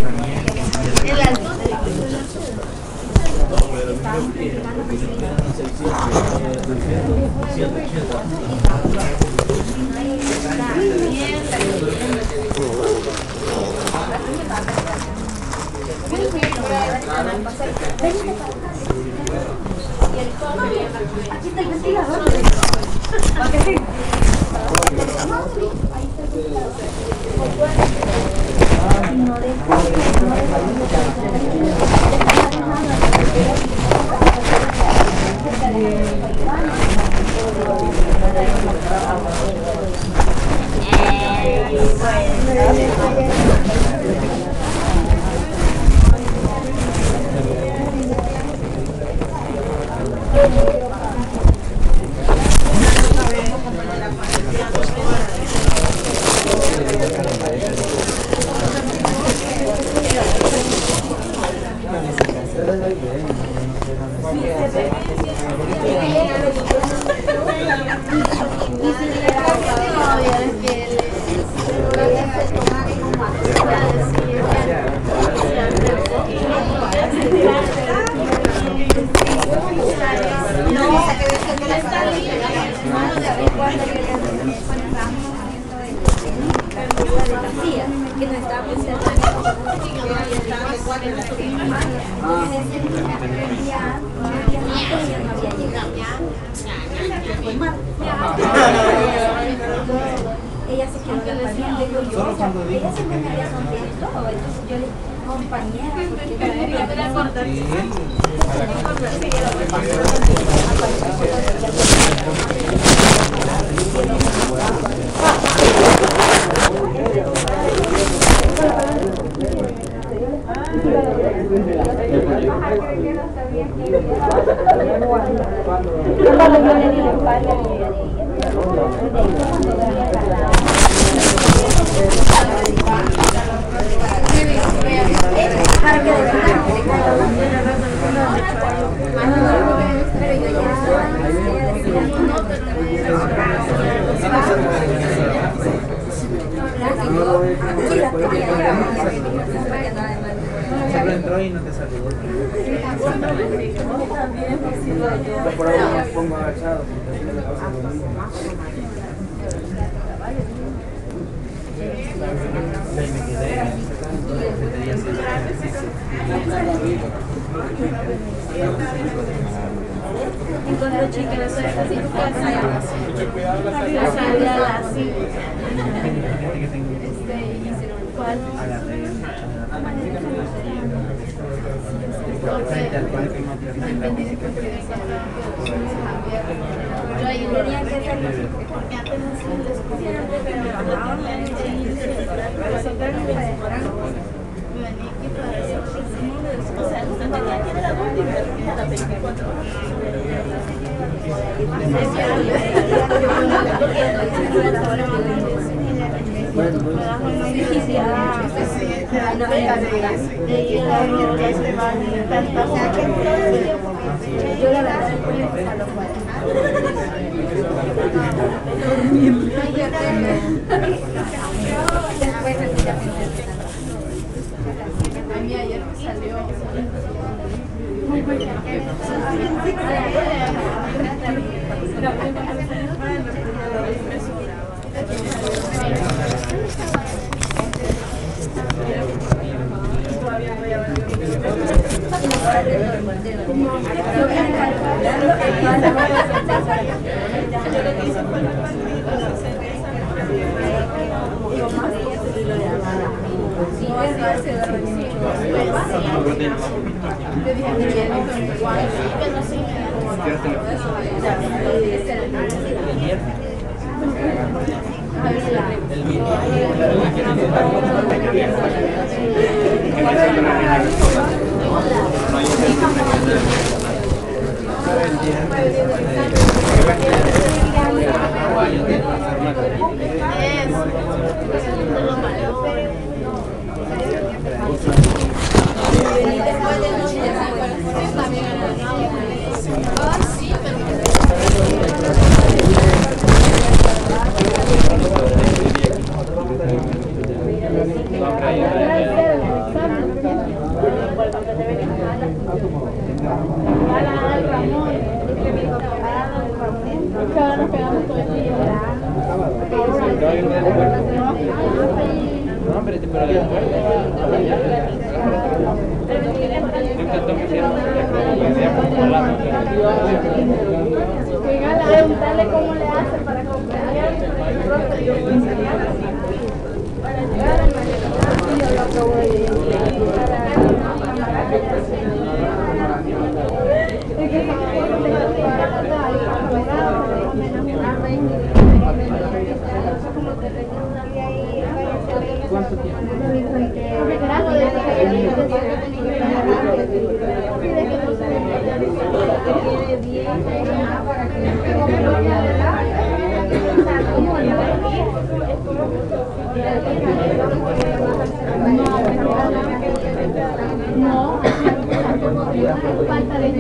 En las dos. Aquí está el ventilador. ¿Para qué sí? Ella se quedó acompañando, digo yo, o sea, ella siempre me había sonreído y todo, entonces yo le compañera, entró y no te saludó. Por ahora me pongo agachado. Encontró chiquero, eso es así, ¿cuál? Tenían que hacerlo porque antes no se les pusieron, o sea, usted tenía que ir a la última, a las 24 horas. Yo la verdad a mí ayer me salió Preguntarle cómo le hace para acompañar para llegar al malecón. Yo lo acabo de identificar ¿Cuánto tiempo? No, falta de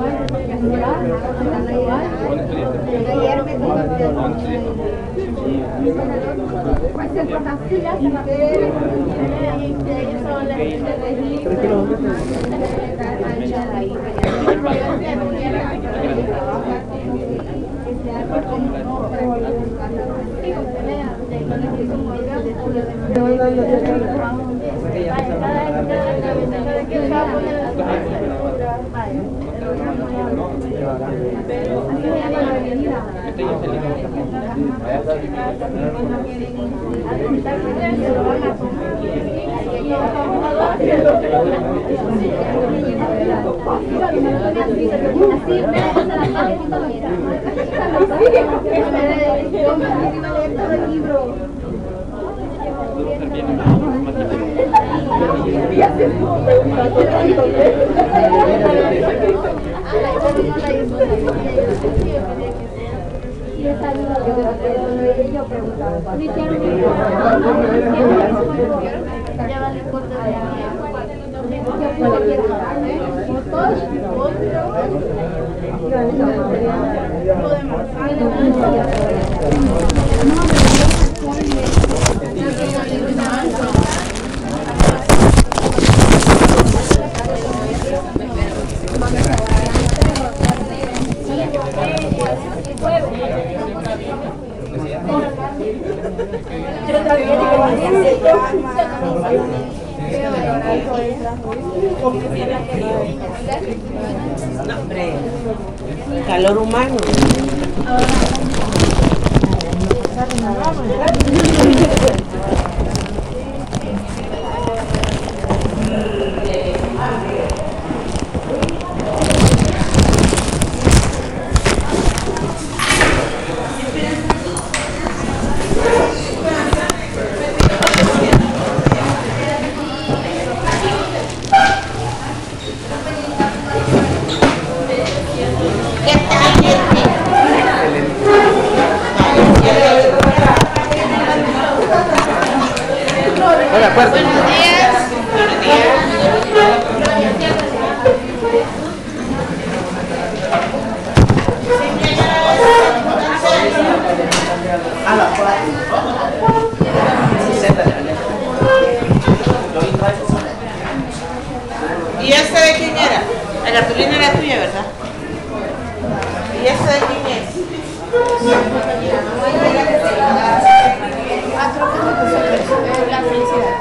Calor humano. Buenos días. ¿Y esta de quién era? La cartulina era tuya, ¿verdad? ¿Y esta de quién es? la felicidad.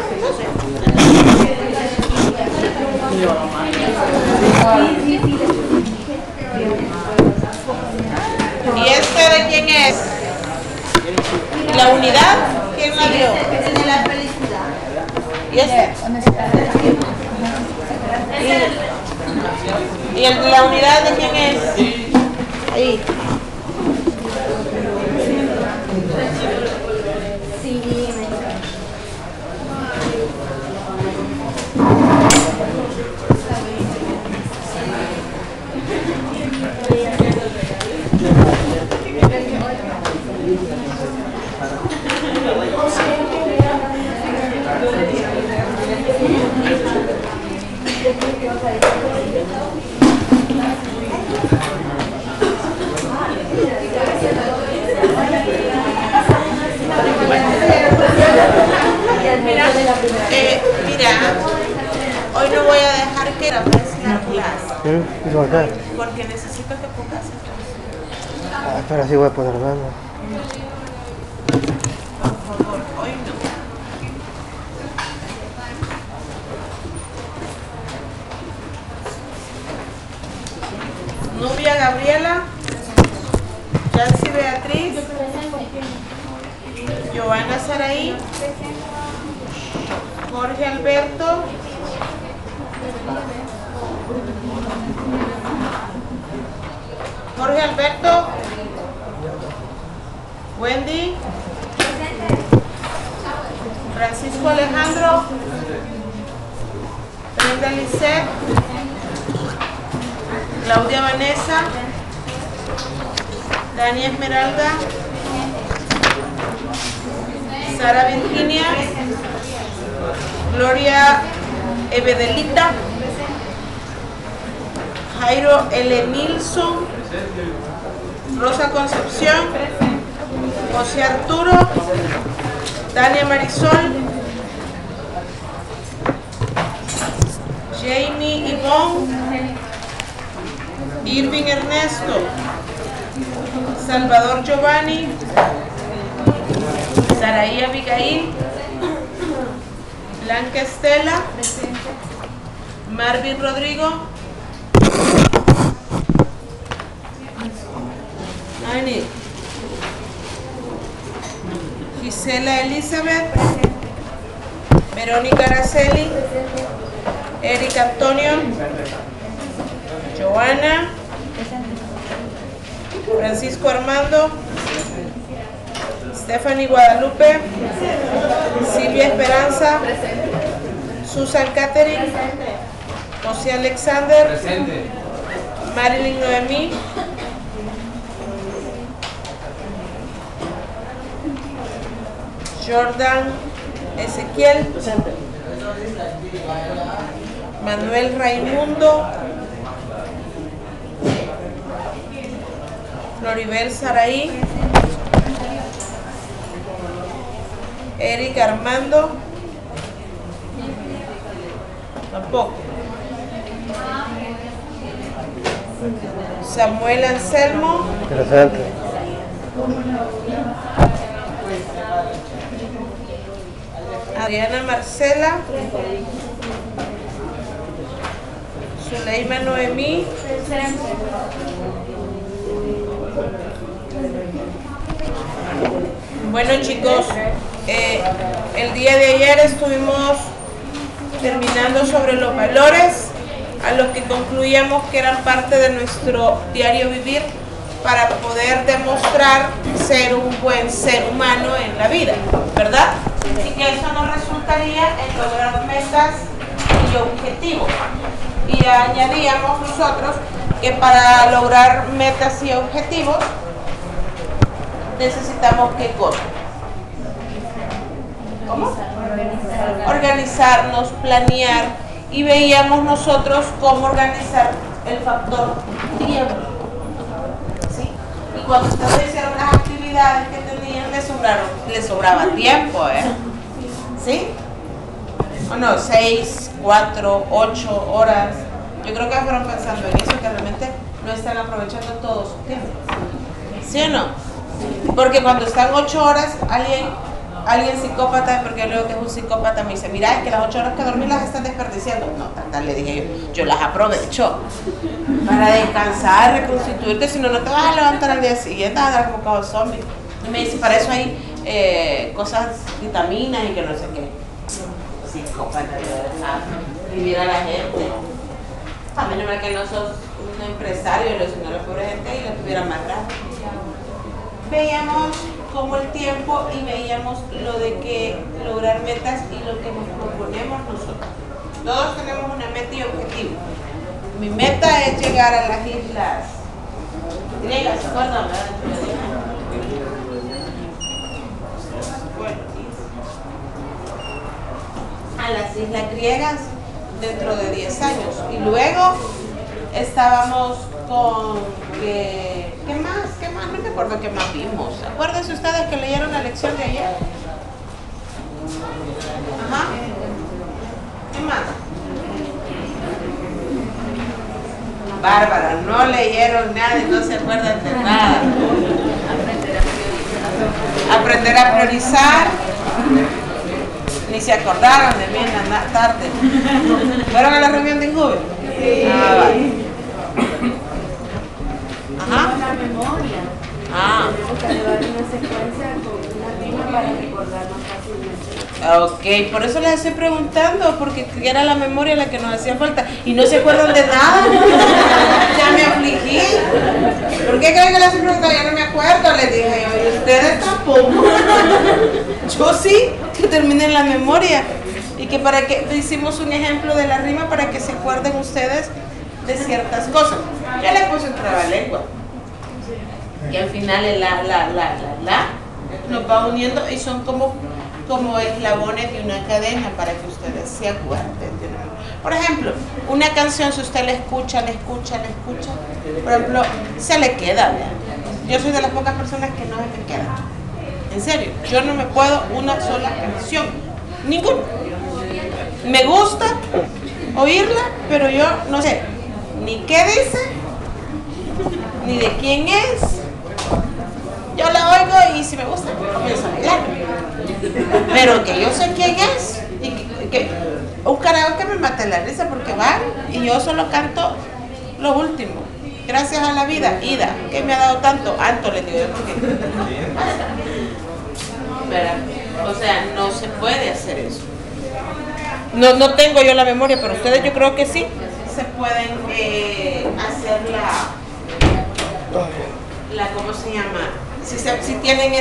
¿Y esta de quién es? ¿Y la unidad? ¿Quién la dio? Es de la felicidad. ¿Y este? ¿Y el de la unidad de quién es? Ahí. Mira, hoy no voy a dejar que la clase. Porque necesito que pongas atención. Pero sí voy a poner mano. Por favor, hoy no. Nubia Gabriela, Yancy Beatriz, Giovanna Saraí, Jorge Alberto, Wendy, Francisco Alejandro, Brenda Lisset, Claudia Vanessa, Dani Esmeralda, Sara Virginia, Gloria Evedelita, Jairo L. Nilsson, Rosa Concepción, José Arturo, Tania Marisol, Jamie Ivonne, Irving Ernesto, Salvador Giovanni, Saraí Abigail, Blanca Estela, Marvin Rodrigo, Gisela Elizabeth, Verónica Araceli, Eric Antonio, Joana, Francisco Armando, Stephanie Guadalupe, Silvia Esperanza, Susan Catherine, José Alexander, Marilyn Noemí, Jordan Ezequiel, Manuel Raimundo, Floribel Saraí, Eric Armando, tampoco, Samuel Anselmo, presente. Adriana Marcela, Zuleima Noemí, bueno chicos, el día de ayer estuvimos terminando sobre los valores a los que concluíamos que eran parte de nuestro diario vivir para poder demostrar ser un buen ser humano en la vida, ¿verdad? Y que eso nos resultaría en lograr metas y objetivos. Y añadíamos nosotros que para lograr metas y objetivos necesitamos ¿qué cosa? ¿Cómo? Organizarnos, planear, y veíamos nosotros cómo organizar el factor tiempo. ¿Sí? Y cuando ustedes hicieron las actividades que tenían, les sobraba tiempo, ¿sí? ¿O no? 6, 4, 8 horas. Yo creo que fueron pensando en eso, que realmente no están aprovechando todo su tiempo. ¿Sí o no? Porque cuando están 8 horas, alguien psicópata, porque yo leo que es un psicópata, me dice, mira, es que las 8 horas que dormí las están desperdiciando. No, tal, le dije yo las aprovecho para descansar, reconstituirte, si no, no te vas a levantar al día siguiente, vas a dar como cabo zombie. Y me dice, para eso hay cosas, vitaminas y que no sé qué. Psicópata, vivir a la gente. A menos que no sos un empresario, sino la pobre gente y la tuviera más rápido. Veíamos como el tiempo y veíamos lo de que lograr metas y lo que nos proponemos nosotros. Todos tenemos una meta y objetivo. Mi meta es llegar a las islas griegas, ¿se acuerdan? A las islas griegas dentro de 10 años. Y luego estábamos con ¿qué más? No me acuerdo qué más vimos. Acuérdense ustedes que leyeron la lección de ayer. Ajá. ¿Qué más? Bárbara, no leyeron nada y no se acuerdan de nada. Aprender a priorizar. Ni se acordaron de mí en la tarde. ¿Fueron a la reunión de Injuve? Sí. Ah, vale. Ah, Tenemos que llevar una secuencia con una rima para recordar más fácilmente. ok, por eso les estoy preguntando, porque era la memoria la que nos hacía falta y no se acuerdan de nada. Ya me afligí. ¿Por qué creen que les estoy preguntando? Ya no me acuerdo, les dije yo, y ustedes tampoco. Yo sí, que terminen la memoria. Y que para que hicimos un ejemplo de la rima para que se acuerden ustedes de ciertas cosas. Ya le puse un trabalengua. Y al final el la nos va uniendo y son como eslabones de una cadena para que ustedes se acuerden. Por ejemplo, una canción, si usted la escucha, por ejemplo, se le queda. Yo soy de las pocas personas que no se me queda. En serio, yo no me puedo una sola canción. Ninguna. Me gusta oírla, pero yo no sé ni qué dice, ni de quién es. Yo la oigo y si me gusta, comienzo a bailar. Pero que yo sé quién es y que un karaoke me mata la risa porque van y yo solo canto lo último. Gracias a la vida, Ida, que me ha dado tanto. Anto le digo yo porque. ¿Verdad? O sea, no se puede hacer eso. No tengo yo la memoria, pero ustedes yo creo que sí se pueden hacer la ¿cómo se llama? Si tienen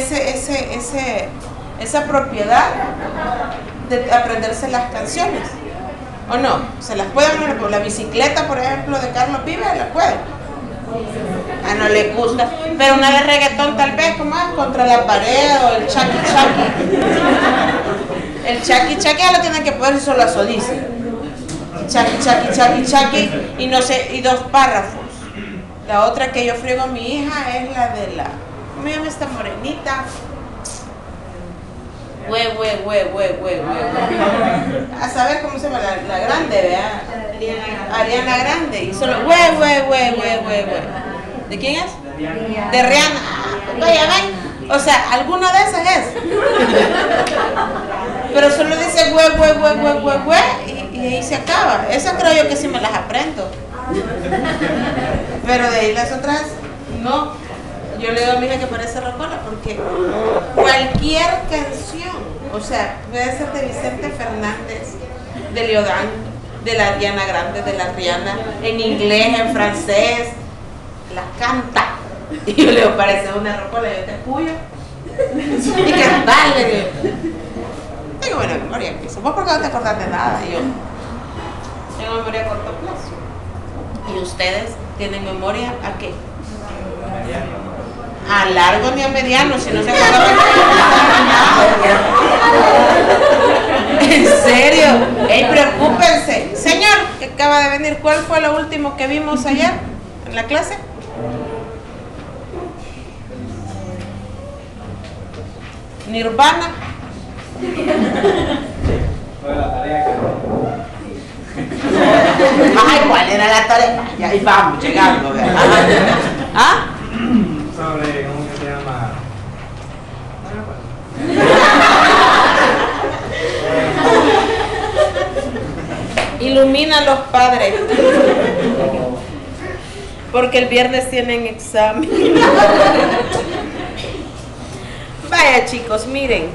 esa propiedad de aprenderse las canciones, ¿o no? Se las pueden aprender. Por la bicicleta, por ejemplo, de Carlos Vives, la pueden. Ah, no le gusta. Pero una de reggaetón tal vez, como es, contra la pared o el chaki chaki. El chaki chaki ya lo tienen que poder si solo eso dice. Chaki chaki chaki chaki y no sé, y 2 párrafos. La otra que yo friego a mi hija es la de la, ¿cómo se llama esta morenita? A saber cómo se llama la grande, ¿verdad? Ariana Grande. Y solo ¿De quién es? De Rihanna. Vaya, ven. O sea, alguna de esas es. Pero solo dice y ahí se acaba. Esas creo yo que sí me las aprendo. Pero de ahí las otras, no. Yo le digo a mi hija que parece rocola porque cualquier canción, o sea, puede ser de Vicente Fernández, de Leodán, de la Ariana Grande, de la Rihanna, en inglés, en francés, la canta. Y yo le digo, parece una rocola, yo te puyo. Y cantarle. Tengo buena memoria, vos porque no te acordás de nada. Y yo tengo memoria a corto plazo. ¿Y ustedes tienen memoria a qué? A largo ni a mediano, si no se acuerdan. En serio, ey, preocúpense. Señor, que acaba de venir, ¿cuál fue lo último que vimos ayer en la clase? Nirvana. Ay, ¿cuál era la tarea? Ya ahí vamos, llegando. ¿Ah? Sobre, ¿cómo se llama? Ilumina a los padres. Porque el viernes tienen examen. Vaya chicos, miren.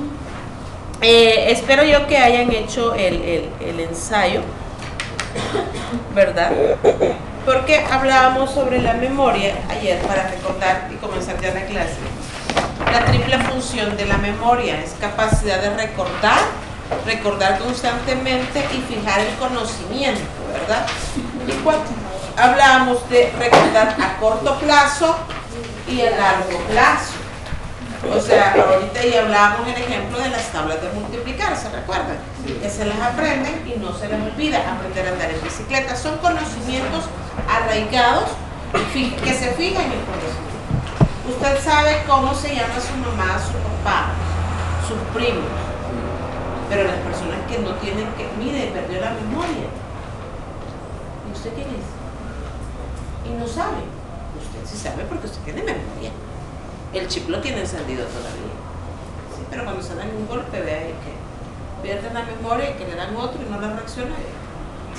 Espero yo que hayan hecho el ensayo, ¿verdad? Porque hablábamos sobre la memoria ayer para recordar y comenzar ya la clase. La triple función de la memoria es capacidad de recordar constantemente y fijar el conocimiento, ¿verdad? Y cuando hablábamos de recordar a corto plazo y a largo plazo. O sea, ahorita ya hablábamos el ejemplo de las tablas de multiplicar, ¿se recuerdan? Que se las aprenden y no se les olvida. Aprender a andar en bicicleta son conocimientos arraigados que se fijan en el conocimiento. Usted sabe cómo se llama su mamá, su papá, sus primos, pero las personas que no tienen que, mire, perdió la memoria. ¿Y usted quién es? Y no sabe. Usted sí sabe porque usted tiene memoria. El chip lo tiene encendido todavía. Sí, pero cuando se dan un golpe, vea que pierden la memoria y que le dan otro y no la reacciona.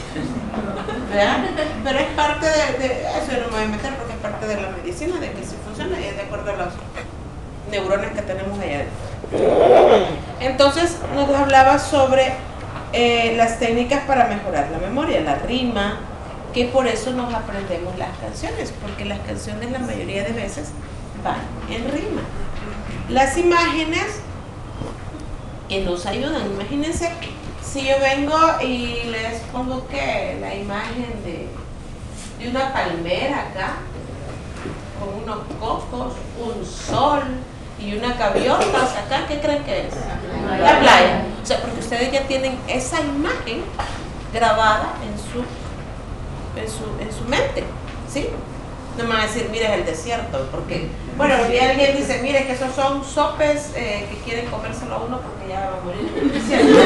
¿Verdad? Pero es parte de eso, yo no me voy a meter porque es parte de la medicina, de que si funciona. funciona y es de acuerdo a los neuronas que tenemos allá adentro. Entonces nos hablaba sobre las técnicas para mejorar la memoria, la rima, que por eso nos aprendemos las canciones, porque las canciones la mayoría de veces van en rima. Las imágenes que nos ayudan, imagínense si yo vengo y les pongo que la imagen de una palmera acá, con unos cocos, un sol y una gaviota, o sea, acá, ¿qué creen que es? La playa. O sea, porque ustedes ya tienen esa imagen grabada en su mente, ¿sí? No me van a decir, mire, es el desierto, porque, bueno, si alguien dice, mire, que esos son sopes que quieren comérselo a uno porque ya va a morir en el desierto.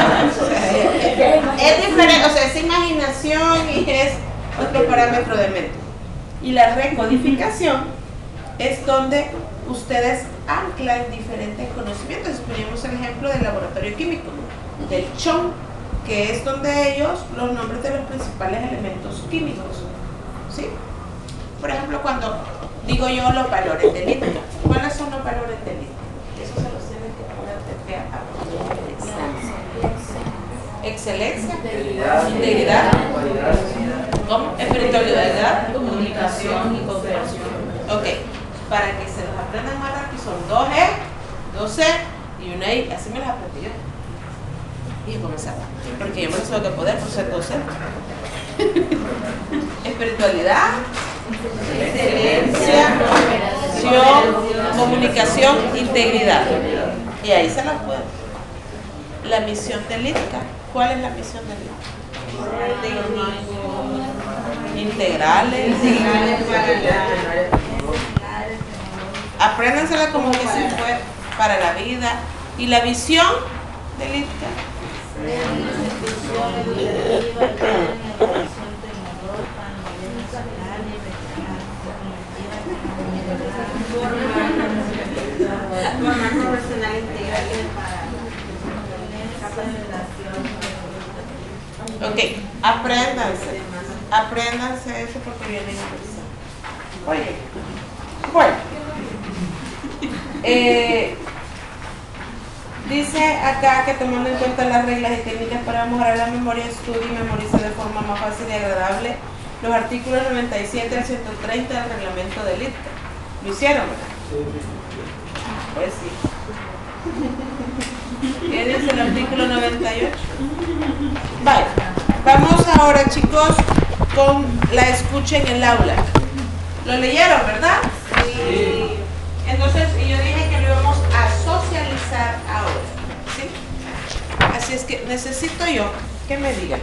Es diferente, o sea, es imaginación y es otro parámetro de mente. Y la recodificación es donde ustedes anclan diferentes conocimientos. Poníamos el ejemplo del laboratorio químico, del CHON, que es donde ellos, los nombres de los principales elementos químicos, ¿sí? Por ejemplo, cuando digo yo los valores de Litka, ¿cuáles son los valores de Litka? Eso se los tienen que poner de pie a excelencia, integridad, ¿cómo? Espiritualidad, comunicación y cooperación. Ok, para que se los aprendan más rápido son 2E, 2C y una I, así me las aprendí yo. Y comenzaba, porque yo me tengo que poder por ser 2C. Espiritualidad, excelencia, comunicación, integridad. Y ahí se las puedo. La misión de Litka. ¿Cuál es la misión de Litka? Integrales. Apréndansela como que se fue para la vida. Y la visión de Litka. Profesional integral para Ok, apréndanse eso porque viene en el examen. Oye, bueno, dice acá que tomando en cuenta las reglas y técnicas para mejorar la memoria, estudie y memorice de forma más fácil y agradable los artículos 97 al 130 del reglamento de Litka. ¿Lo hicieron, verdad? Pues sí. ¿Qué dice el artículo 98? Vale, vamos ahora, chicos, con la escucha en el aula. ¿Lo leyeron, verdad? Sí. Entonces, yo dije que lo íbamos a socializar ahora, ¿sí? Así es que necesito yo que me digan.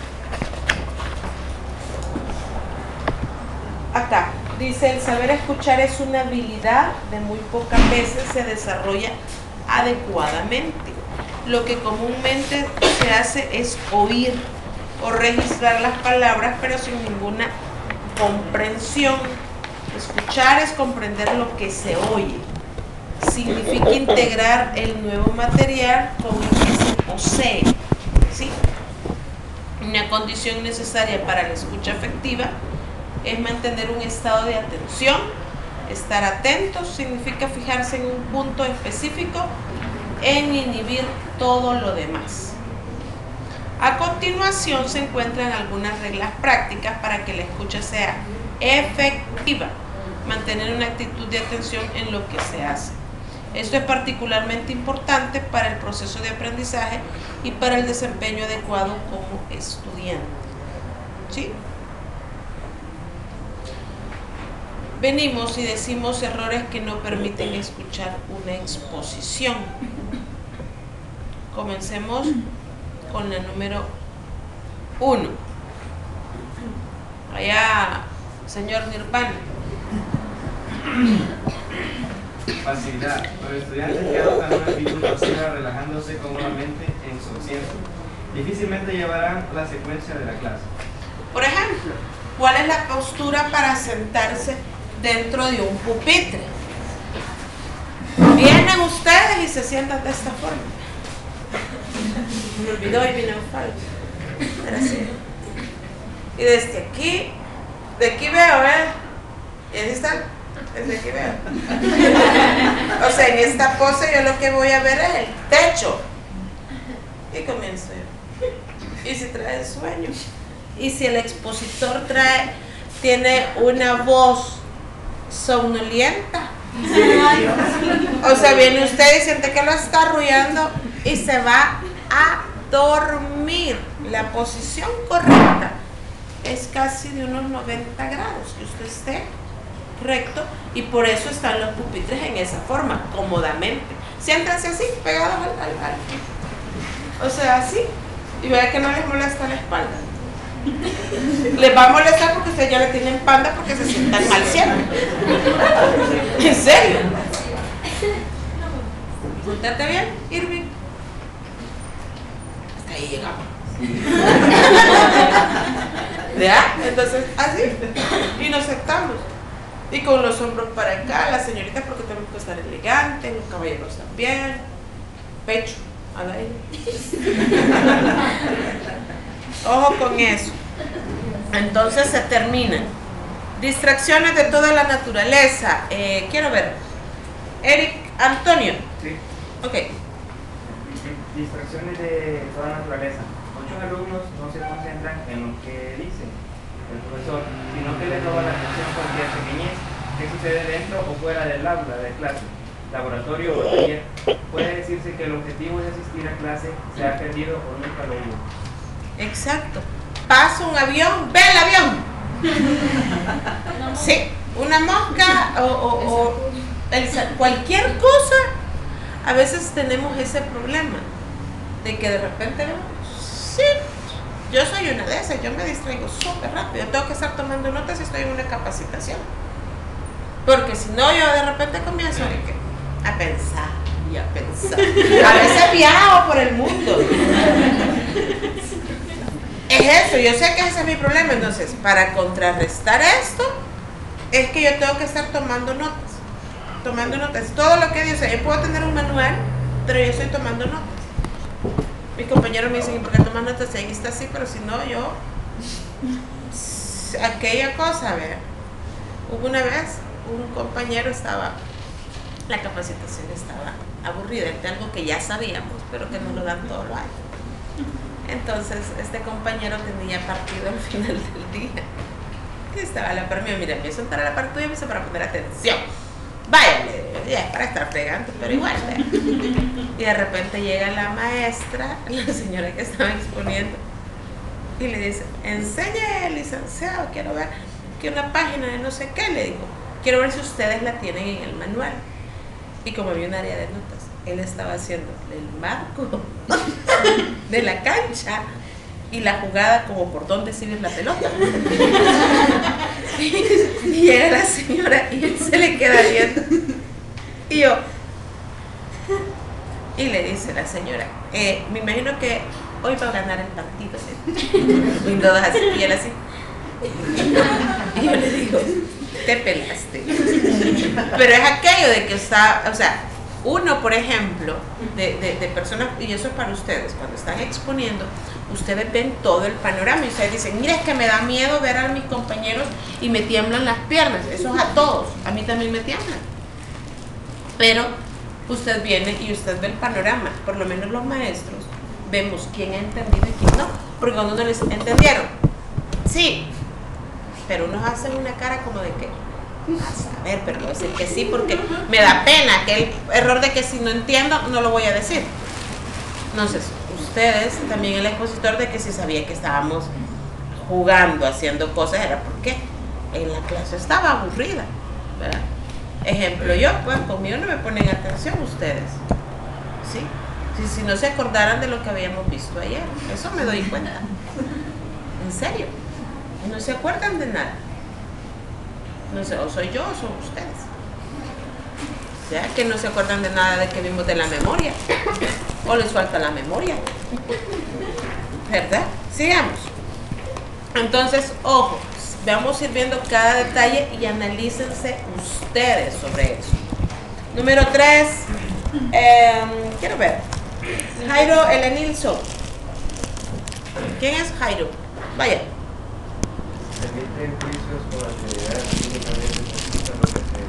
Acá dice, el saber escuchar es una habilidad de muy pocas veces se desarrolla adecuadamente. Lo que comúnmente se hace es oír o registrar las palabras, pero sin ninguna comprensión. Escuchar es comprender lo que se oye. Significa integrar el nuevo material con el que se posee, ¿sí? Una condición necesaria para la escucha afectiva es mantener un estado de atención. Estar atentos significa fijarse en un punto específico en inhibir todo lo demás. A continuación se encuentran algunas reglas prácticas para que la escucha sea efectiva. Mantener una actitud de atención en lo que se hace. Esto es particularmente importante para el proceso de aprendizaje y para el desempeño adecuado como estudiante. ¿Sí? Venimos y decimos errores que no permiten escuchar una exposición. Comencemos con la número 1. Allá, señor Nirvana. Facilidad. Los estudiantes que adoptan una actitud pasiva relajándose cómodamente en su asiento difícilmente llevarán la secuencia de la clase. Por ejemplo, ¿cuál es la postura para sentarse dentro de un pupitre? Vienen ustedes y se sientan de esta forma. Me olvidó y vino en falta. Era así. Y desde aquí, de aquí veo, ¿eh? Y ahí están. Desde aquí veo. O sea, en esta pose yo lo que voy a ver es el techo. Y comienzo yo. Y si trae sueño. Y si el expositor tiene una voz somnolienta. O sea, viene usted y siente que lo está arrullando y se va a dormir. La posición correcta es casi de unos 90 grados, que usted esté recto, y por eso están los pupitres en esa forma, cómodamente. Siéntanse así, pegados al o sea, así, y vea que no les molesta la espalda. Les va a molestar porque ustedes ya le tienen panda porque se sientan mal siempre. ¿En serio? Júntate bien, Irving. Hasta ahí llegamos. ¿Ya? Entonces, así. Y nos sentamos. Y con los hombros para acá, las señoritas porque tenemos que estar elegantes, los caballeros también. Pecho al aire. Ojo con eso. Entonces se terminan. Distracciones de toda la naturaleza. Quiero ver. Eric Antonio. Sí. Ok. Distracciones de toda naturaleza. Muchos alumnos no se concentran en lo que dice el profesor, sino que les roba la atención cualquier pequeñez que sucede dentro o fuera del aula de clase, laboratorio o taller. Puede decirse que el objetivo de asistir a clase se ha perdido o nunca lo hubo. Exacto. Pasa un avión, ve el avión. Sí, una mosca cualquier cosa. A veces tenemos ese problema de que de repente, sí, yo soy una de esas, yo me distraigo súper rápido, tengo que estar tomando notas si estoy en una capacitación, porque si no yo de repente comienzo a pensar y a pensar. A veces viajo por el mundo. Es eso, yo sé que ese es mi problema. Entonces, para contrarrestar esto, es que yo tengo que estar tomando notas. Todo lo que dice, yo puedo tener un manual, pero yo estoy tomando notas. Mis compañeros me dicen, ¿por qué tomas notas? Si ahí está así, pero si no, yo... Aquella cosa, vea. Hubo una vez, un compañero la capacitación estaba aburrida, de algo que ya sabíamos, pero que nos lo dan todo el año. Entonces, este compañero tenía partido al final del día. Y estaba a la par mía, mira, empiezo a entrar a la par tuya y me hizo para poner atención. Vaya, ya es para estar pegando, pero igual. Y de repente llega la maestra, la señora que estaba exponiendo, y le dice, enseñe, licenciado, quiero ver que una página de no sé qué, le digo, quiero ver si ustedes la tienen en el manual. Y como había un área de notas, él estaba haciendo el marco de la cancha y la jugada como por dónde sigue la pelota. Y llega la señora y él se le queda viendo. Y yo, y le dice la señora, me imagino que hoy va a ganar el partido. Y todas así, y él así. Y yo le digo, te pelaste. Pero es aquello de que está, o sea, uno, por ejemplo, de personas, y eso es para ustedes, cuando están exponiendo, ustedes ven todo el panorama y ustedes dicen, mira, es que me da miedo ver a mis compañeros y me tiemblan las piernas. Eso es a todos, a mí también me tiemblan. Pero usted viene y usted ve el panorama, por lo menos los maestros, vemos quién ha entendido y quién no, porque cuando no les entendieron, sí, pero unos hacen una cara como de que, a ver, pero voy a decir que sí porque me da pena, aquel error de que si no entiendo no lo voy a decir. Entonces, ustedes, también el expositor de que si sabía que estábamos jugando, haciendo cosas, era porque en la clase estaba aburrida, ¿verdad? Ejemplo, yo, pues conmigo no me ponen atención ustedes, ¿sí? Si no se acordaran de lo que habíamos visto ayer, eso me doy cuenta. En serio, no se acuerdan de nada. No sé, o soy yo o son ustedes. O sea, que no se acuerdan de nada de que vimos de la memoria. O les falta la memoria. ¿Verdad? Sigamos. Entonces, ojo, vamos a ir viendo cada detalle y analícense ustedes sobre eso. Número 3. Quiero ver. Jairo Elenilson. ¿Quién es Jairo? Vaya. Se emiten juicios con actividades únicamente se escucha lo que se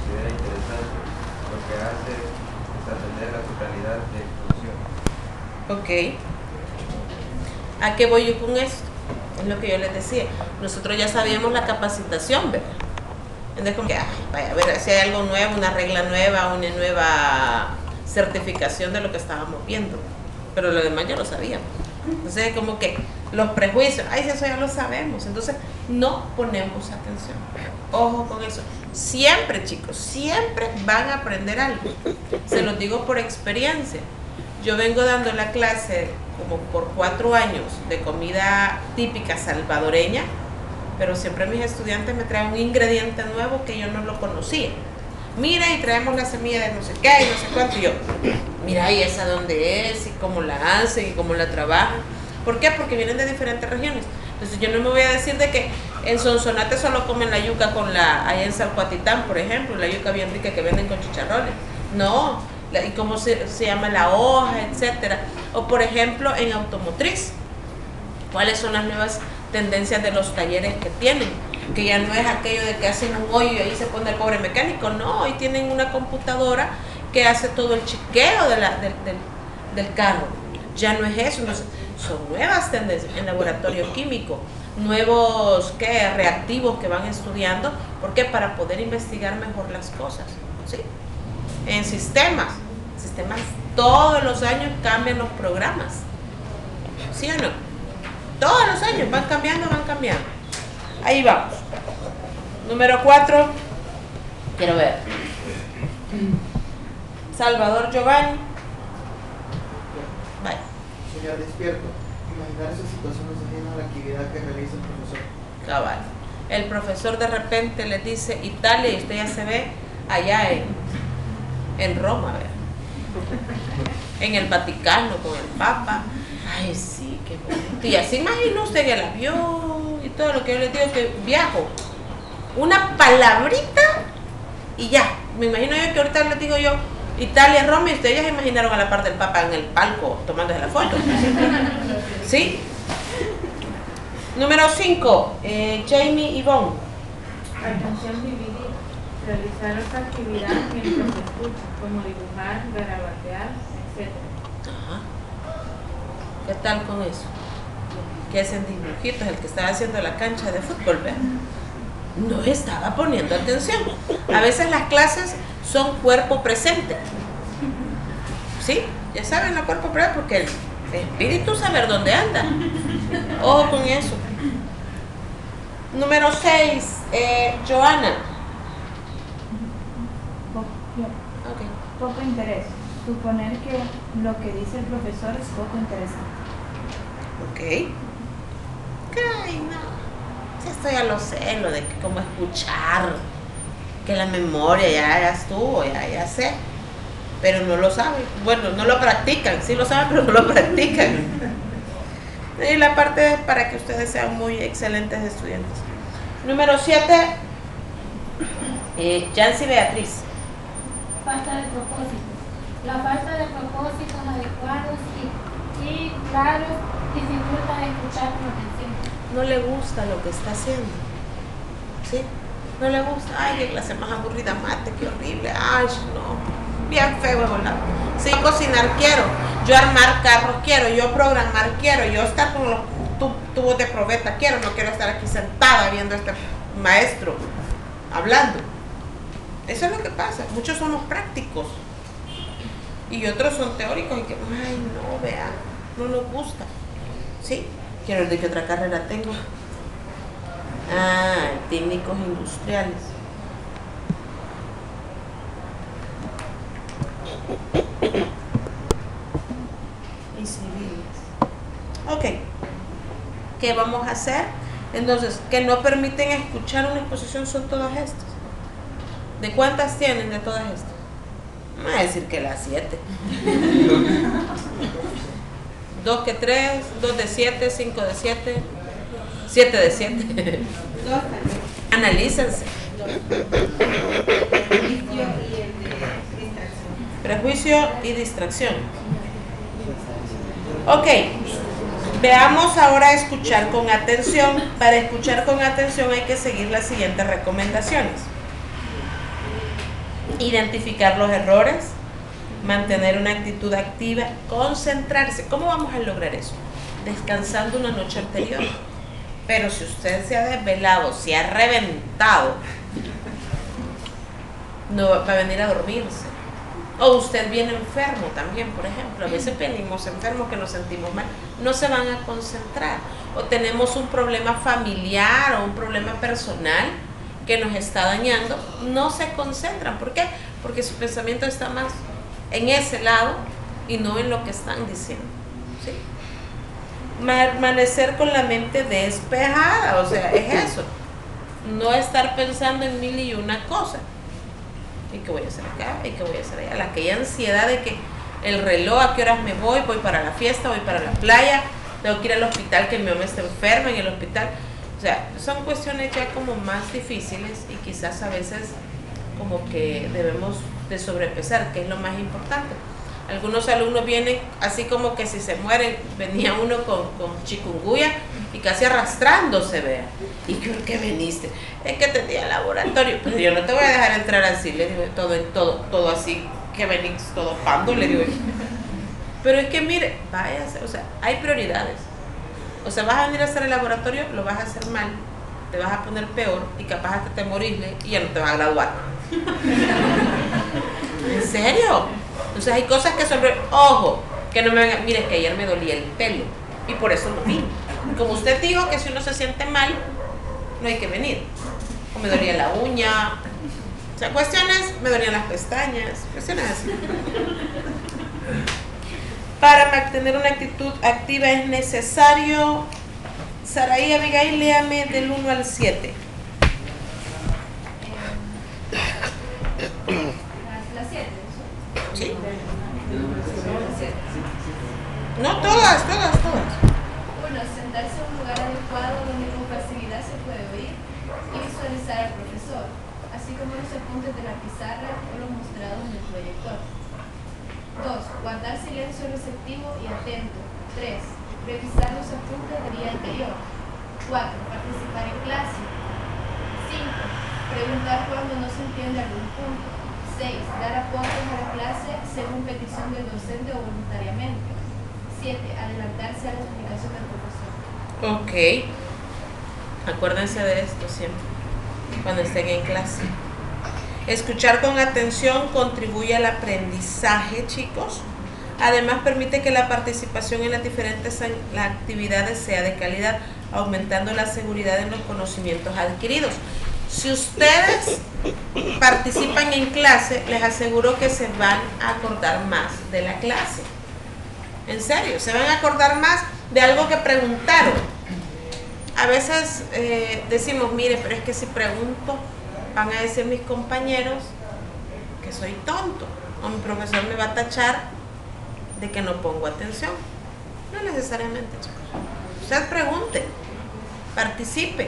considera interesante, lo que hace es atender la totalidad de exposición. Ok. ¿A qué voy yo con esto? Es lo que yo les decía. Nosotros ya sabíamos la capacitación, ¿verdad? Entonces, como que, vaya, a ver si hay algo nuevo, una regla nueva, una nueva certificación de lo que estábamos viendo. Pero lo demás ya lo sabíamos. Entonces, como que los prejuicios, ay, eso ya lo sabemos. Entonces, no ponemos atención. Ojo con eso. Siempre, chicos, siempre van a aprender algo. Se los digo por experiencia. Yo vengo dando la clase como por 4 años de comida típica salvadoreña, pero siempre mis estudiantes me traen un ingrediente nuevo que yo no lo conocía. Mira, y traemos la semilla de no sé qué y no sé cuánto. Y yo, mira, ¿y esa dónde es? ¿Y cómo la hacen? ¿Y cómo la trabajan? ¿Por qué? Porque vienen de diferentes regiones. Entonces yo no me voy a decir de que en Sonsonate solo comen la yuca con allá en Salcuatitán, por ejemplo, la yuca bien rica que venden con chicharrones. No, y cómo se llama la hoja, etcétera. O por ejemplo, en automotriz, ¿cuáles son las nuevas tendencias de los talleres que tienen? Que ya no es aquello de que hacen un hoyo y ahí se pone el pobre mecánico, no, hoy tienen una computadora que hace todo el chequeo del carro. Ya no es eso, entonces son nuevas tendencias en laboratorio químico, nuevos reactivos que van estudiando. ¿Por qué? Para poder investigar mejor las cosas, ¿sí? En sistemas todos los años cambian los programas, ¿sí o no? Todos los años van cambiando. Ahí vamos. Número 4. Quiero ver. Salvador Giovanni. Vaya. Señor despierto, imaginar esas situaciones ajenas a la actividad que realiza el profesor. Cabal. El profesor de repente les dice Italia y usted ya se ve allá en Roma, ¿verdad? En el Vaticano con el Papa. Ay, sí, qué bonito. Y así imagina usted en el avión y todo lo que yo les digo, que viajo. Una palabrita y ya. Me imagino yo que ahorita les digo yo Italia, Roma, y ustedes ya se imaginaron a la par del Papa en el palco tomándose la foto. ¿Sí? Número 5, Jamie Yvonne. Atención dividida. Realizar otra actividad mientras se escucha, como dibujar, garabatear, etc. Ajá. ¿Qué tal con eso? Que hacen dibujitos, el que estaba haciendo la cancha de fútbol, ¿verdad? No estaba poniendo atención. A veces las clases son cuerpo presente. ¿Sí? Ya saben la cuerpo presente porque el espíritu sabe dónde anda. Ojo con eso. Número 6, Joana. Okay. Poco interés. Suponer que lo que dice el profesor es poco interesante. Ok. Ay, no. Esto ya lo sé, lo de que cómo escuchar, que la memoria ya estuvo, ya sé. Pero no lo saben. Bueno, no lo practican. Sí lo saben, pero no lo practican. Y la parte es para que ustedes sean muy excelentes estudiantes. Número 7, Yancy Beatriz. Falta de propósito. La falta de propósitos adecuados y claros dificulta escuchar con atención. No le gusta lo que está haciendo. ¿Sí? No le gusta. Ay, qué clase más aburrida, mate, qué horrible. Ay, no. Bien feo, volado. Sí, cocinar quiero. Yo armar carros quiero. Yo programar quiero. Yo estar con los tubos de probeta quiero. No quiero estar aquí sentada viendo a este maestro hablando. Eso es lo que pasa. Muchos somos prácticos y otros son teóricos y que, ay, no, vean, no nos gusta. ¿Sí? Quiero decir que otra carrera tengo. Ah, técnicos industriales. Y civiles. Ok. ¿Qué vamos a hacer? Entonces, que no permiten escuchar una exposición son todas estas. ¿De cuántas tienen de todas estas? Me voy a decir que las 7. 2 que 3, 2 de 7, 5 de 7, 7 de 7. Analícense. Prejuicio y distracción. Ok. Veamos ahora escuchar con atención. Para escuchar con atención hay que seguir las siguientes recomendaciones. identificar los errores, mantener una actitud activa, concentrarse. ¿Cómo vamos a lograr eso? Descansando una noche anterior. Pero si usted se ha desvelado, se ha reventado, no va a venir a dormirse. O usted viene enfermo también, por ejemplo. A veces venimos enfermos que nos sentimos mal, no se van a concentrar. O tenemos un problema familiar o un problema personal que nos está dañando, no se concentran. ¿Por qué? Porque su pensamiento está más en ese lado y no en lo que están diciendo, ¿sí? Permanecer con la mente despejada, o sea, es eso. No estar pensando en mil y una cosa. ¿Y qué voy a hacer acá? ¿Y qué voy a hacer allá? Aquella ansiedad de que el reloj, a qué horas me voy para la fiesta, voy para la playa, tengo que ir al hospital, que mi mamá está enferma en el hospital. O sea, son cuestiones ya como más difíciles y quizás a veces como que debemos de sobrepesar, que es lo más importante. Algunos alumnos vienen así como que si se mueren, venía uno con chikungunya y casi arrastrándose, vea. ¿Y por qué viniste? Es que tenía laboratorio. Pero yo no te voy a dejar entrar así, le digo, todo así, que venís todo pando, le digo. Pero es que mire, váyase, o sea, hay prioridades. O sea, vas a venir a hacer el laboratorio, lo vas a hacer mal, te vas a poner peor y capaz hasta te moriste y ya no te vas a graduar. ¿En serio? Entonces hay cosas que son... Ojo, que no me vengan... Mire, que ayer me dolía el pelo y por eso no vine. Como usted dijo que si uno se siente mal, no hay que venir. O me dolía la uña. O sea, cuestiones, me dolían las pestañas, cuestiones así. Para mantener una actitud activa es necesario... Saraí, Abigail, léame del 1 al 7. Las 7. ¿Sí? No, todas. 1. Sentarse en un lugar adecuado donde con facilidad se puede oír y visualizar al profesor, así como los apuntes de la pizarra o los mostrados en el proyector. 2. Guardar silencio receptivo y atento. 3. Revisar los apuntes del día anterior. 4. Participar en clase. 5. Preguntar cuando no se entiende algún punto. 6. Dar aportes a la clase según petición del docente o voluntariamente. 7. Adelantarse a la explicación del profesor. Ok. Acuérdense de esto siempre, cuando estén en clase. Escuchar con atención contribuye al aprendizaje, chicos. Además, permite que la participación en las diferentes actividades sea de calidad, aumentando la seguridad en los conocimientos adquiridos. Si ustedes participan en clase, les aseguro que se van a acordar más de la clase. En serio, se van a acordar más de algo que preguntaron. A veces decimos, mire, pero es que si pregunto, van a decir mis compañeros que soy tonto, o mi profesor me va a tachar de que no pongo atención. No necesariamente, chicos. Usted pregunte, participe.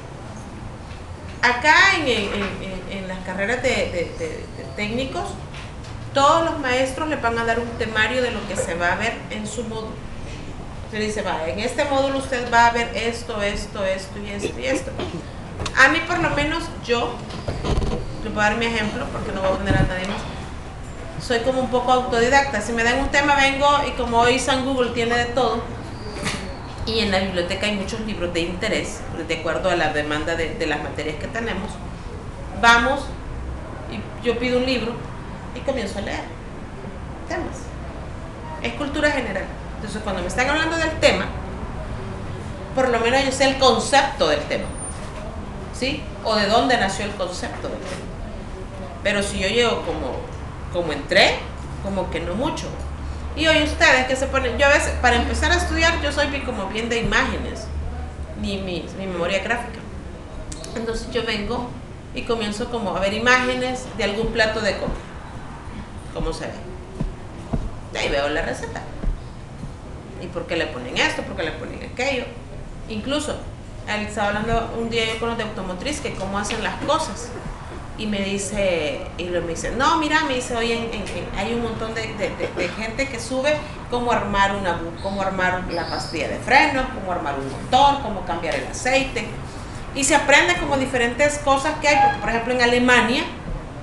Acá en las carreras de técnicos, todos los maestros le van a dar un temario de lo que se va a ver en su módulo. Se dice, va, en este módulo usted va a ver esto y esto y esto. A mí por lo menos, yo, le voy a dar mi ejemplo porque no voy a poner a nadie más. Soy como un poco autodidacta. Si me dan un tema, vengo, y como hoy San Google tiene de todo, y en la biblioteca hay muchos libros de interés, de acuerdo a la demanda de las materias que tenemos, vamos, y yo pido un libro y comienzo a leer temas. Es cultura general. Entonces, cuando me están hablando del tema, por lo menos yo sé el concepto del tema, ¿sí? O de dónde nació el concepto del tema. Pero si yo llego como entré, como que no mucho. Y hoy ustedes que se ponen, yo a veces, para empezar a estudiar, yo soy como bien de imágenes, mi memoria gráfica. Entonces yo vengo y comienzo como a ver imágenes de algún plato de comida, cómo se ve. De ahí veo la receta. ¿Y por qué le ponen esto? ¿Por qué le ponen aquello? Incluso, él estaba hablando un día yo con los de automotriz, que cómo hacen las cosas. Y me dice, no, mira, me dice, oye, hay un montón de gente que sube cómo armar la pastilla de freno, cómo armar un motor, cómo cambiar el aceite. Y se aprende como diferentes cosas que hay, porque por ejemplo en Alemania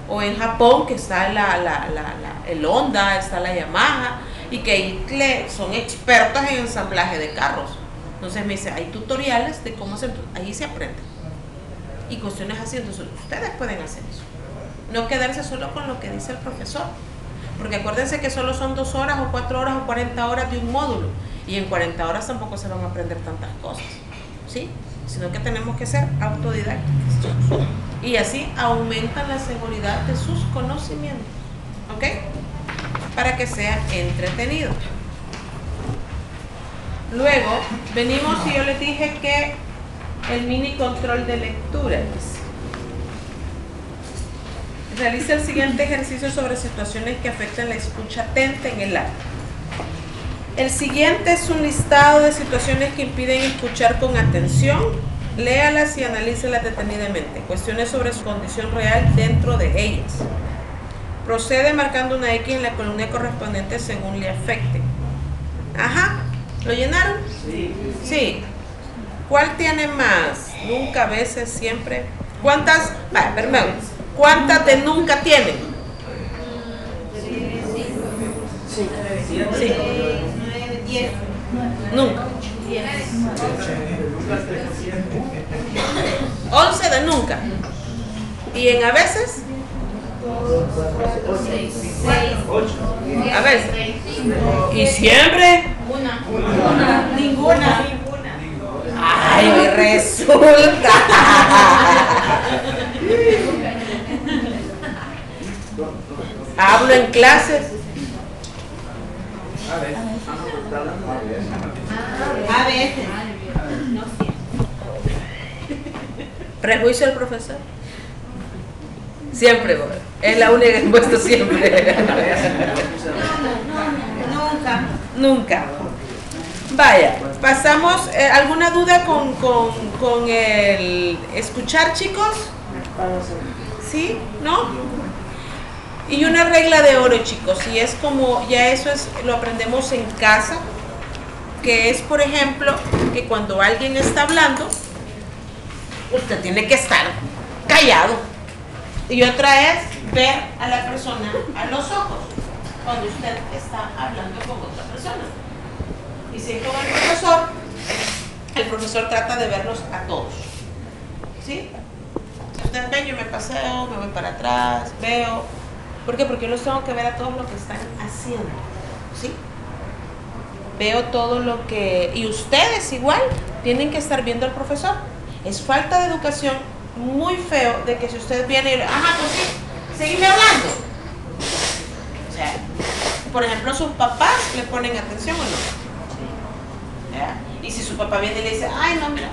O en Japón, que está el Honda, está la Yamaha, y que ahí son expertos en ensamblaje de carros. Entonces me dice, hay tutoriales de cómo hacer, ahí se aprende. Y cuestiones así, entonces ustedes pueden hacer eso. No quedarse solo con lo que dice el profesor. Porque acuérdense que solo son 2 horas o 4 horas o 40 horas de un módulo. Y en 40 horas tampoco se van a aprender tantas cosas, ¿sí? Sino que tenemos que ser autodidactas. Y así aumentan la seguridad de sus conocimientos, ¿ok? Para que sea entretenido. Luego venimos y yo les dije que el mini control de lecturas. Realiza el siguiente ejercicio sobre situaciones que afectan la escucha atenta en el acto. El siguiente es un listado de situaciones que impiden escuchar con atención. Léalas y analícelas detenidamente. Cuestiones sobre su condición real dentro de ellas. Procede marcando una X en la columna correspondiente según le afecte. Ajá. ¿Lo llenaron? Sí. Sí. ¿Cuál tiene más? Nunca, a veces, siempre. ¿Cuántas? Perdón. ¿Cuántas de nunca tienen? Sí. 10. Nunca. 11 de nunca. ¿Y en a veces? 6. A veces. ¿Y siempre? Ninguna. Ay, resulta. Hablo en clases. A veces. No siempre. ¿Prejuicio del profesor? Siempre, güey. Es la única que he puesto siempre. Nunca. Nunca. Vaya, pasamos. ¿Alguna duda con el escuchar, chicos? ¿Sí? ¿No? Y una regla de oro, chicos, y es como, ya eso es, lo aprendemos en casa, que es, por ejemplo, que cuando alguien está hablando, usted tiene que estar callado. Y otra es ver a la persona a los ojos, cuando usted está hablando con otra persona. Y si es con el profesor trata de verlos a todos. ¿Sí? Si ustedes ven, yo me paseo, me voy para atrás, veo. ¿Por qué? Porque yo los tengo que ver a todos lo que están haciendo, ¿sí? Veo todo lo que... Y ustedes igual tienen que estar viendo al profesor. Es falta de educación muy feo de que si usted viene y le... Ajá, pues sí, seguime hablando. O sea, por ejemplo, sus papás le ponen atención o no. ¿Ya? Y si su papá viene y le dice, ay, no, mira,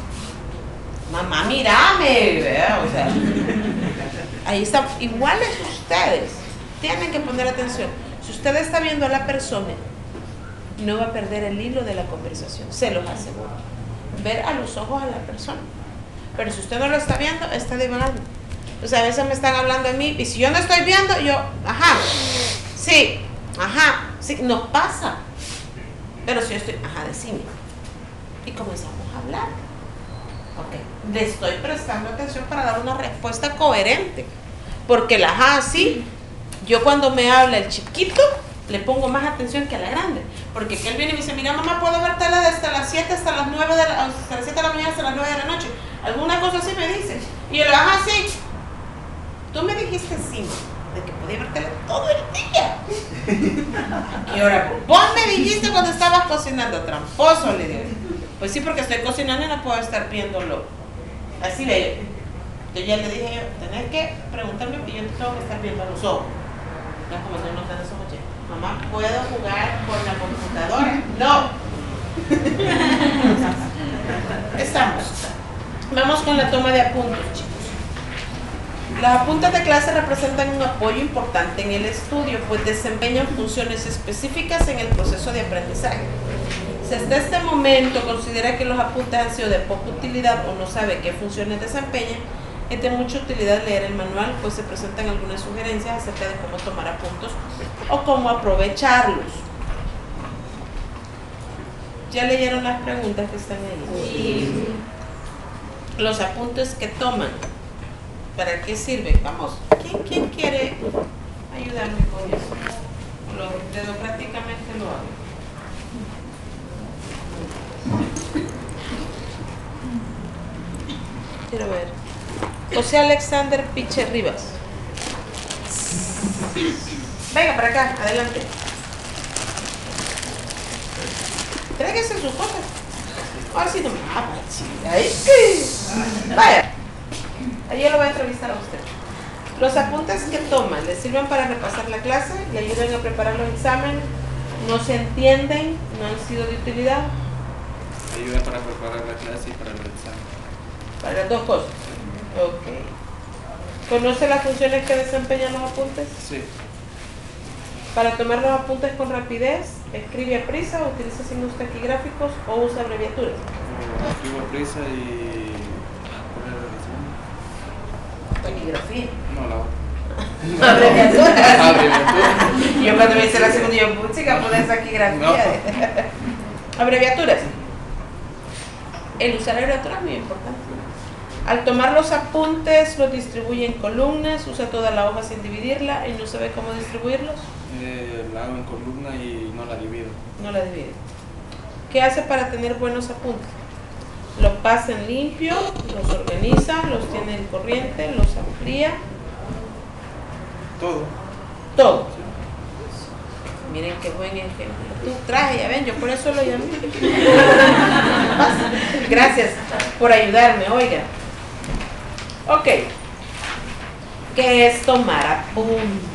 mamá, mírame, ¿verdad? O sea... Ahí está, iguales ustedes tienen que poner atención. Si usted está viendo a la persona, no va a perder el hilo de la conversación, se los aseguro. Ver a los ojos a la persona. Pero si usted no lo está viendo, está divagando. Entonces a veces me están hablando a mí, y si yo no estoy viendo, yo, ajá, sí, nos pasa. Pero si yo estoy, ajá, decime. Y comenzamos a hablar. Ok, le estoy prestando atención para dar una respuesta coherente. Porque la ajá, sí, yo cuando me habla el chiquito, le pongo más atención que a la grande. Porque que él viene y me dice, mira mamá, puedo ver tele desde las 7 hasta las 9 hasta las 7 de la mañana hasta las 9 de la noche. Alguna cosa así me dice. Y yo le ajá, sí. Tú me dijiste sí, de que podía ver tele todo el día. Y ahora, vos me dijiste cuando estabas cocinando, tramposo, le digo. Pues sí, porque estoy cocinando y no puedo estar viéndolo. Así de yo ya le dije, tenés que preguntarme y yo te tengo que estar viendo a los ojos. Ya como no nos dan esos ojos, mamá, ¿puedo jugar con la computadora? No. Estamos. Vamos con la toma de apuntes, chicos. Los apuntes de clase representan un apoyo importante en el estudio, pues desempeñan funciones específicas en el proceso de aprendizaje. Si hasta este momento considera que los apuntes han sido de poca utilidad o no sabe qué funciones desempeñan, es de mucha utilidad leer el manual, pues se presentan algunas sugerencias acerca de cómo tomar apuntes o cómo aprovecharlos. ¿Ya leyeron las preguntas que están ahí? Sí. Los apuntes que toman. ¿Para qué sirve? Vamos, ¿quién quiere ayudarme con eso? Democráticamente lo hago. Quiero ver. José Alexander Piche Rivas. Venga para acá, adelante. Tráigase sus cosas. Ahora sí no me vaya. Ayer lo voy a entrevistar a usted. Los apuntes que toman le sirven para repasar la clase, le ayudan a preparar los exámenes, no se entienden, no han sido de utilidad. Ayuda para preparar la clase y para el examen. Para las dos cosas. Ok. ¿Conoce las funciones que desempeñan los apuntes? Sí. Para tomar los apuntes con rapidez, escribe a prisa, utiliza signos taquigráficos o usa abreviaturas. Escribo a prisa y... ¿cuál era la segunda? Taquigrafía. No, la otra. Abreviaturas. Abreviaturas. Yo cuando me hice la segunda, yo, chica, pones taquigrafía. Abreviaturas. El usar abreviaturas es muy importante. Al tomar los apuntes, los distribuye en columnas, usa toda la hoja sin dividirla y no sabe cómo distribuirlos. La hago en columna y no la divido. No la divide. ¿Qué hace para tener buenos apuntes? Los pasa en limpio, los organiza, los tiene en corriente, los amplía. Todo. Todo. Miren qué buen ejemplo. Tú traje, ya ven, yo por eso lo llamé. Gracias por ayudarme, oiga. Ok. ¿Qué es tomar apuntes?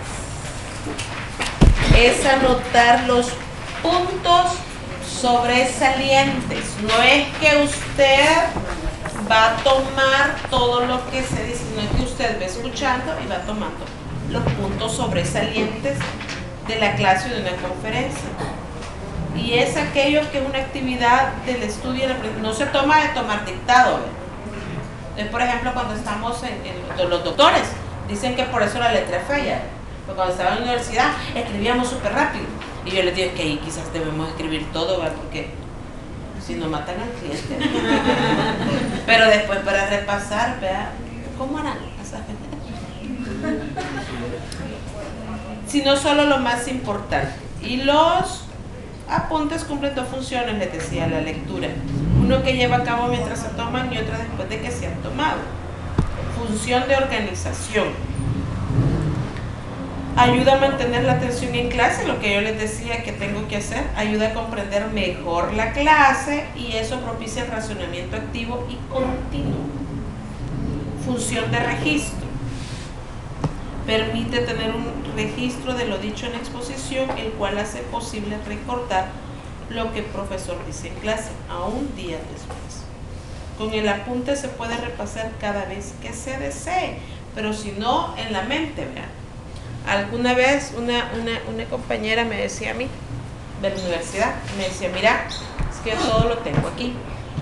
Es anotar los puntos sobresalientes. No es que usted va a tomar todo lo que se dice, no es que usted va escuchando y va tomando los puntos sobresalientes de la clase o de una conferencia. Y es aquello que es una actividad del estudio, no se toma de tomar dictado. Entonces, por ejemplo, cuando estamos los doctores, dicen que por eso la letra es fea. Porque cuando estaba en la universidad, escribíamos súper rápido. Y yo les digo que ahí quizás debemos escribir todo, ¿verdad? Porque si no matan al cliente. Pero después para repasar, ¿verdad? ¿Cómo harán? Sino solo lo más importante. Y los apuntes cumplen dos funciones, les decía, la lectura. Uno que lleva a cabo mientras se toman y otra después de que se han tomado. Función de organización. Ayuda a mantener la atención en clase, lo que yo les decía que tengo que hacer. Ayuda a comprender mejor la clase y eso propicia el razonamiento activo y continuo. Función de registro. Permite tener un registro de lo dicho en exposición, el cual hace posible recordar lo que el profesor dice en clase, aún días después. Con el apunte se puede repasar cada vez que se desee, pero si no, en la mente, vean. Alguna vez una compañera me decía a mí, de la universidad, me decía, mira, es que yo todo lo tengo aquí.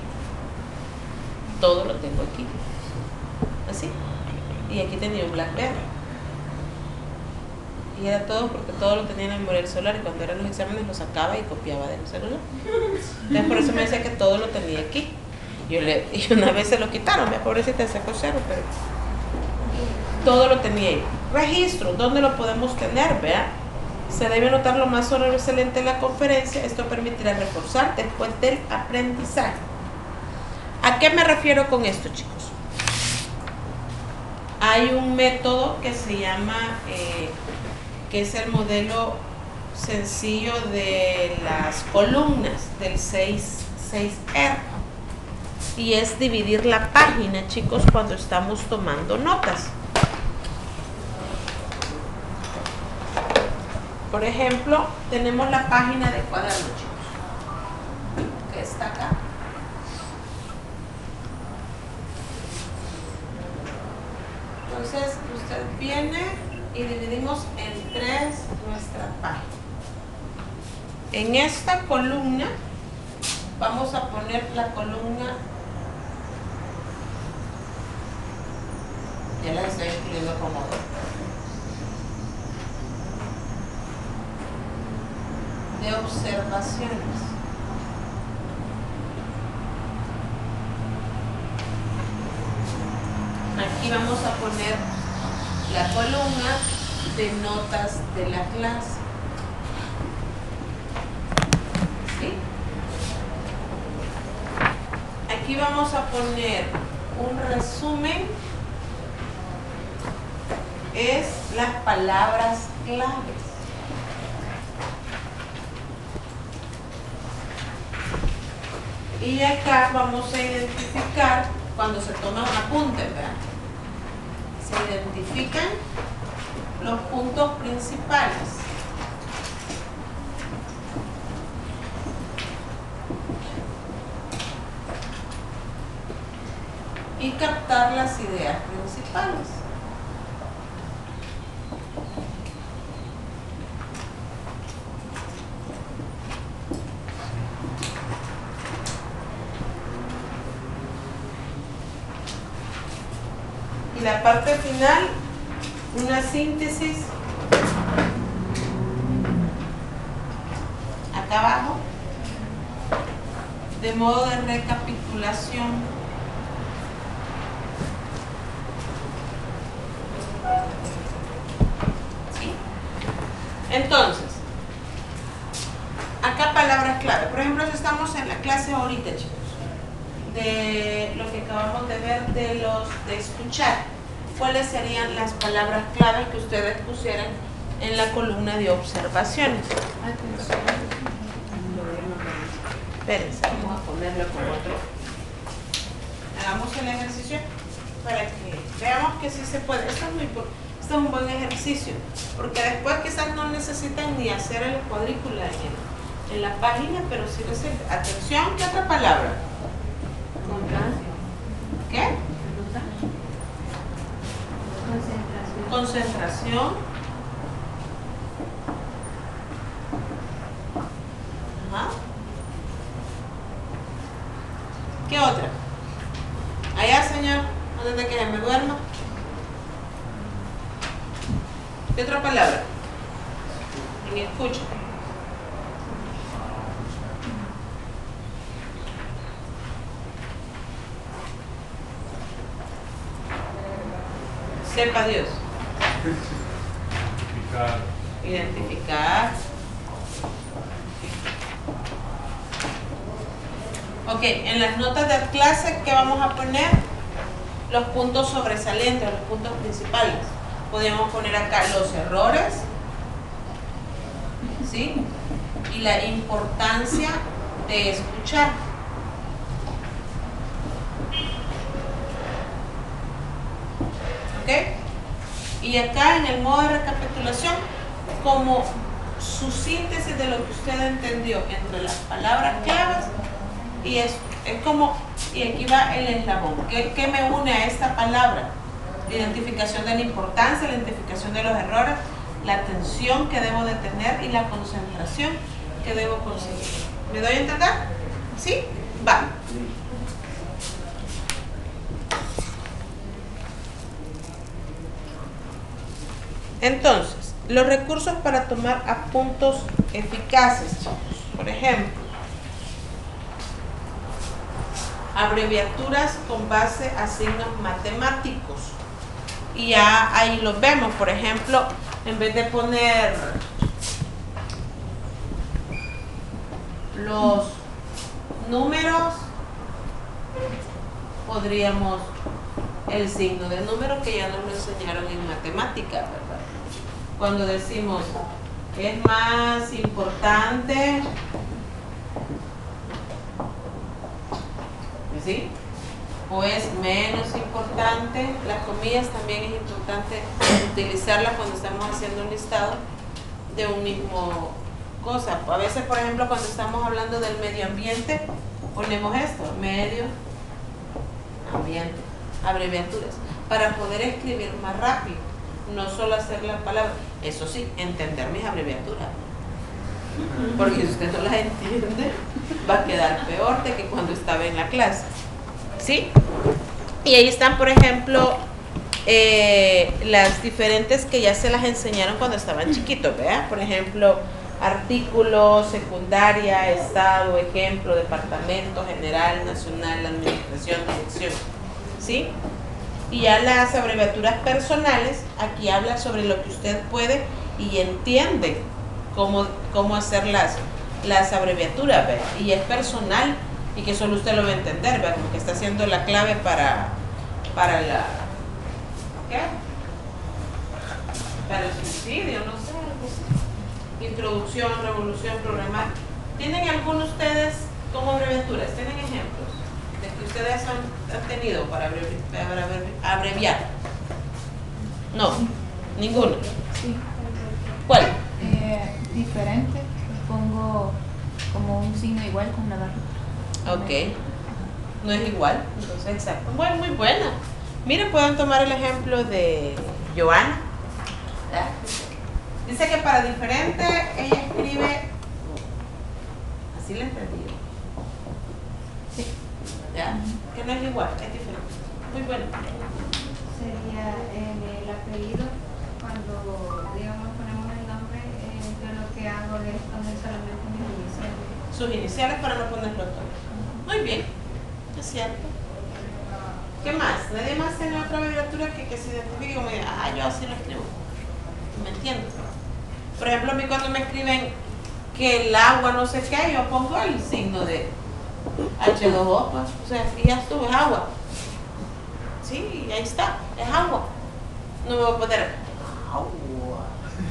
Todo lo tengo aquí. Así. Y aquí tenía un BlackBerry. Y era todo porque todo lo tenía en el memoria del celular y cuando eran los exámenes lo sacaba y copiaba del celular. Entonces por eso me decía que todo lo tenía aquí. Y una vez se lo quitaron, mi pobrecita sacó cero, pero todo lo tenía ahí. Registro, ¿dónde lo podemos tener? Vea, se debe anotar lo más sobresaliente en la conferencia. Esto permitirá reforzar después del aprendizaje. ¿A qué me refiero con esto, chicos? Hay un método que se llama, que es el modelo sencillo de las columnas del 6R. Y es dividir la página, chicos, cuando estamos tomando notas. Por ejemplo, tenemos la página de cuaderno, chicos, que está acá. Entonces, usted viene y dividimos en 3 nuestra página. En esta columna vamos a poner la columna, ya la estoy escribiendo como de observaciones. Aquí. aquí vamos a poner la columna de notas de la clase. ¿Sí? Aquí vamos a poner un resumen, es las palabras claves. Y acá vamos a identificar, cuando se toma un apunte, ¿verdad? Se identifican los puntos principales. Y captar las ideas principales. Y la parte final, una síntesis acá abajo, de modo de recapitulación. ¿Sí? Entonces, acá palabras clave. Por ejemplo, estamos en la clase ahorita, chicos, de lo que acabamos de ver de escuchar. ¿Cuáles serían las palabras claves que ustedes pusieran en la columna de observaciones? Espérense, vamos a ponerlo con otro. Hagamos el ejercicio para que veamos que sí se puede. Esto es un buen ejercicio, porque después quizás no necesitan ni hacer el cuadrícula en la página, pero sí les sirve. Atención, ¿qué otra palabra? ¿Qué? Concentración. Ajá. ¿Qué otra? Allá, señor, antes de que me duerma. ¿Qué otra palabra? En escucha. Sepa Dios. Identificar. Ok, en las notas de clase, ¿qué vamos a poner? Los puntos sobresalientes, los puntos principales. Podemos poner acá los errores, ¿sí? Y la importancia de escuchar. ¿Ok? Y acá en el modo de recapitulación, como su síntesis de lo que usted entendió entre las palabras claves, y es como, y aquí va el eslabón. ¿Qué me une a esta palabra? La identificación de la importancia, la identificación de los errores, la atención que debo de tener y la concentración que debo conseguir. ¿Me doy a entender? ¿Sí? Va. Entonces, los recursos para tomar apuntes eficaces, chicos. Por ejemplo, abreviaturas con base a signos matemáticos. Y ya ahí los vemos. Por ejemplo, en vez de poner los números, podríamos el signo de número, que ya nos lo enseñaron en matemáticas, ¿verdad? Cuando decimos es más importante, ¿sí? O es menos importante. Las comillas también es importante utilizarlas cuando estamos haciendo un listado de un mismo cosa. A veces, por ejemplo, cuando estamos hablando del medio ambiente, ponemos esto, medio ambiente, abreviaturas, para poder escribir más rápido, no solo hacer la palabra. Eso sí, entender mis abreviaturas, porque si usted no las entiende, va a quedar peor de que cuando estaba en la clase. ¿Sí? Y ahí están, por ejemplo, las diferentes que ya se las enseñaron cuando estaban chiquitos, ¿verdad? Por ejemplo, artículo, secundaria, estado, ejemplo, departamento, general, nacional, administración, dirección. ¿Sí? Y ya las abreviaturas personales, aquí habla sobre lo que usted puede y entiende cómo hacer las abreviaturas, ¿ve? Y es personal y que solo usted lo va a entender, ¿ve? Como que está haciendo la clave para la... ¿qué? Para el suicidio, no sé, algo así. Introducción, revolución, programar. ¿Tienen algunos de ustedes como abreviaturas? ¿Tienen ejemplos de que ustedes han tenido para abreviar? No, ninguno. Sí. ¿Cuál? Diferente. Pongo como un signo igual con una barra. Ok. No es igual, entonces exacto. Bueno, muy buena. Miren, pueden tomar el ejemplo de Joana. ¿Ya? Dice que para diferente ella escribe, así le entendí yo. Sí. ¿Ya? Que no es igual, es diferente. Muy bueno. Sería en el apellido, cuando digamos ponemos el nombre, yo lo que hago es poner solamente mis iniciales. Sus iniciales para no ponerlo todo. Muy bien, es cierto. ¿Qué más? ¿Nadie más tiene otra abreviatura que se identifique como diga, yo así lo escribo? ¿Me entiendes? Por ejemplo, a mí cuando me escriben que el agua no sé qué, yo pongo el signo de H2O, pues, o sea, y ya estuvo, es agua. Sí, y ahí está, es agua. No me voy a poner agua.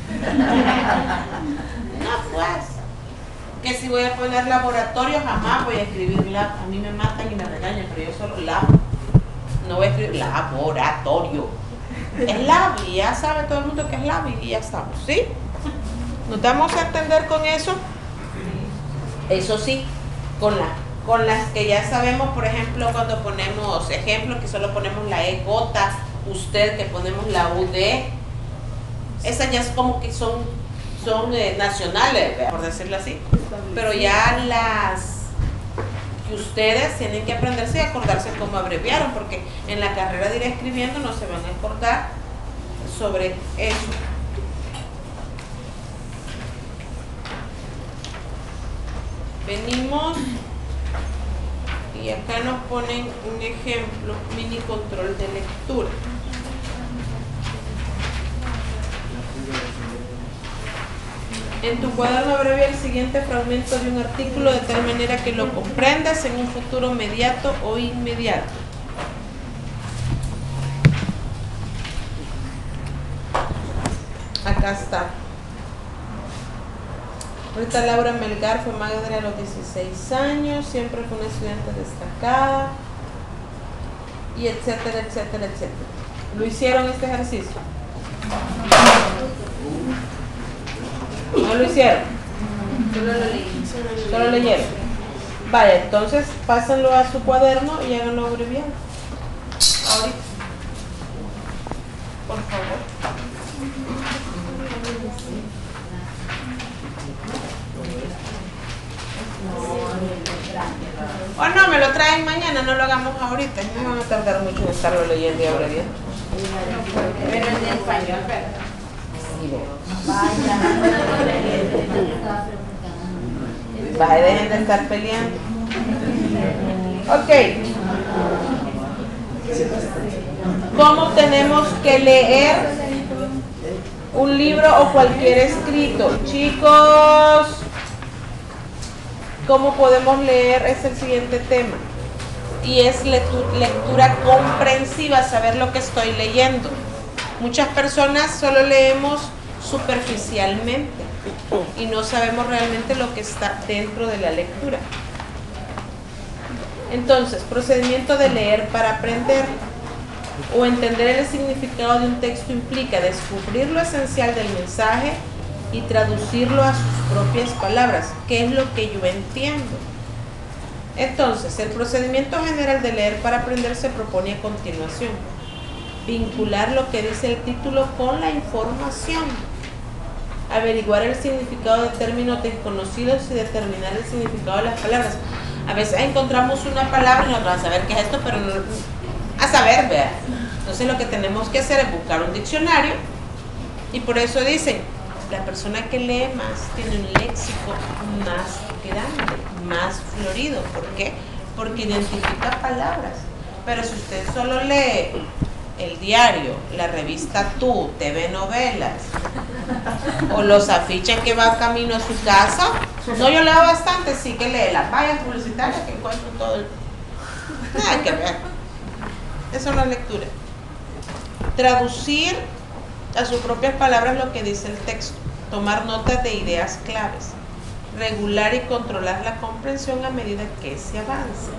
No, pues. Que si voy a poner laboratorio, jamás voy a escribir lab. A mí me matan y me regañan, pero yo solo lab. No voy a escribir laboratorio. Es lab y ya sabe todo el mundo que es lab y ya estamos, ¿sí? ¿Nos damos a entender con eso? Eso sí, con las que ya sabemos, por ejemplo, cuando ponemos ejemplos, que solo ponemos la E gota, usted, que ponemos la UD, esas ya es como que son nacionales, ¿verdad? Por decirlo así. Pero ya las que ustedes tienen que aprenderse y acordarse cómo abreviaron, porque en la carrera de ir escribiendo no se van a acordar sobre eso. Venimos y acá nos ponen un ejemplo, mini control de lectura. En tu cuaderno abrevia el siguiente fragmento de un artículo de tal manera que lo comprendas en un futuro inmediato o inmediato. Acá está. Rita Laura Melgar fue madre a los 16 años, siempre fue una estudiante destacada, y etcétera, etcétera, etcétera. ¿Lo hicieron este ejercicio? ¿No lo hicieron? Solo lo leí. Solo leyeron. Vaya, entonces pásenlo a su cuaderno y háganlo abreviado. Ahorita. Por favor. O no, me lo traen mañana, no lo hagamos ahorita. No van a tardar mucho en estarlo leyendo y abreviando. Pero en español, ¿verdad? Vaya, dejen de estar peleando. Ok. ¿Cómo tenemos que leer un libro o cualquier escrito? Chicos, ¿cómo podemos leer? Es el siguiente tema. Y es lectura comprensiva, saber lo que estoy leyendo. Muchas personas solo leemos superficialmente y no sabemos realmente lo que está dentro de la lectura. Entonces, procedimiento de leer para aprender o entender el significado de un texto implica descubrir lo esencial del mensaje y traducirlo a sus propias palabras. ¿Qué es lo que yo entiendo? Entonces, el procedimiento general de leer para aprender se propone a continuación. Vincular lo que dice el título con la información. Averiguar el significado de términos desconocidos y determinar el significado de las palabras. A veces encontramos una palabra y no vamos a saber qué es esto, pero no, a saber, vea. Entonces lo que tenemos que hacer es buscar un diccionario y por eso dicen, la persona que lee más tiene un léxico más grande, más florido. ¿Por qué? Porque identifica palabras. Pero si usted solo lee el diario, la revista Tú, TV Novelas o los afiches que va camino a su casa. No, yo leo bastante, sí que lee las vallas publicitarias que encuentro todo el... Nada que ver. Eso no es lectura. Traducir a sus propias palabras lo que dice el texto. Tomar notas de ideas claves. Regular y controlar la comprensión a medida que se avance.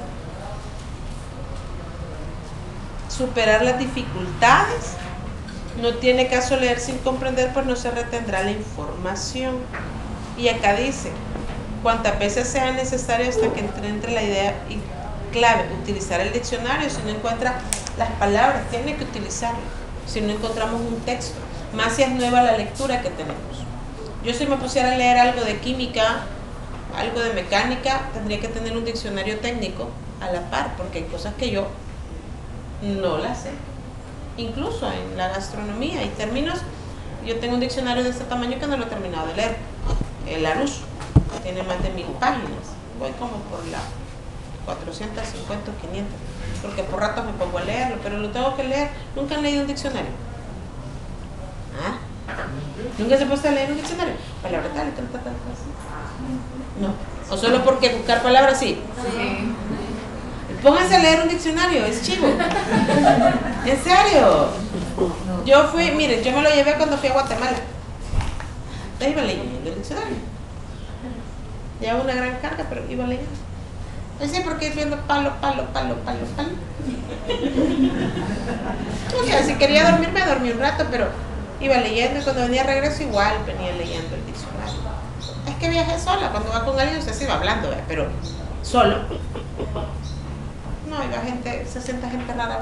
Superar las dificultades. No tiene caso leer sin comprender, pues no se retendrá la información. Y acá dice, cuantas veces sea necesario hasta que entre la idea clave, utilizar el diccionario. Si no encuentra las palabras, tiene que utilizarlo. Si no encontramos un texto, más si es nueva la lectura que tenemos. Yo si me pusiera a leer algo de química, algo de mecánica, tendría que tener un diccionario técnico a la par, porque hay cosas que yo no las sé. Incluso en la gastronomía hay términos. Yo tengo un diccionario de este tamaño que no lo he terminado de leer. El Larousse tiene más de 1000 páginas. Voy como por la 450 o 500, porque por rato me pongo a leerlo, pero lo tengo que leer. ¿Nunca han leído un diccionario? ¿Ah? ¿Nunca se ha puesto a leer un diccionario? Palabra tal, tal, tal, tal, tal. No. ¿O solo porque buscar palabras sí? Sí. Pónganse a leer un diccionario, es chivo. ¿En serio? Yo fui, miren, yo me lo llevé cuando fui a Guatemala. Entonces iba leyendo el diccionario. Llevaba una gran carga, pero iba leyendo. No sé por qué viendo palo. O sea, si quería dormir, me dormí un rato, pero iba leyendo y cuando venía de regreso igual venía leyendo el diccionario. Es que viajé sola, cuando va con alguien usted se iba hablando, pero solo. No, iba gente, se sienta gente rara.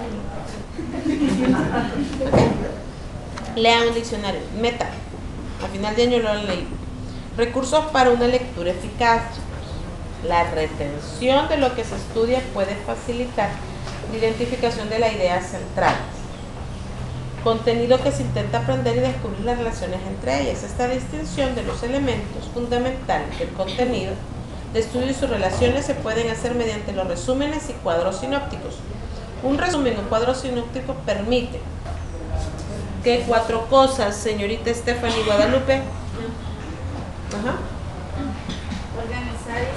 ¿Okay? Lean un diccionario. Meta. A final de año lo han leído. Recursos para una lectura eficaz. La retención de lo que se estudia puede facilitar la identificación de la idea central. Contenido que se intenta aprender y descubrir las relaciones entre ellas. Esta distinción de los elementos fundamentales del contenido de estudio y sus relaciones se pueden hacer mediante los resúmenes y cuadros sinópticos. Un resumen o cuadro sinóptico permite que 4 cosas, señorita Stephanie Guadalupe. Ajá. Organizar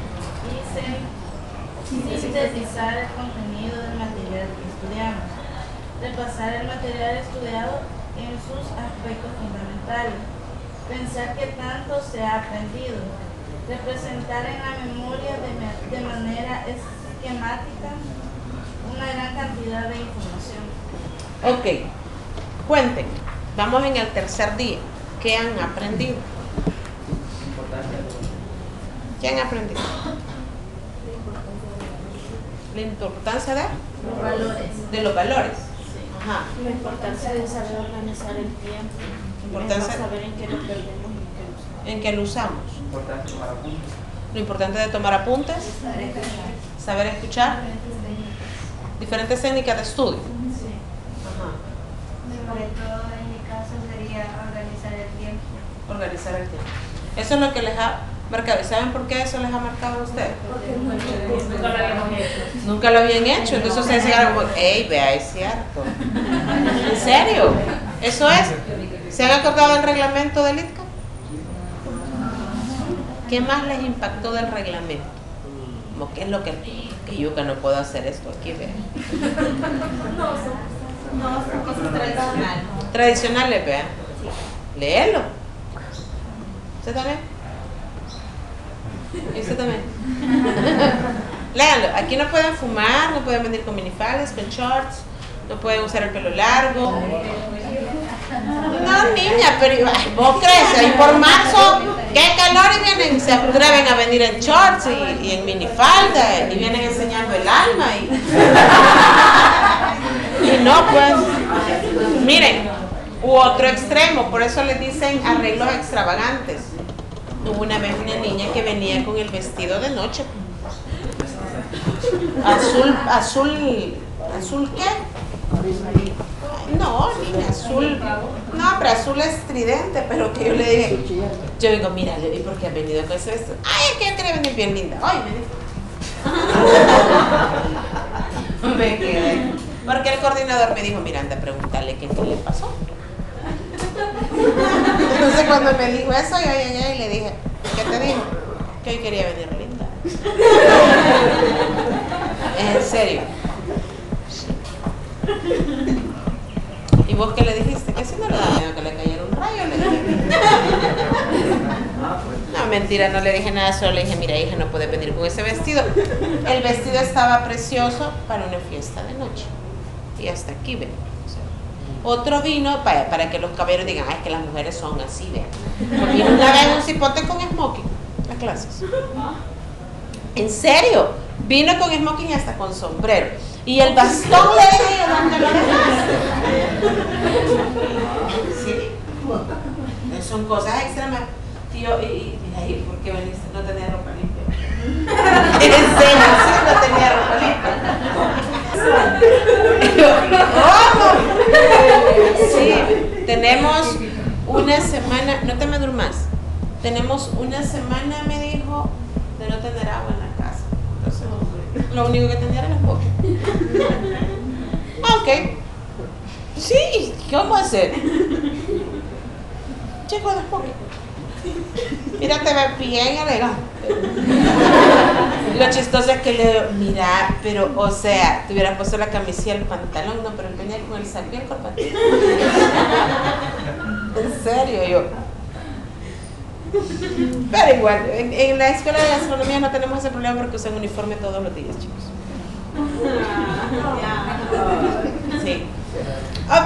y sintetizar el contenido del material que estudiamos. Repasar el material estudiado en sus aspectos fundamentales. Pensar qué tanto se ha aprendido. Representar en la memoria de manera esquemática una gran cantidad de información. Ok, cuenten, vamos en el tercer día. ¿Qué han aprendido? ¿Qué han aprendido? La importancia de los valores. De los valores. Ajá. La importancia de saber organizar el tiempo. Importancia saber en qué lo perdemos y en qué lo usamos. Lo importante de tomar apuntes. Saber escuchar. Diferentes técnicas de estudio. Sí. Ajá. Sobre todo en mi caso sería organizar el tiempo. Organizar el tiempo. Eso es lo que les ha marcado. ¿Y saben por qué eso les ha marcado a ustedes? Nunca lo habíamos hecho. Nunca lo habían hecho. Entonces ustedes decían algo, ¡ey, vea, es cierto! ¿En serio? ¿Eso es? ¿Se han acordado del reglamento del ITCA? ¿Qué más les impactó del reglamento? Como, ¿qué es lo que yo que no puedo hacer esto aquí? Vean. No, son cosas tradicionales. Tradicionales, vean. Léelo. ¿Usted también? ¿Y usted también? Léanlo. Aquí no pueden fumar, no pueden venir con minifaldas, con shorts, no pueden usar el pelo largo. No, niña, pero vos crees, ahí por marzo, qué calor y vienen, se atreven a venir en shorts y en minifalda y vienen enseñando el alma y no, pues, miren, u otro extremo, por eso les dicen arreglos extravagantes. Hubo una vez una niña que venía con el vestido de noche, azul ¿qué? No, niña, azul, no, pero azul estridente, pero que yo le dije, yo digo, mira, ¿y por qué has venido con ese vestido? Ay, es que yo quería venir bien linda. Ay, me quedé. Porque el coordinador me dijo, mira, anda, pregúntale qué le pasó. Entonces cuando me dijo eso, yo llegué y le dije, ¿qué te dijo? Que hoy quería venir linda. En serio. ¿Y vos qué le dijiste? Que si no le da miedo que le cayera un rayo, le dije. No, mentira, no le dije nada, solo le dije, mira hija, no puedes venir con ese vestido. El vestido estaba precioso para una fiesta de noche. Y hasta aquí, ven. Otro vino para que los caballeros digan, es que las mujeres son así, vean. Vino una vez un cipote con smoking a clases. En serio, vino con smoking y hasta con sombrero. Y el bastón le dije yo, ¿dónde lo dejaste? Sí. Son cosas extremas. Tío, y mira, ¿y por qué veniste? No tenía ropa limpia. En serio, sí, no tenía ropa limpia. ¿Cómo? Sí, tenemos una semana, no te me durmas, tenemos una semana, me dijo, de no tener agua en la casa. Entonces, lo único que tenía era los bocas. Ok. Sí, ¿cómo hacer? Chico de bocas. Mira, te ves bien elegante. Lo chistoso es que le digo, mira, pero, o sea, te hubieras puesto la camisa y el pantalón, no, pero él venía con el saco y el corbatín. En serio, yo. Pero igual, en la escuela de gastronomía no tenemos ese problema porque usan uniforme todos los días, chicos. Sí. Ok.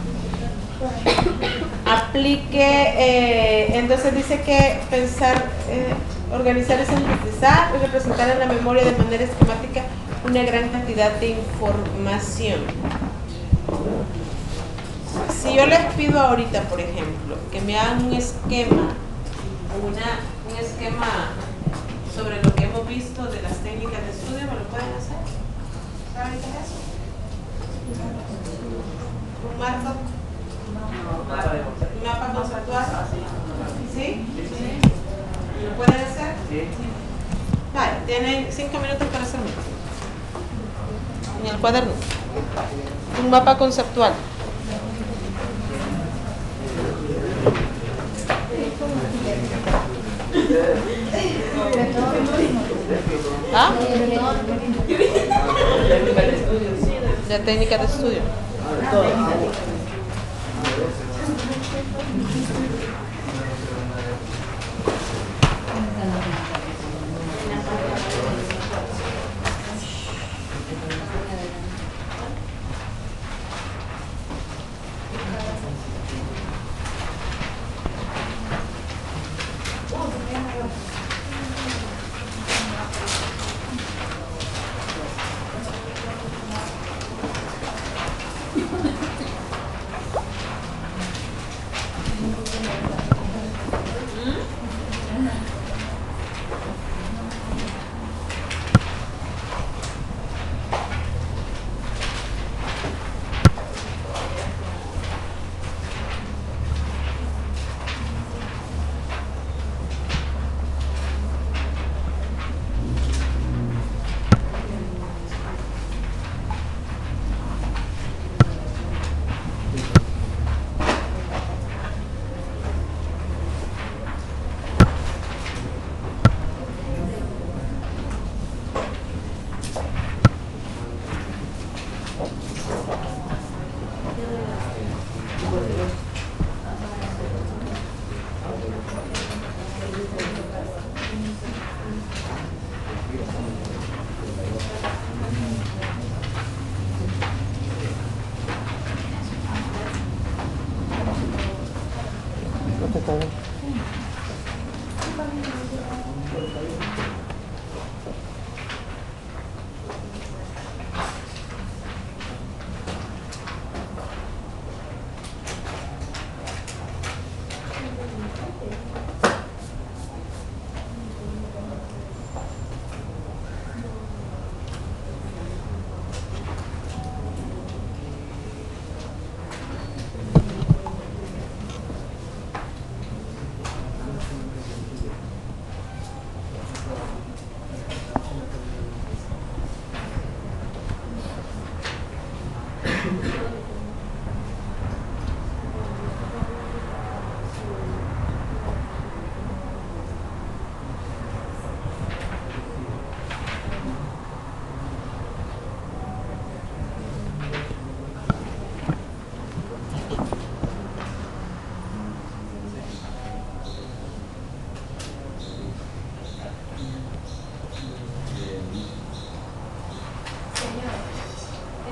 Aplique, entonces dice que pensar, organizar es sintetizar y representar en la memoria de manera esquemática una gran cantidad de información. Si yo les pido ahorita, por ejemplo, que me hagan un esquema, un esquema sobre lo que hemos visto de las técnicas de estudio, ¿me lo pueden hacer? ¿Saben qué es eso? Un mapa conceptual. ¿Sí? ¿Lo pueden hacer? Sí. Vale, tienen 5 minutos para hacerlo. En el cuaderno. Un mapa conceptual. ¿Ah? De técnica de estudio.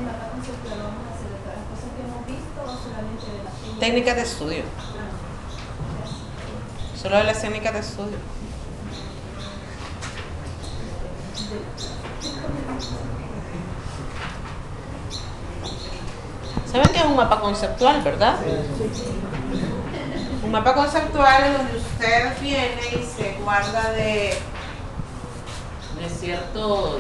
el mapa conceptual lo vamos a hacer de todas las cosas que hemos visto o solamente de las Técnicas de estudio. Solo de las técnicas de estudio. ¿Saben qué es un mapa conceptual, verdad? Un mapa conceptual es donde usted viene y se guarda de ciertos...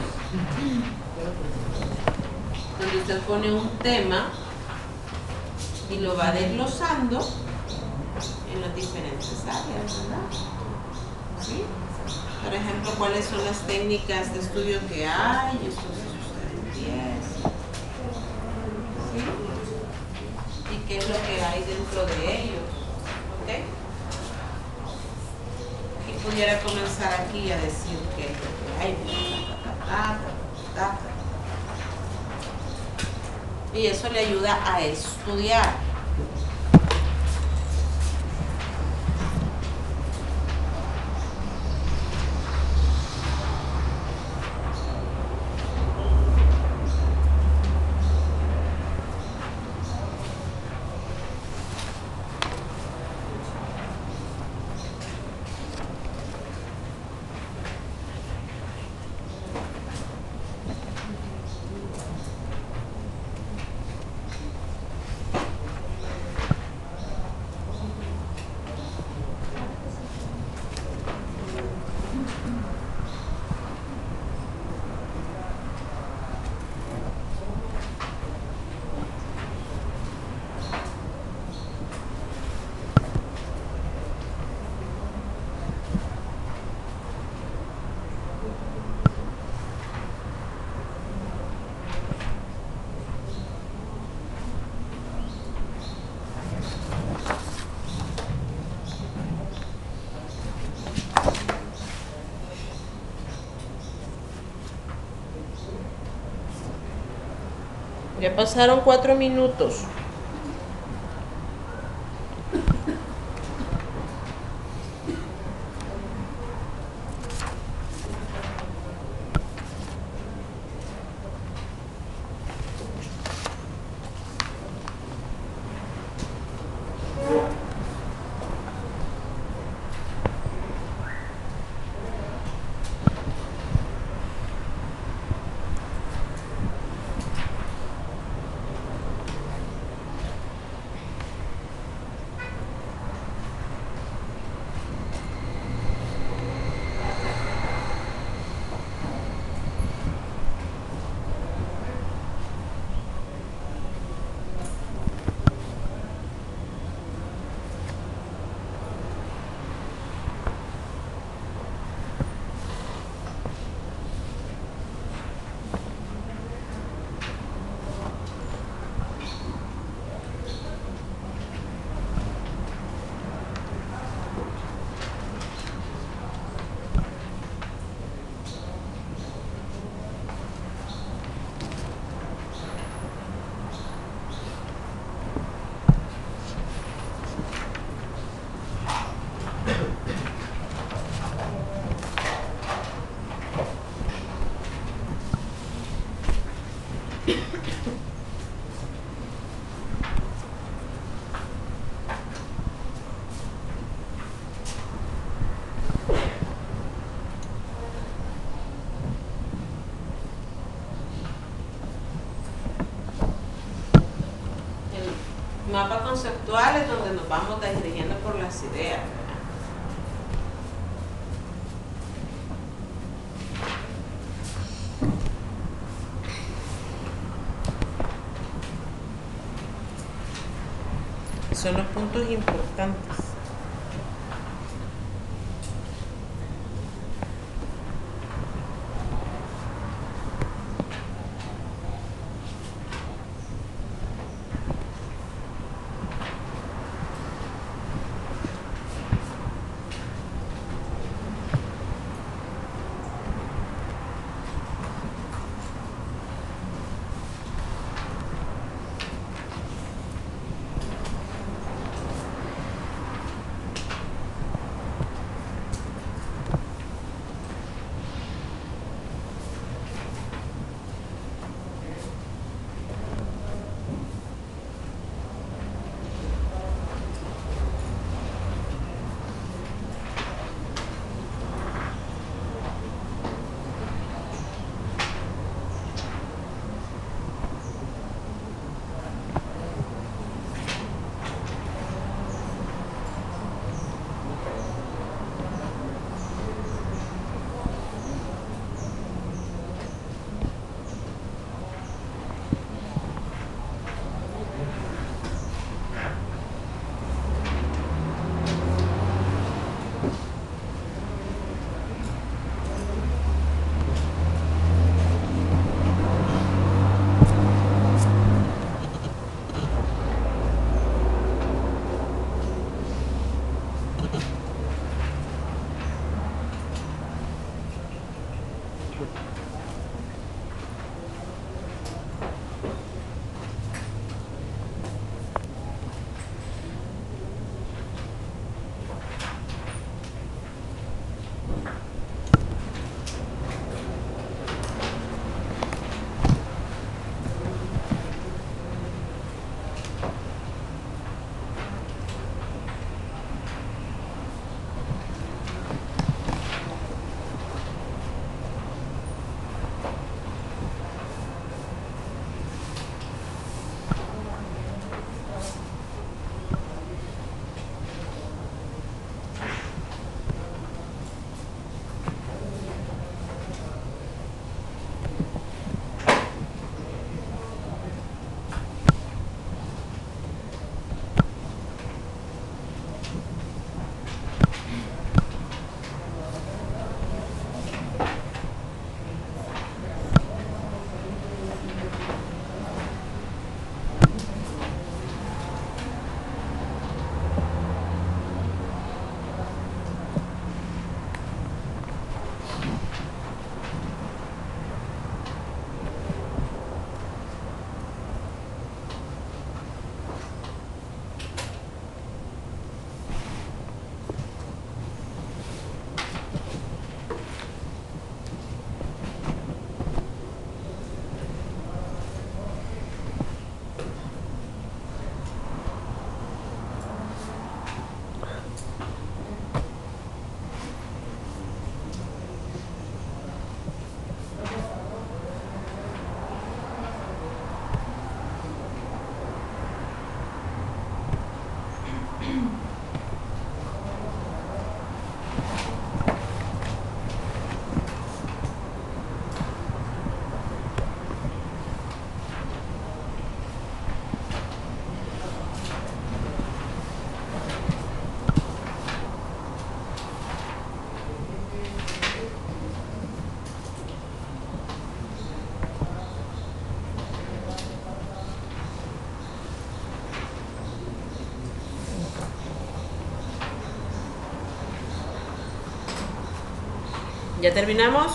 donde usted pone un tema y lo va desglosando en las diferentes áreas, ¿verdad? ¿Sí? Por ejemplo, cuáles son las técnicas de estudio que hay, esto usted empieza. ¿Sí? Y qué es lo que hay dentro de ellos. ¿Ok? Y pudiera comenzar aquí a decir qué es lo que hay. Y eso le ayuda a estudiar. Ya pasaron 4 minutos. Mapa conceptual es donde nos vamos dirigiendo por las ideas. Son los puntos importantes. ¿Ya terminamos?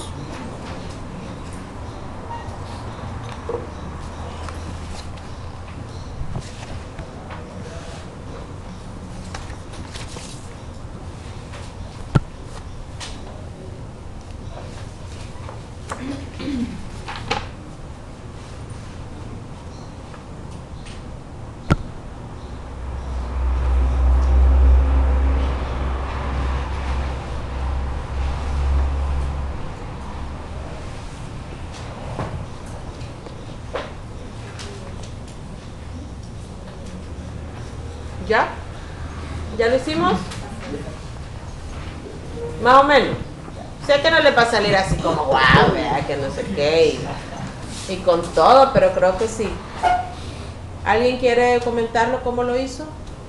¿Ya? ¿Ya lo hicimos? Más o menos. Sé que no le va a salir así como wow, vea, que no sé qué. Y con todo, pero creo que sí. ¿Alguien quiere comentarlo cómo lo hizo?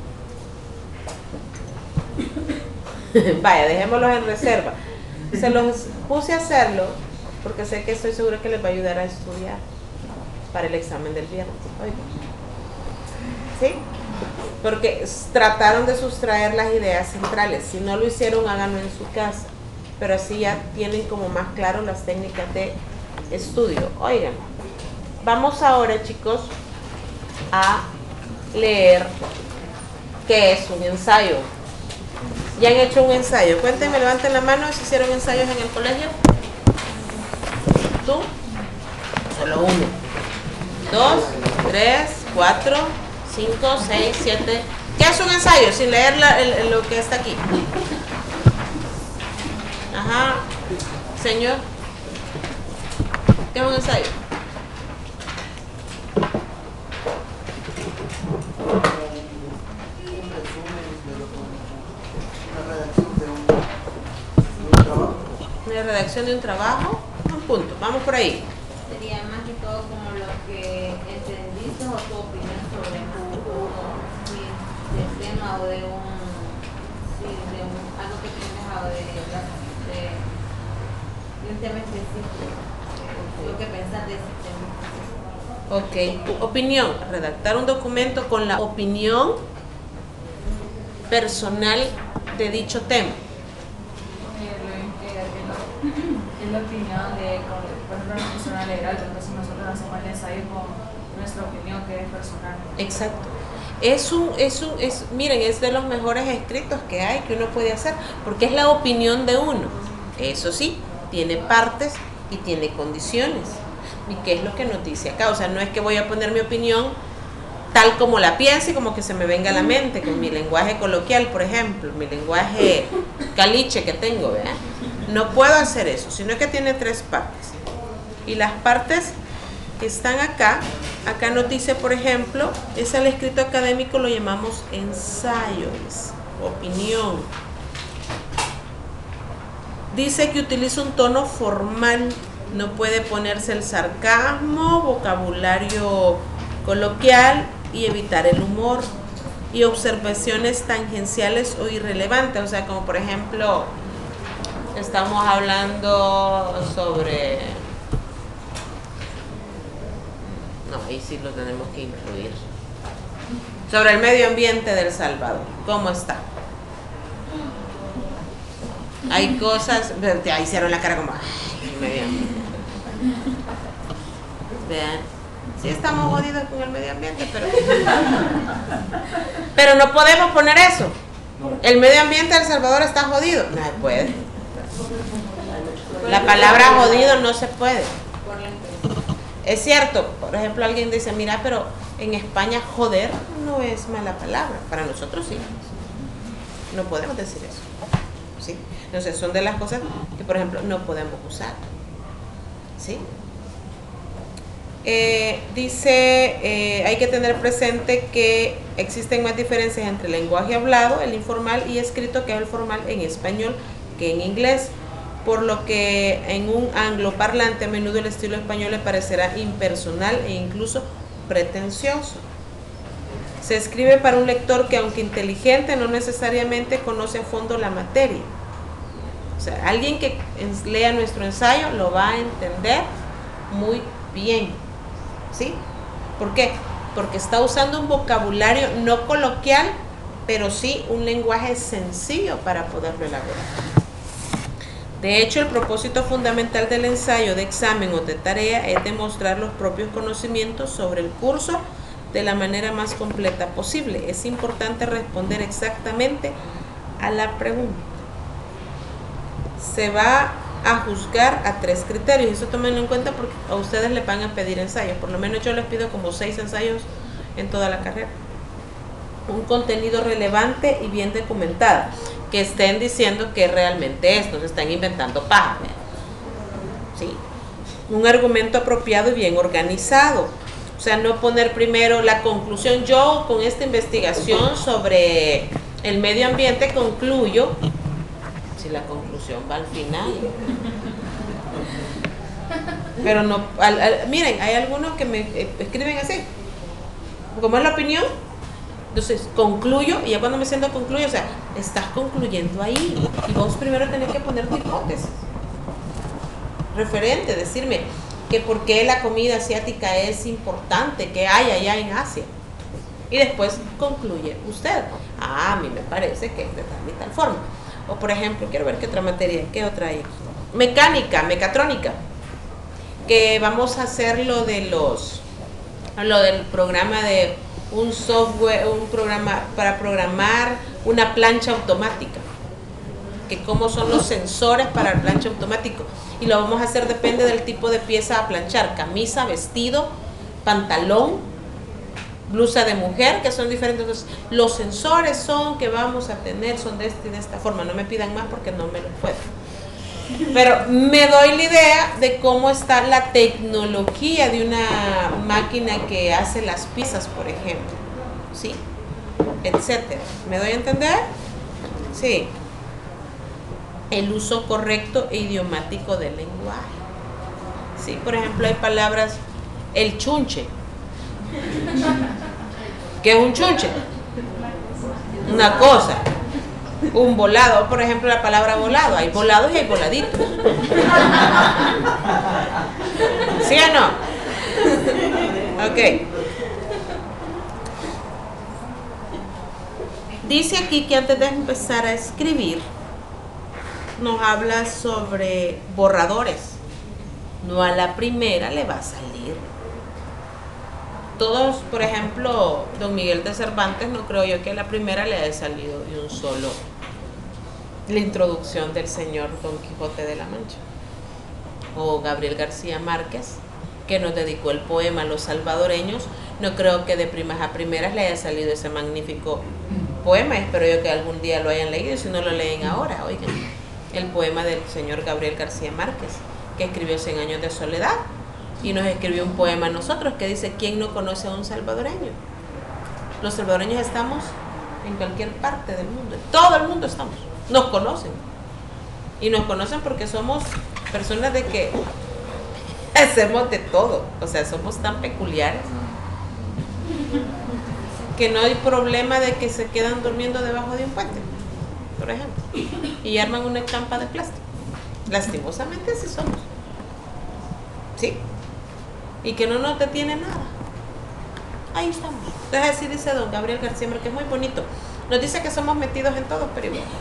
Vaya, dejémoslos en reserva. Se los puse a hacerlo porque sé que estoy segura que les va a ayudar a estudiar para el examen del viernes. Oiga. ¿Sí? Porque trataron de sustraer las ideas centrales. Si no lo hicieron, háganlo en su casa. Pero así ya tienen como más claro las técnicas de estudio. Oigan, vamos ahora, chicos, a leer qué es un ensayo. ¿Ya han hecho un ensayo? Cuéntenme, levanten la mano si hicieron ensayos en el colegio. ¿Tú? Solo 1, 2, 3, 4, 5, 6, 7. ¿Qué es un ensayo? Sin leer lo que está aquí. Ajá. Señor. ¿Qué es un ensayo? Una redacción de un trabajo. Un punto. Vamos por ahí. Sería más que todo como lo que entendiste o tu opinión sobre del tema o de algo que tienes de un tema específico, lo que pensás de ese tema. Ok, opinión, redactar un documento con la opinión personal de dicho tema. Es la opinión de, por ejemplo, una persona legal, entonces nosotros hacemos el ensayo con nuestra opinión que es personal. Exacto. Miren, es de los mejores escritos que hay, que uno puede hacer, porque es la opinión de uno. Eso sí, tiene partes y tiene condiciones. ¿Y qué es lo que nos dice acá? O sea, no es que voy a poner mi opinión tal como la piense y como que se me venga a la mente, con mi lenguaje coloquial, por ejemplo, mi lenguaje caliche que tengo, ¿verdad? No puedo hacer eso, sino que tiene 3 partes. Y las partes que están acá nos dice, por ejemplo, es el escrito académico, lo llamamos ensayos, opinión. Dice que utiliza un tono formal, no puede ponerse el sarcasmo, vocabulario coloquial y evitar el humor y observaciones tangenciales o irrelevantes, o sea, como por ejemplo, estamos hablando sobre... No, ahí sí lo tenemos que incluir. Sobre el medio ambiente del Salvador, ¿cómo está? Hay cosas, ahí hicieron la cara como, ay, el medio ambiente. Vean, sí estamos jodidos con el medio ambiente, pero no podemos poner eso. El medio ambiente del Salvador está jodido. No se puede. La palabra jodido no se puede. Es cierto, por ejemplo, alguien dice, mira, pero en España joder no es mala palabra. Para nosotros sí. No podemos decir eso. ¿Sí? Entonces son de las cosas que, por ejemplo, no podemos usar. ¿Sí? Dice, hay que tener presente que existen más diferencias entre el lenguaje hablado, el informal y escrito, que es el formal en español que en inglés, por lo que en un angloparlante a menudo el estilo español le parecerá impersonal e incluso pretencioso. Se escribe para un lector que, aunque inteligente, no necesariamente conoce a fondo la materia. O sea, alguien que lea nuestro ensayo lo va a entender muy bien. ¿Sí? ¿Por qué? Porque está usando un vocabulario no coloquial, pero sí un lenguaje sencillo para poderlo elaborar. De hecho, el propósito fundamental del ensayo de examen o de tarea es demostrar los propios conocimientos sobre el curso de la manera más completa posible. Es importante responder exactamente a la pregunta. Se va a juzgar a 3 criterios. Eso tómenlo en cuenta porque a ustedes les van a pedir ensayos. Por lo menos yo les pido como 6 ensayos en toda la carrera. Un contenido relevante y bien documentado, que estén diciendo que realmente es, no se están inventando paja, ¿sí? Un argumento apropiado y bien organizado, o sea, no poner primero la conclusión. Yo con esta investigación sobre el medio ambiente concluyo, si la conclusión va al final, pero no, miren, hay algunos que me escriben así, como es la opinión. Entonces, concluyo, y ya cuando me siento concluyo, o sea, estás concluyendo ahí, y vos primero tenés que poner tu hipótesis referente, decirme que por qué la comida asiática es importante, que hay allá en Asia, y después concluye usted, a mí me parece que es de tal y tal forma. O por ejemplo, quiero ver qué otra materia, qué otra hay, mecánica, mecatrónica, que vamos a hacer lo del programa de un software, un programa para programar una plancha automática, que cómo son los sensores para el plancha automático, y lo vamos a hacer, depende del tipo de pieza a planchar, camisa, vestido, pantalón, blusa de mujer, que son diferentes. Entonces, los sensores son que vamos a tener, son de esta y de esta forma. No me pidan más porque no me lo puedo, pero me doy la idea de cómo está la tecnología de una máquina que hace las pizzas, por ejemplo, ¿sí? Etcétera. ¿Me doy a entender? Sí. El uso correcto e idiomático del lenguaje. Sí, por ejemplo, hay palabras, el chunche. ¿Qué es un chunche? Una cosa. Un volado, por ejemplo, la palabra volado. Hay volados y hay voladitos. ¿Sí o no? Ok. Dice aquí que antes de empezar a escribir, nos habla sobre borradores. No a la primera le va a salir. Todos, por ejemplo, Don Miguel de Cervantes, no creo yo que a la primera le haya salido de un solo la introducción del señor Don Quijote de la Mancha. O Gabriel García Márquez, que nos dedicó el poema a los salvadoreños, no creo que de primas a primeras le haya salido ese magnífico poema. Espero yo que algún día lo hayan leído, si no lo leen ahora, oigan, el poema del señor Gabriel García Márquez, que escribió 100 años de soledad, y nos escribió un poema a nosotros que dice: ¿quién no conoce a un salvadoreño? Los salvadoreños estamos en cualquier parte del mundo, en todo el mundo estamos, nos conocen, y nos conocen porque somos personas de que hacemos de todo, o sea, somos tan peculiares que no hay problema de que se quedan durmiendo debajo de un puente, por ejemplo, y arman una estampa de plástico. Lastimosamente así somos, ¿sí? Y que no nos detiene nada. Ahí estamos. Entonces así dice Don Gabriel García Márquez, que es muy bonito. Nos dice que somos metidos en todo, pero igual.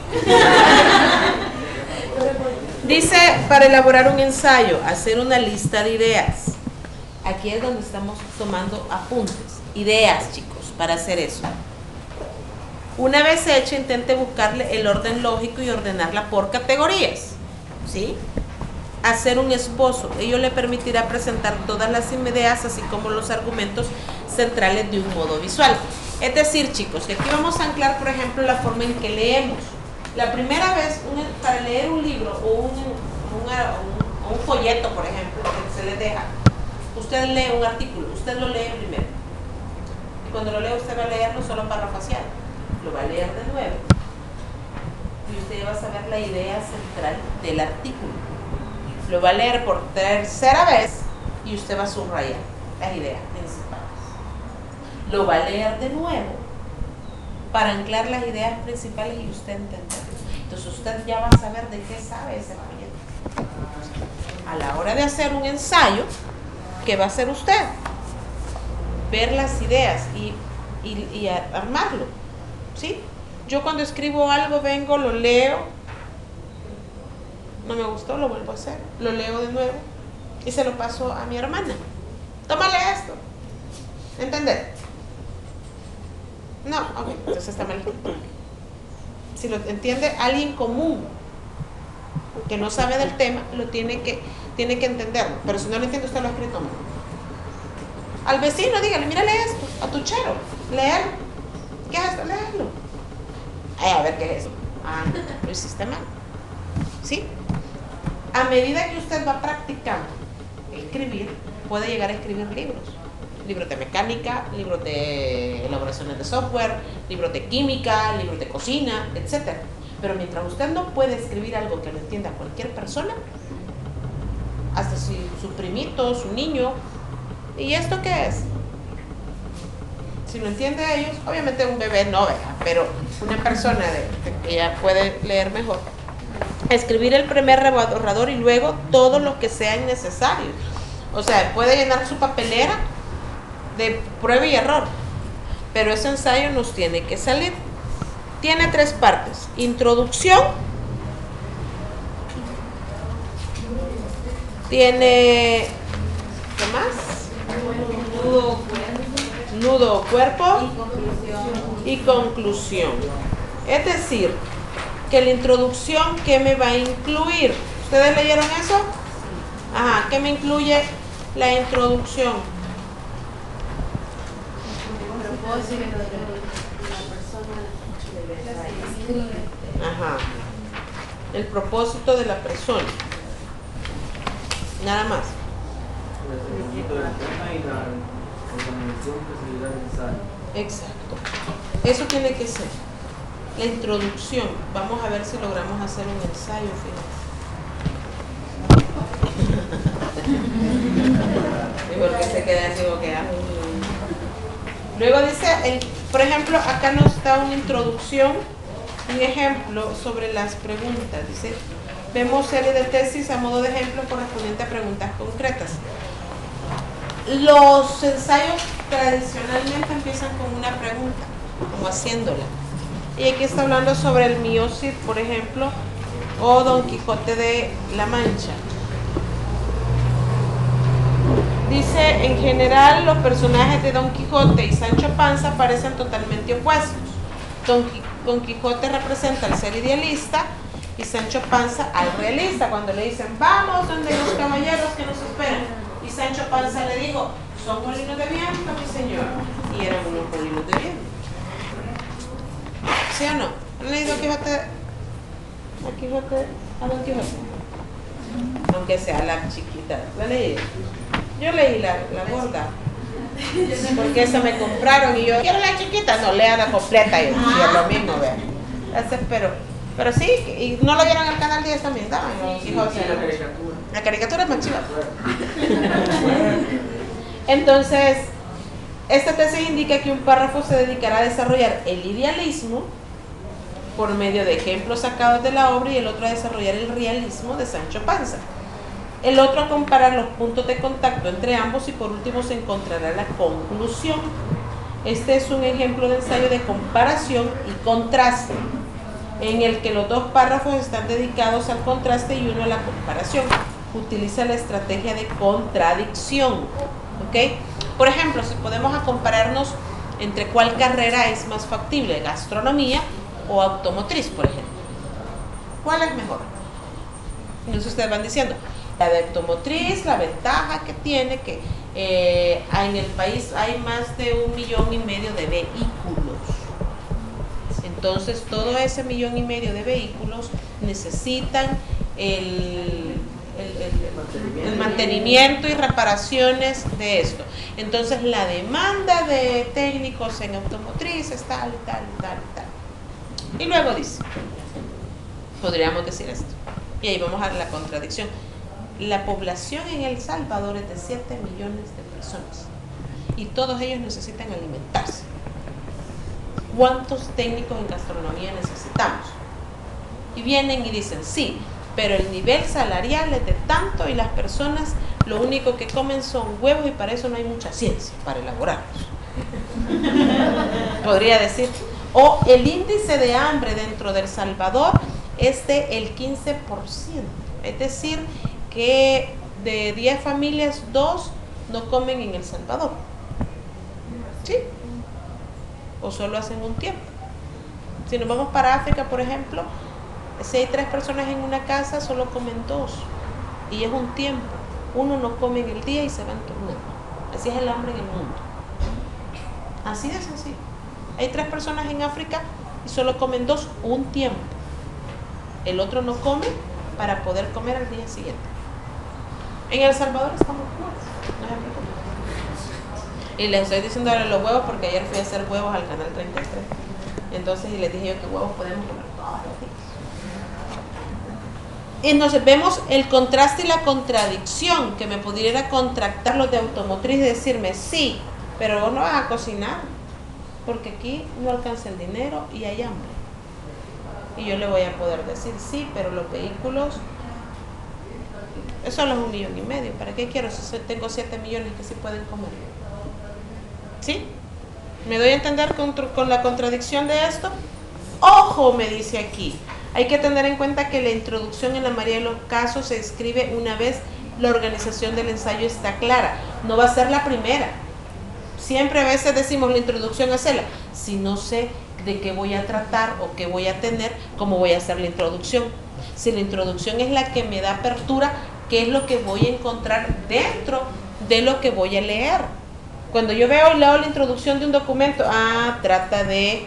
Dice, para elaborar un ensayo, hacer una lista de ideas. Aquí es donde estamos tomando apuntes. Ideas, chicos, para hacer eso. Una vez hecho, intente buscarle el orden lógico y ordenarla por categorías, ¿sí? Hacer un esbozo. Ello le permitirá presentar todas las ideas, así como los argumentos centrales de un modo visual. Es decir, chicos, que aquí vamos a anclar, por ejemplo, la forma en que leemos. La primera vez, para leer un libro o un folleto, por ejemplo, que se les deja, usted lee un artículo, usted lo lee primero. Y cuando lo lee, usted va a leerlo solo parrafaseado. Lo va a leer de nuevo. Y usted va a saber la idea central del artículo. Lo va a leer por tercera vez y usted va a subrayar las ideas principales. Lo va a leer de nuevo para anclar las ideas principales y usted entender. Entonces usted ya va a saber de qué sabe ese proyecto. A la hora de hacer un ensayo, ¿qué va a hacer usted? Ver las ideas y armarlo, ¿sí? Yo cuando escribo algo vengo, lo leo, no me gustó, lo vuelvo a hacer, lo leo de nuevo y se lo paso a mi hermana. Tómale esto. ¿Entender? No, ok, entonces está mal. Si lo entiende alguien común que no sabe del tema, lo tiene que entenderlo. Pero si no lo entiende, usted lo ha escrito mal. Al vecino, dígale, mírale esto, a tu chero, léelo. ¿Qué es esto? Léelo. A ver qué es eso. Ah, lo hiciste mal. ¿Sí? A medida que usted va practicando escribir, puede llegar a escribir libros. Libros de mecánica, libros de elaboraciones de software, libros de química, libros de cocina, etc. Pero mientras usted no puede escribir algo que lo entienda cualquier persona, hasta si su primito, su niño, ¿y esto qué es? Si lo entiende a ellos, obviamente un bebé no, ¿verdad? Pero una persona que ya puede leer mejor, escribir el primer borrador y luego todo lo que sea necesario. O sea, puede llenar su papelera de prueba y error, pero ese ensayo nos tiene que salir. Tiene 3 partes: introducción, tiene, ¿qué más? Nudo o cuerpo y conclusión. Es decir, que la introducción, ¿qué me va a incluir? ¿Ustedes leyeron eso? Ajá, ¿qué me incluye la introducción? Ajá, el propósito de la persona. Nada más. Exacto. Eso tiene que ser la introducción. Vamos a ver si logramos hacer un ensayo final. ¿Y por qué se queda así boqueado? Luego dice, por ejemplo, acá nos da una introducción, un ejemplo sobre las preguntas. Dice, vemos serie de tesis a modo de ejemplo correspondiente a preguntas concretas. Los ensayos tradicionalmente empiezan con una pregunta, como haciéndola. Y aquí está hablando sobre el Mío Cid, por ejemplo, o Don Quijote de la Mancha. Dice, en general, los personajes de Don Quijote y Sancho Panza parecen totalmente opuestos. Don Quijote representa al ser idealista y Sancho Panza al realista. Cuando le dicen, vamos donde los caballeros que nos esperan. Y Sancho Panza le dijo, son molinos de viento, mi señor. Y eran unos molinos de viento. ¿Sí o no? ¿Han leído a Don Quijote? Aunque sea la chiquita. ¿La leí? Yo leí la gorda. Porque esa me compraron y yo, quiero la chiquita. No, lea la completa. Y es lo mismo, vean. Pero sí, y no lo vieron en el canal 10 también, ¿estaban? Sí, la caricatura es más chiva. Entonces, esta tesis indica que un párrafo se dedicará a desarrollar el idealismo por medio de ejemplos sacados de la obra y el otro a desarrollar el realismo de Sancho Panza. El otro a comparar los puntos de contacto entre ambos y por último se encontrará la conclusión. Este es un ejemplo de ensayo de comparación y contraste, en el que los 2 párrafos están dedicados al contraste y uno a la comparación. Utiliza la estrategia de contradicción. ¿Ok? Por ejemplo, si podemos compararnos entre cuál carrera es más factible, gastronomía o automotriz, por ejemplo. ¿Cuál es mejor? Entonces ustedes van diciendo, la de automotriz, la ventaja que tiene que en el país hay más de 1,5 millones de vehículos. Entonces todo ese 1,5 millones de vehículos necesitan el mantenimiento y reparaciones de esto. Entonces la demanda de técnicos en automotriz es tal, tal, tal, tal. Y luego dice, podríamos decir esto, y ahí vamos a la contradicción. La población en El Salvador es de 7 millones de personas y todos ellos necesitan alimentarse. ¿Cuántos técnicos en gastronomía necesitamos? Y vienen y dicen, sí, pero el nivel salarial es de tanto y las personas lo único que comen son huevos y para eso no hay mucha ciencia para elaborarlos. Podría decir. O el índice de hambre dentro de El Salvador es del 15%. Es decir, que de 10 familias, 2 no comen en El Salvador. ¿Sí? O solo hacen un tiempo. Si nos vamos para África, por ejemplo, si hay 3 personas en una casa, solo comen 2. Y es un tiempo. Uno no come en el día y se van turnando. Así es el hambre en el mundo. Así de sencillo. Hay 3 personas en África y solo comen 2 un tiempo. El otro no come para poder comer al día siguiente. En El Salvador estamos iguales, no se preocupen. Y les estoy diciendo ahora los huevos porque ayer fui a hacer huevos al canal 33. Entonces, y les dije yo que huevos podemos comer todos los días. Entonces vemos el contraste y la contradicción, que me pudiera contractar los de automotriz y decirme, sí, pero vos no vas a cocinar, porque aquí no alcanza el dinero y hay hambre. Y yo le voy a poder decir, sí, pero los vehículos, eso es 1,5 millones. ¿Para qué quiero si tengo 7 millones que sí pueden comer? ¿Sí? ¿Me doy a entender con la contradicción de esto? Ojo, me dice aquí. Hay que tener en cuenta que la introducción en la mayoría de los casos se escribe una vez la organización del ensayo está clara. No va a ser la primera. Siempre a veces decimos la introducción, hacerla. Si no sé de qué voy a tratar o qué voy a tener, ¿cómo voy a hacer la introducción? Si la introducción es la que me da apertura, ¿qué es lo que voy a encontrar dentro de lo que voy a leer? Cuando yo leo la introducción de un documento, trata de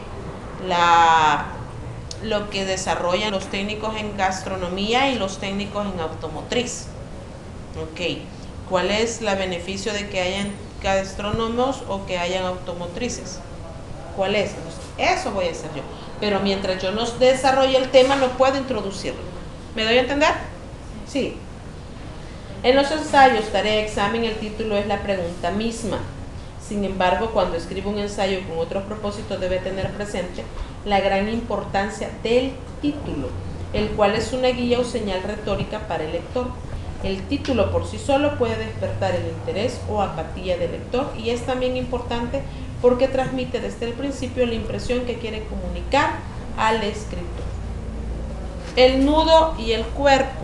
lo que desarrollan los técnicos en gastronomía y los técnicos en automotriz. Ok, ¿cuál es el beneficio de que hayan gastrónomos o que hayan automotrices? ¿Cuál es? Eso voy a hacer yo. Pero mientras yo no desarrolle el tema, no puedo introducirlo. ¿Me doy a entender? Sí. En los ensayos, tarea de examen, el título es la pregunta misma. Sin embargo, cuando escribo un ensayo con otros propósitos, debe tener presente la gran importancia del título, el cual es una guía o señal retórica para el lector. El título por sí solo puede despertar el interés o apatía del lector y es también importante porque transmite desde el principio la impresión que quiere comunicar al escritor. El nudo y el cuerpo.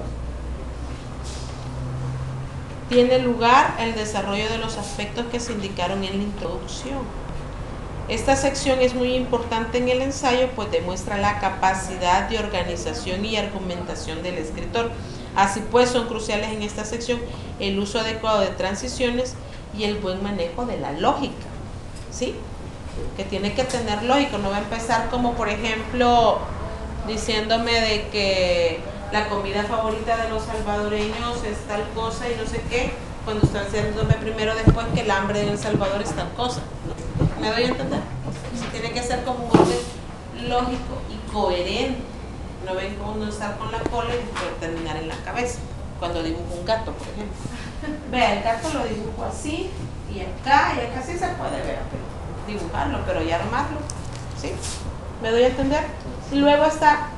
Tiene lugar el desarrollo de los aspectos que se indicaron en la introducción. Esta sección es muy importante en el ensayo, pues demuestra la capacidad de organización y argumentación del escritor. Así pues, son cruciales en esta sección el uso adecuado de transiciones y el buen manejo de la lógica, ¿sí? Que tiene que tener lógica, no va a empezar como, por ejemplo, diciéndome de que la comida favorita de los salvadoreños es tal cosa y no sé qué, cuando está diciéndome primero después que el hambre en El Salvador es tal cosa. ¿Me doy a entender? Tiene que ser como un orden lógico y coherente. No ven como uno estar con la cola y después terminar en la cabeza. Cuando dibujo un gato, por ejemplo. Vea, el gato lo dibujo así y acá sí se puede ver, dibujarlo, pero ya armarlo, ¿sí? ¿Me doy a entender? Y luego está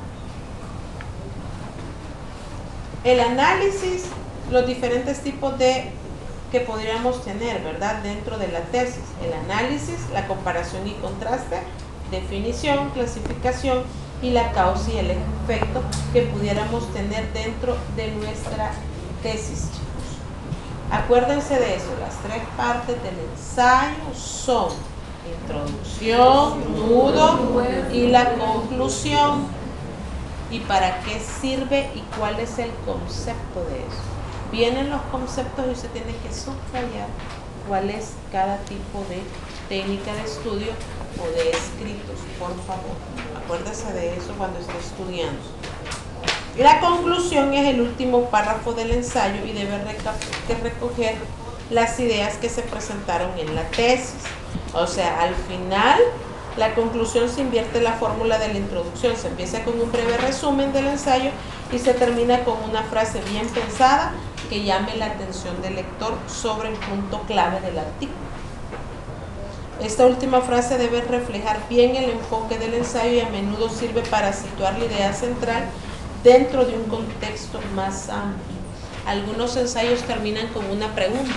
el análisis, los diferentes tipos que podríamos tener, ¿verdad? Dentro de la tesis. El análisis, la comparación y contraste, definición, clasificación y la causa y el efecto que pudiéramos tener dentro de nuestra tesis, chicos. Acuérdense de eso, las 3 partes del ensayo son introducción, nudo y la conclusión. ¿Y para qué sirve y cuál es el concepto de eso? Vienen los conceptos y usted tiene que subrayar cuál es cada tipo de técnica de estudio o de escritos, por favor. Acuérdese de eso cuando esté estudiando. La conclusión es el último párrafo del ensayo y debe recoger las ideas que se presentaron en la tesis. O sea, al final, la conclusión se invierte la fórmula de la introducción. Se empieza con un breve resumen del ensayo y se termina con una frase bien pensada que llame la atención del lector sobre el punto clave del artículo. Esta última frase debe reflejar bien el enfoque del ensayo y a menudo sirve para situar la idea central dentro de un contexto más amplio. Algunos ensayos terminan con una pregunta.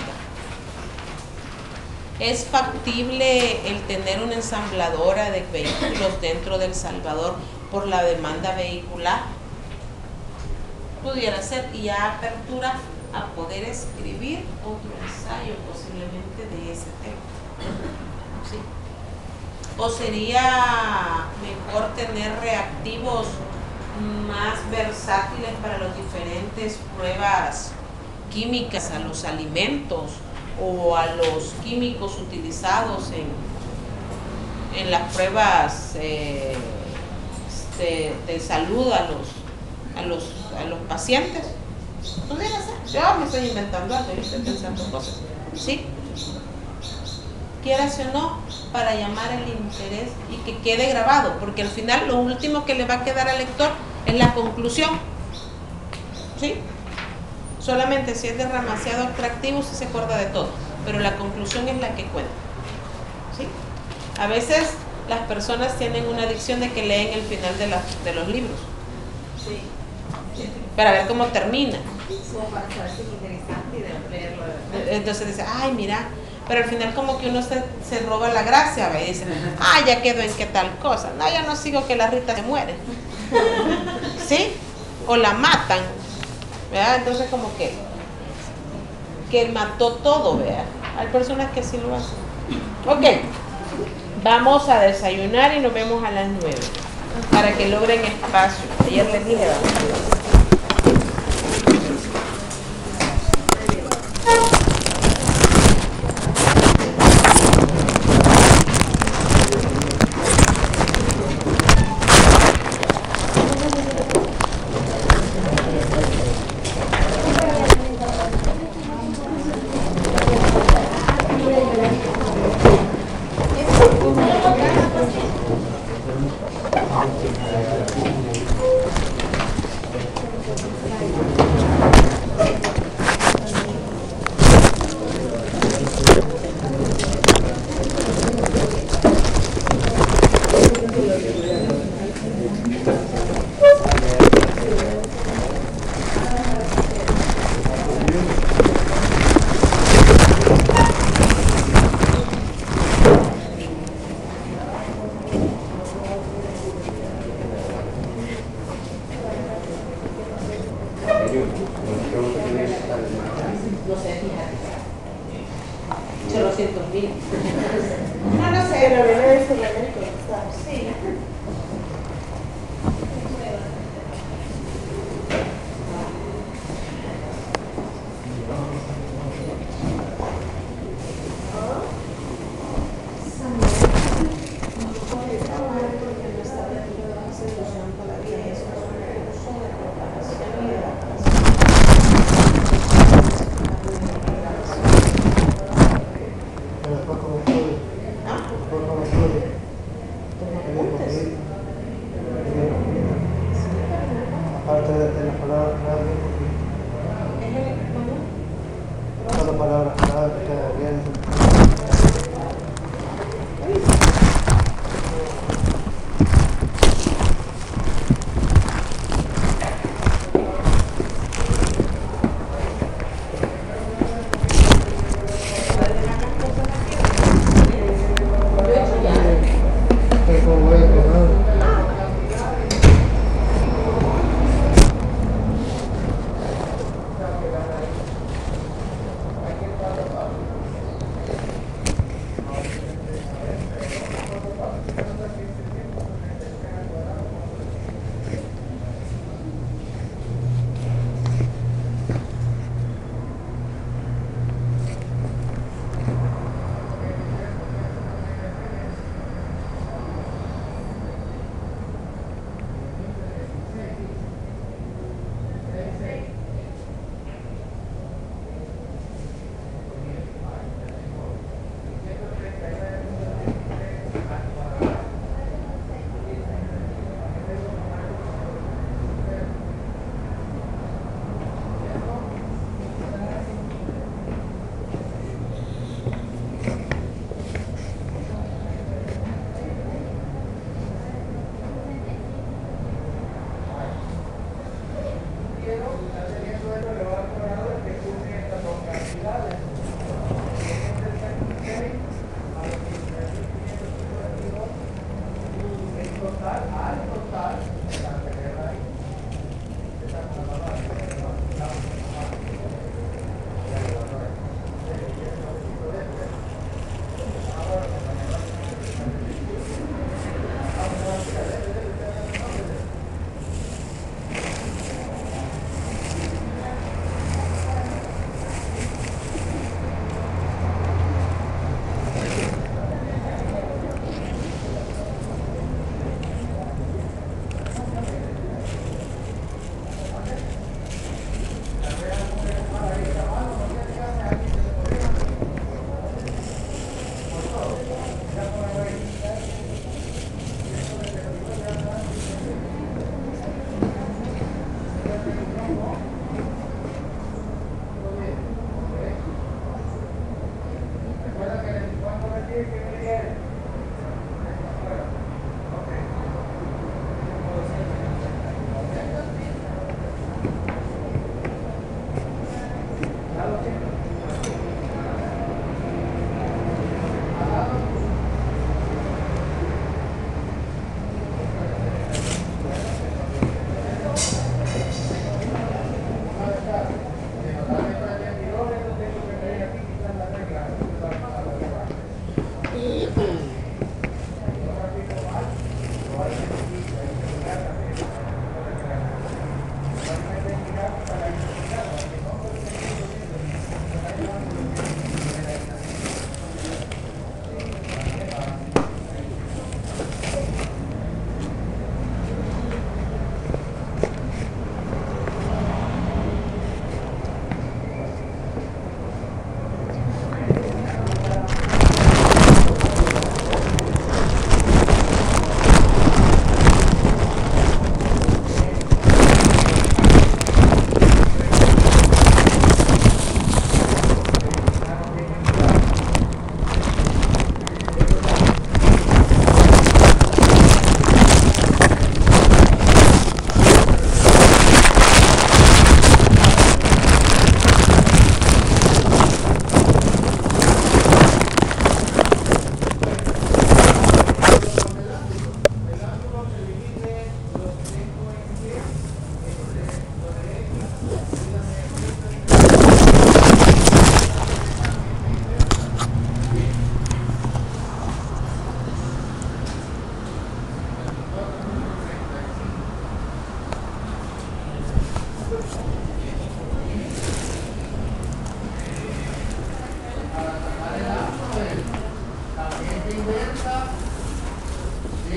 ¿Es factible el tener una ensambladora de vehículos dentro de El Salvador por la demanda vehicular? Pudiera ser, y ya apertura a poder escribir otro ensayo posiblemente de ese tema. ¿Sí? O sería mejor tener reactivos más versátiles para las diferentes pruebas químicas a los alimentos o a los químicos utilizados en las pruebas de salud a los pacientes. Pudiera ser. Yo me estoy inventando algo, yo estoy pensando cosas. ¿Sí? Quieras o no, para llamar el interés y que quede grabado, porque al final lo último que le va a quedar al lector es la conclusión. ¿Sí? Solamente si es demasiado atractivo se acuerda de todo, pero la conclusión es la que cuenta. ¿Sí? A veces las personas tienen una adicción de que leen el final de los libros. Sí. Para ver cómo termina. Como para saber si es interesante y de leerlo. Entonces dice, ay, mira, pero al final como que uno se roba la gracia, ¿ve? Y dice, ya quedó en qué tal cosa. No, ya no sigo que la Rita se muere. ¿Sí? O la matan, ¿verdad? Entonces como que mató todo, ¿verdad? Hay personas que sí lo hacen. Ok, vamos a desayunar y nos vemos a las 9 para que logren espacio. Ayer les dije,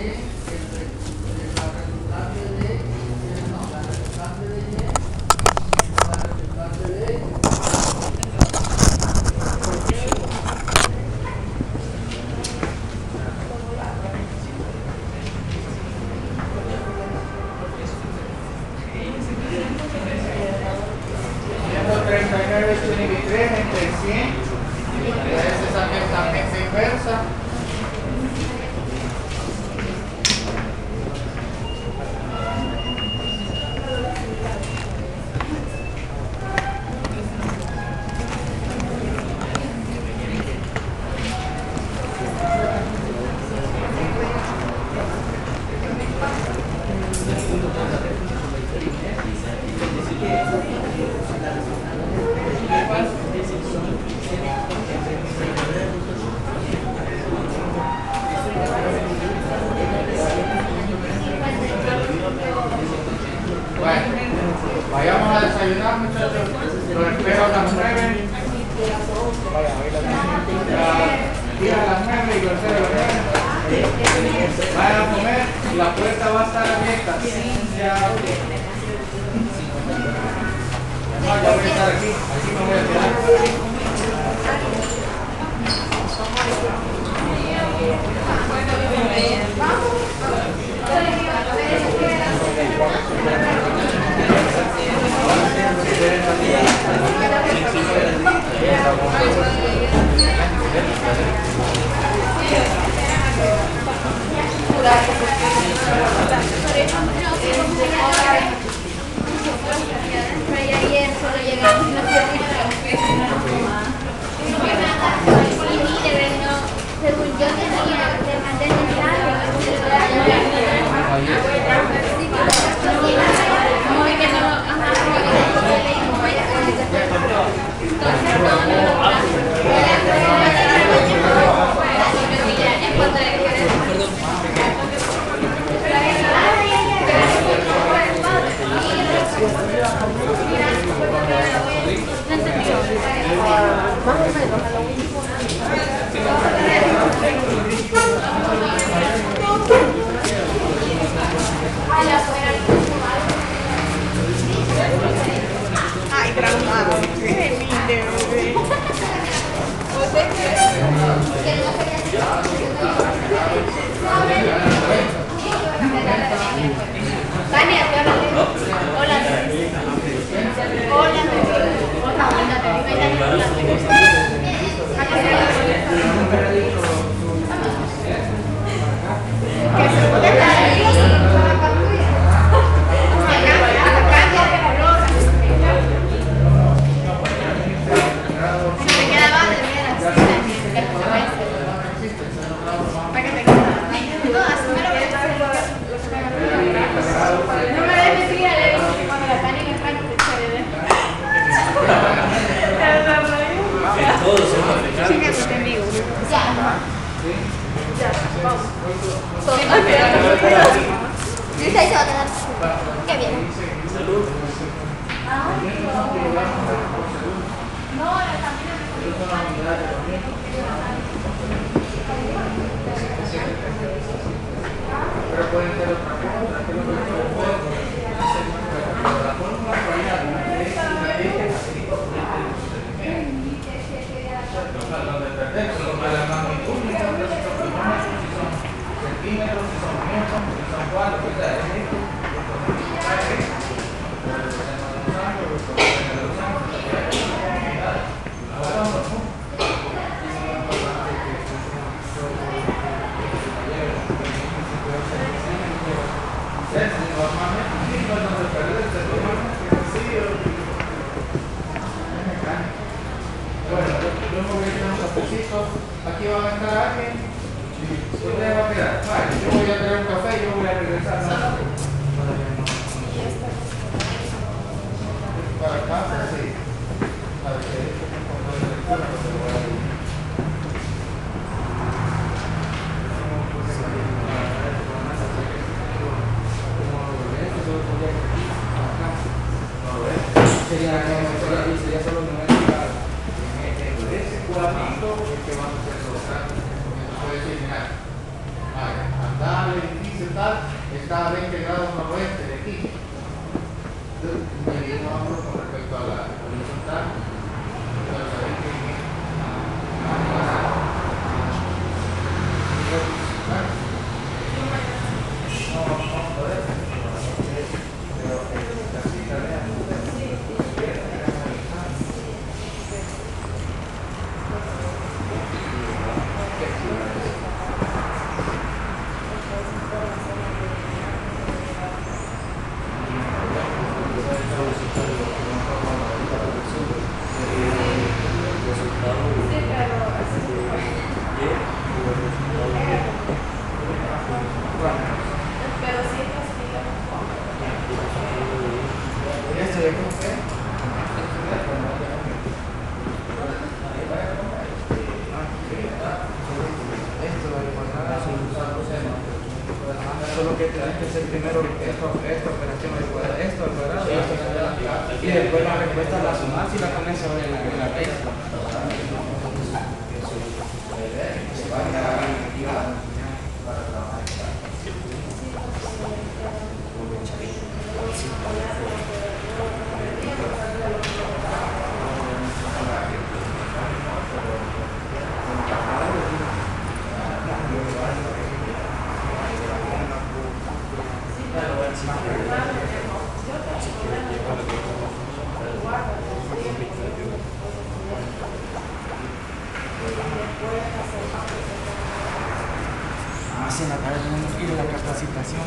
entre 100, a veces saquen también se inversa. Vayamos a desayunar, muchachos. Los espero a las 9. Tira a las 9 y García a las 9. Vayan a comer. La puerta va a estar abierta. Ya voy a estar aquí. Aquí me voy a quedar. Ayer solo llegamos según yo tenía que mandar más o menos a lo último. Ay, traumado. Qué lindo, bebé. Tania, hola. Qué bien. Pero pueden ser otra cosa, que lo que la fórmula la magnitud, si son centímetros, si son metros, si son cuadros, bueno, yo me voy a echar unos cafecitos. Aquí van a estar alguien. ¿Dónde va a quedar? Vale, yo voy a traer un café y yo voy a regresar. Para acá, sí. Para que sería solo numérica en ese cuadrito es que vamos a hacer los datos, porque no puede decir, mira, vale, andale. está a 20 grados noroeste de aquí. Entonces, medimos ángulo con respecto a la horizontal. Para saber que solo que tenés que hacer primero esta operación al cuadrado, esto al cuadrado y esto al cuadrado. Y después la respuesta la sumás y la pones sobre la raíz. Más en la tarde tenemos que ir a la capacitación.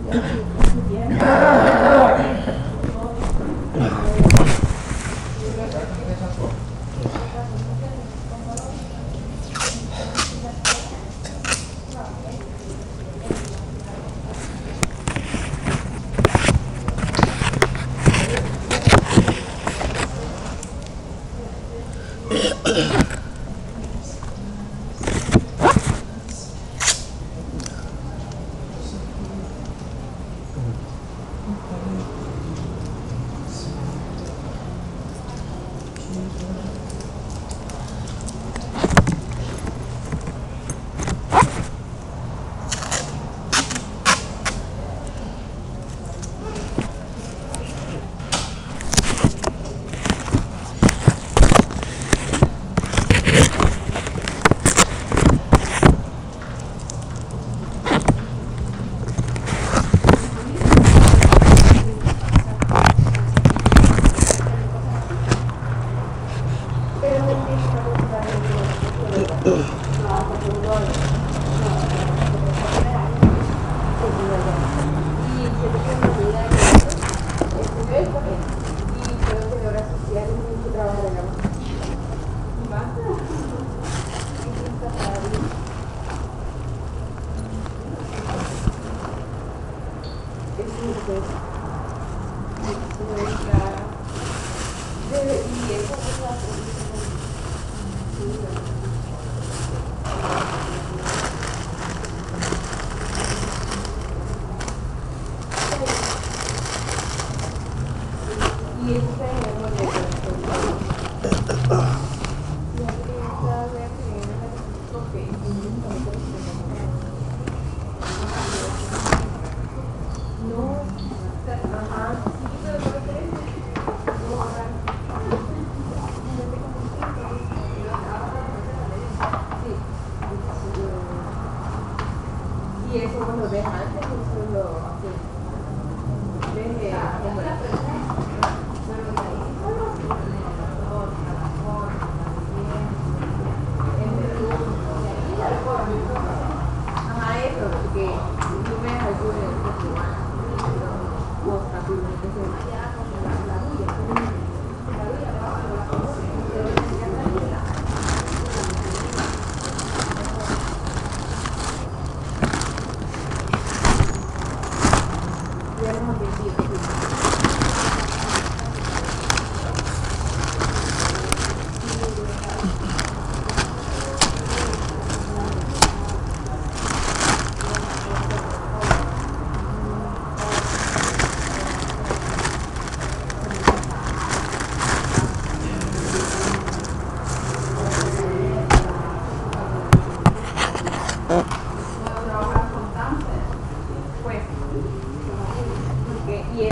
Y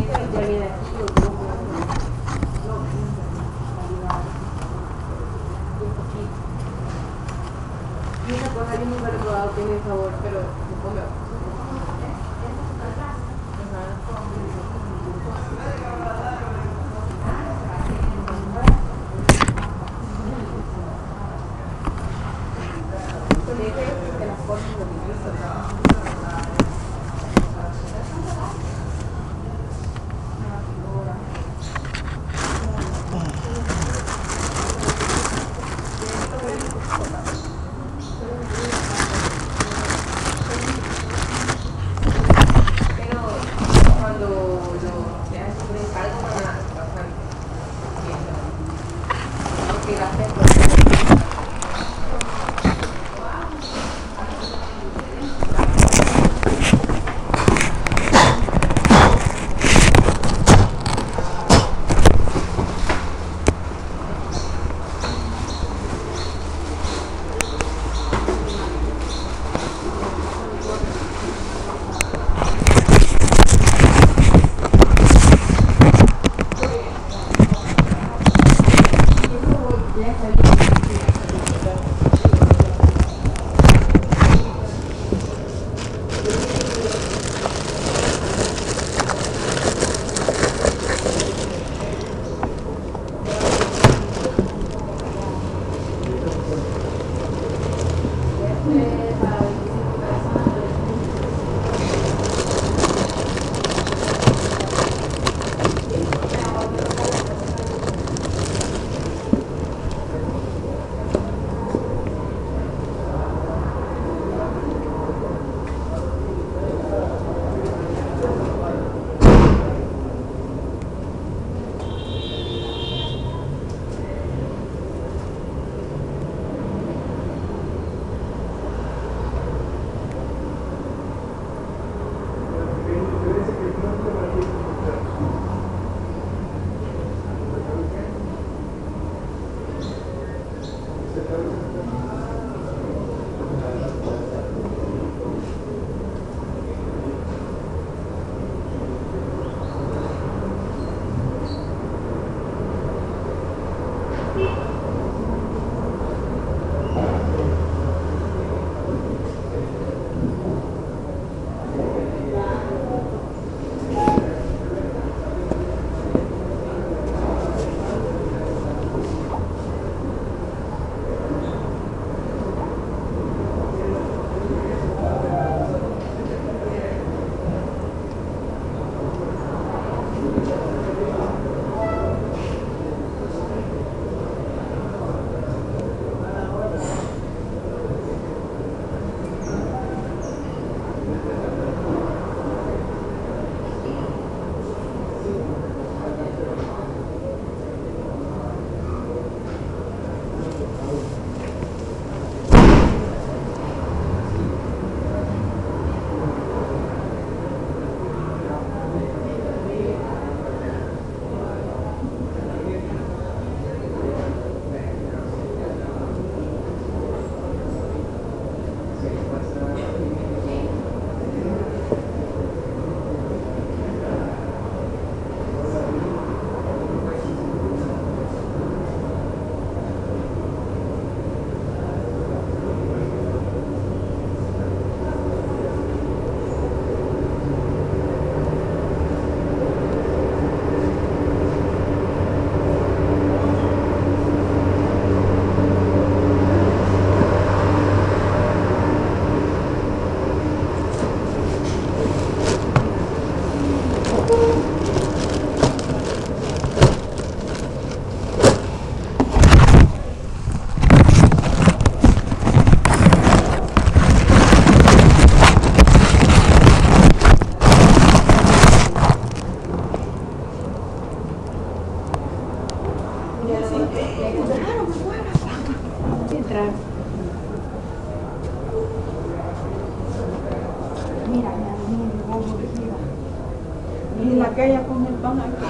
Y aquella con el pan aquí.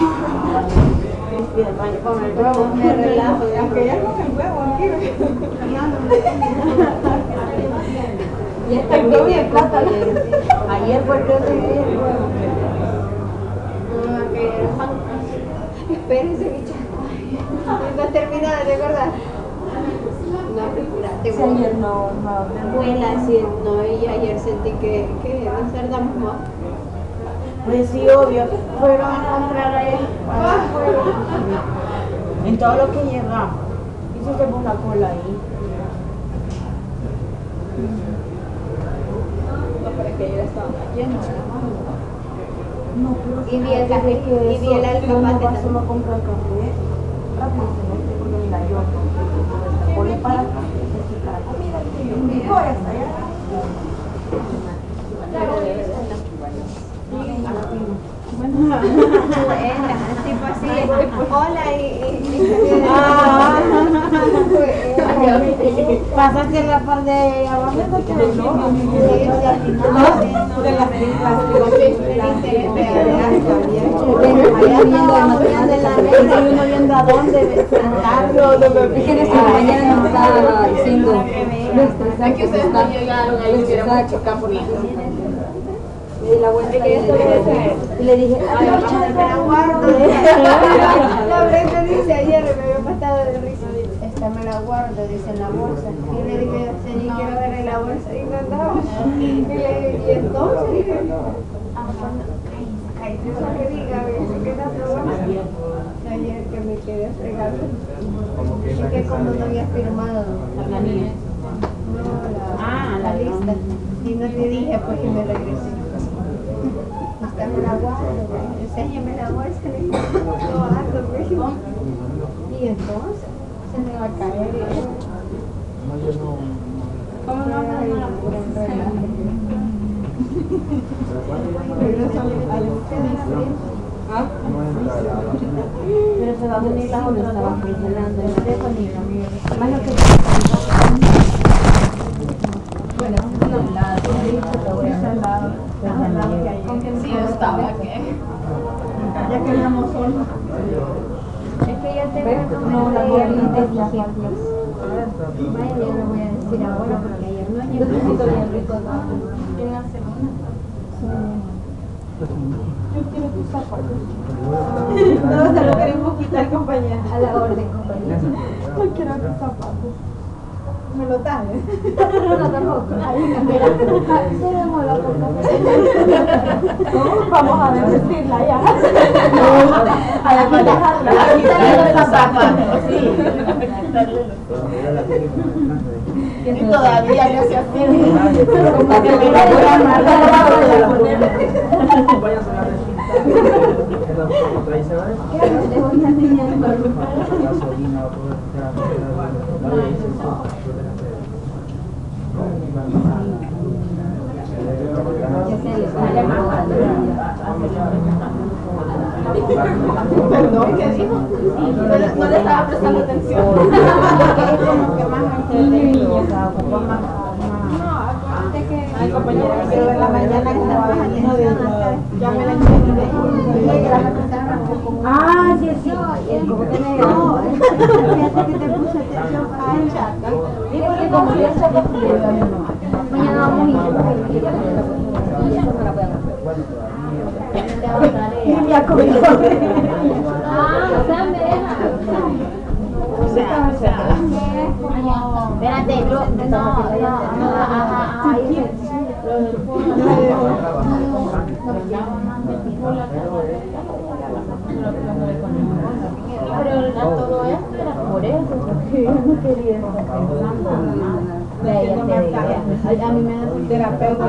Con el huevo me relajo. Aquella con el huevo aquí. Y esta comida de plata ayer fue el que recibí el huevo. Espérense, bicha. No has terminado de recordar. No, apurate. Si ayer no. Abuela, sí, no, y ayer sentí que nos tardamos más. Pues sí, obvio. Fueron a comprar ahí. En todo lo que llegamos. Hicimos una cola ahí. No, pero es que ayer estaban llenos. No, pero y vi el café, y vi el alcapate. Solo a comprar café. Rápido se mete porque mira yo. Pone para acá. Voy hasta allá. Tipo así, hola y pasaste la par de abajo de viendo a dónde plantarlo. Es que esa mañana nos estaba diciendo que ustedes no llegaron ahí, se va a chocar por la me di la vuelta y le dije, ay, me la guardo. La Brenda dice, ayer me había matado de risa. Esta me la guardo, dice en la bolsa. Y le dije, señor, quiero ver en la bolsa y no andaba. Y entonces dije, ay, Dios que diga, eso que no te bueno. Ayer que me quedé fregando. Es que como no había firmado la planilla. No, la lista. Y no te dije, pues que me regresé. Esta me la guardo, enséñame la bolsa, le dije, no ando, pues. Y entonces se me va a caer. ¿Cómo no? Pero se va a venir la otra, estaba funcionando el teléfono y la mía. Más lo que bueno, ¿Con quién sí estaba? ¿Qué? Ya queríamos solo. Es que ya tengo no la voy a vaya, yo le voy a decir ahora porque ayer no llegó. Bien rico, ¿no? En la segunda. Yo quiero tus zapatos. No, se lo queremos quitar, compañera. A la orden, compañera. No quiero tus zapatos. ¿Me lo das? No, tampoco. Se demora por vamos a vestirla ya. A quitarle los zapatos. Sí. Y todavía le hace así. Perdón, ¿qué dijo? No le estaba prestando atención. Ay, compañera, que quiero ver la mañana que estaba viniendo de ya me la enseñé. Ah, sí, sí. ¿Cómo que me dio? Fíjate que te puse atención para el chat. Y porque como yo sé que mañana vamos a ir. ya comió. Espérate, yo no, Pero todo esto era por eso, porque yo no quería estar pensando a mí me da un terapeuta.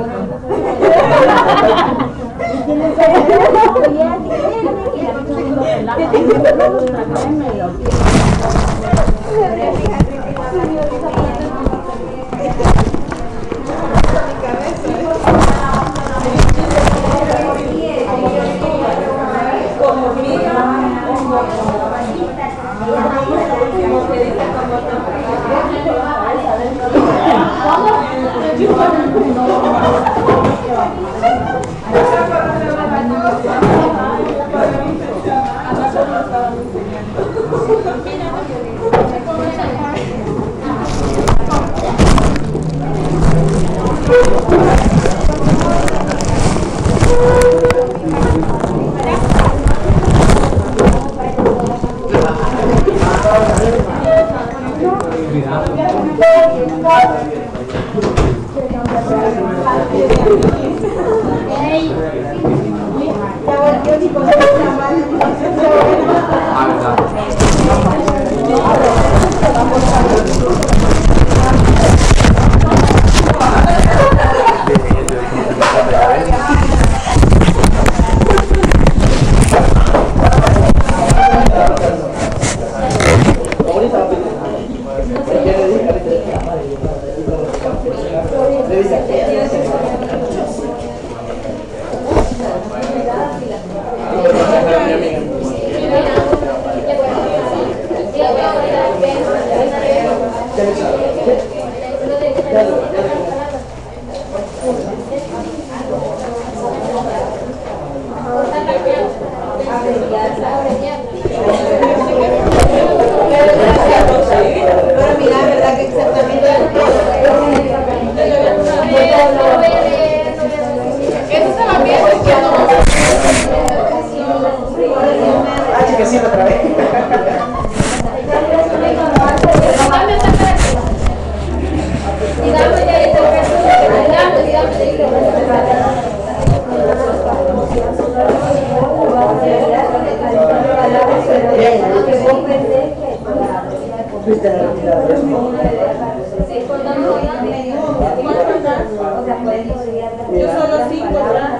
Yo solo 5 ya.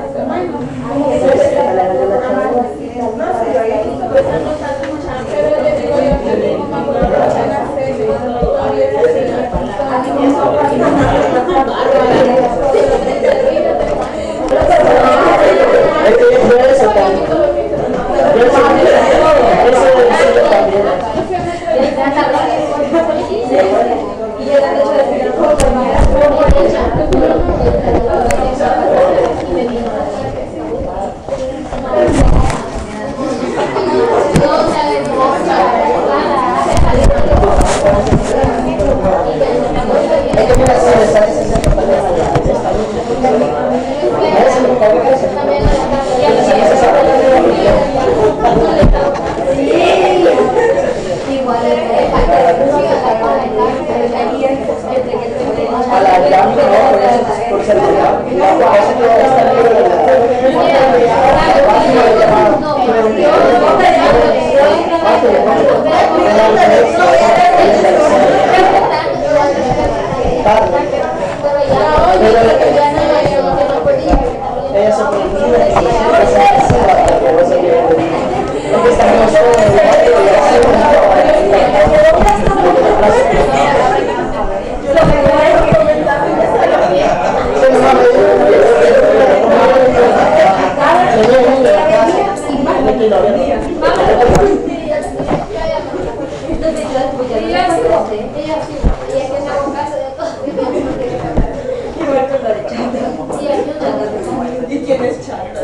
¿Y quién es chata?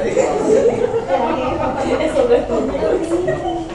Eso no es conmigo.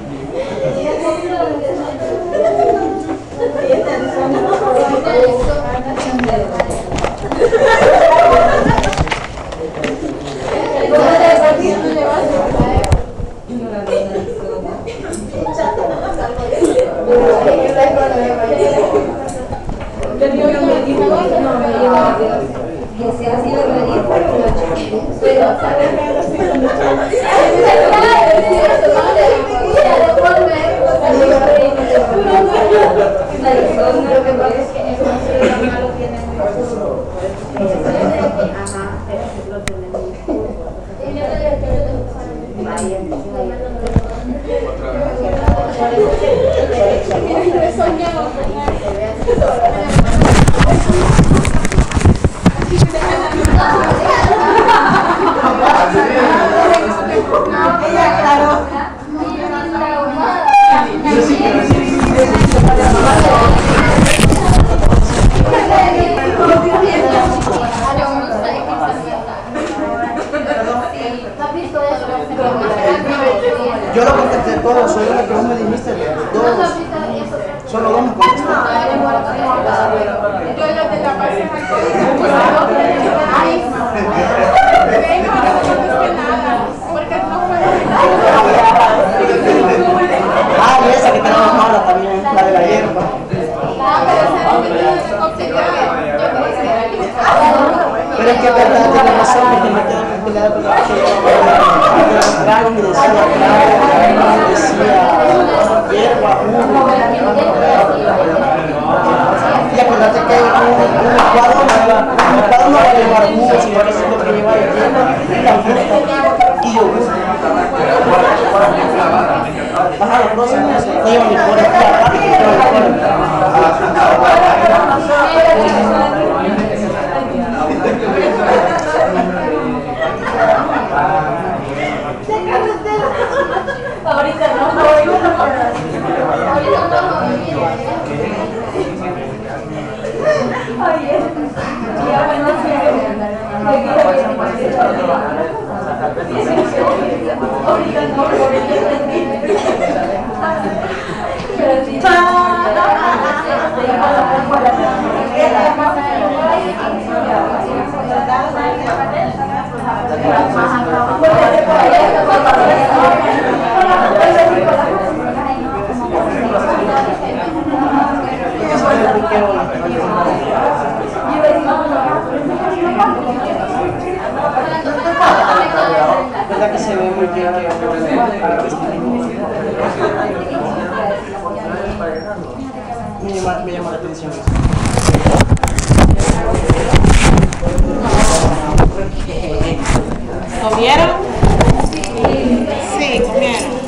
Yo lo contesté todo, solo lo que vos me dijiste, dos. Solo dos me contestaste. Yo lo de la base Ah, y esa que tenemos mala también, la de la hierba. Pero es que verdad tiene razón, porque me quedo peleado con la trago y decía hierba, y acordate que un licuado no va a llevar jugo, sino que es lo que lleva hierba y la fruta y yogur. Baja la prosa, no lleva ni por ahorita no. ¿Verdad que se ve muy bien me llama la atención eso. ¿Comieron? Sí, comieron.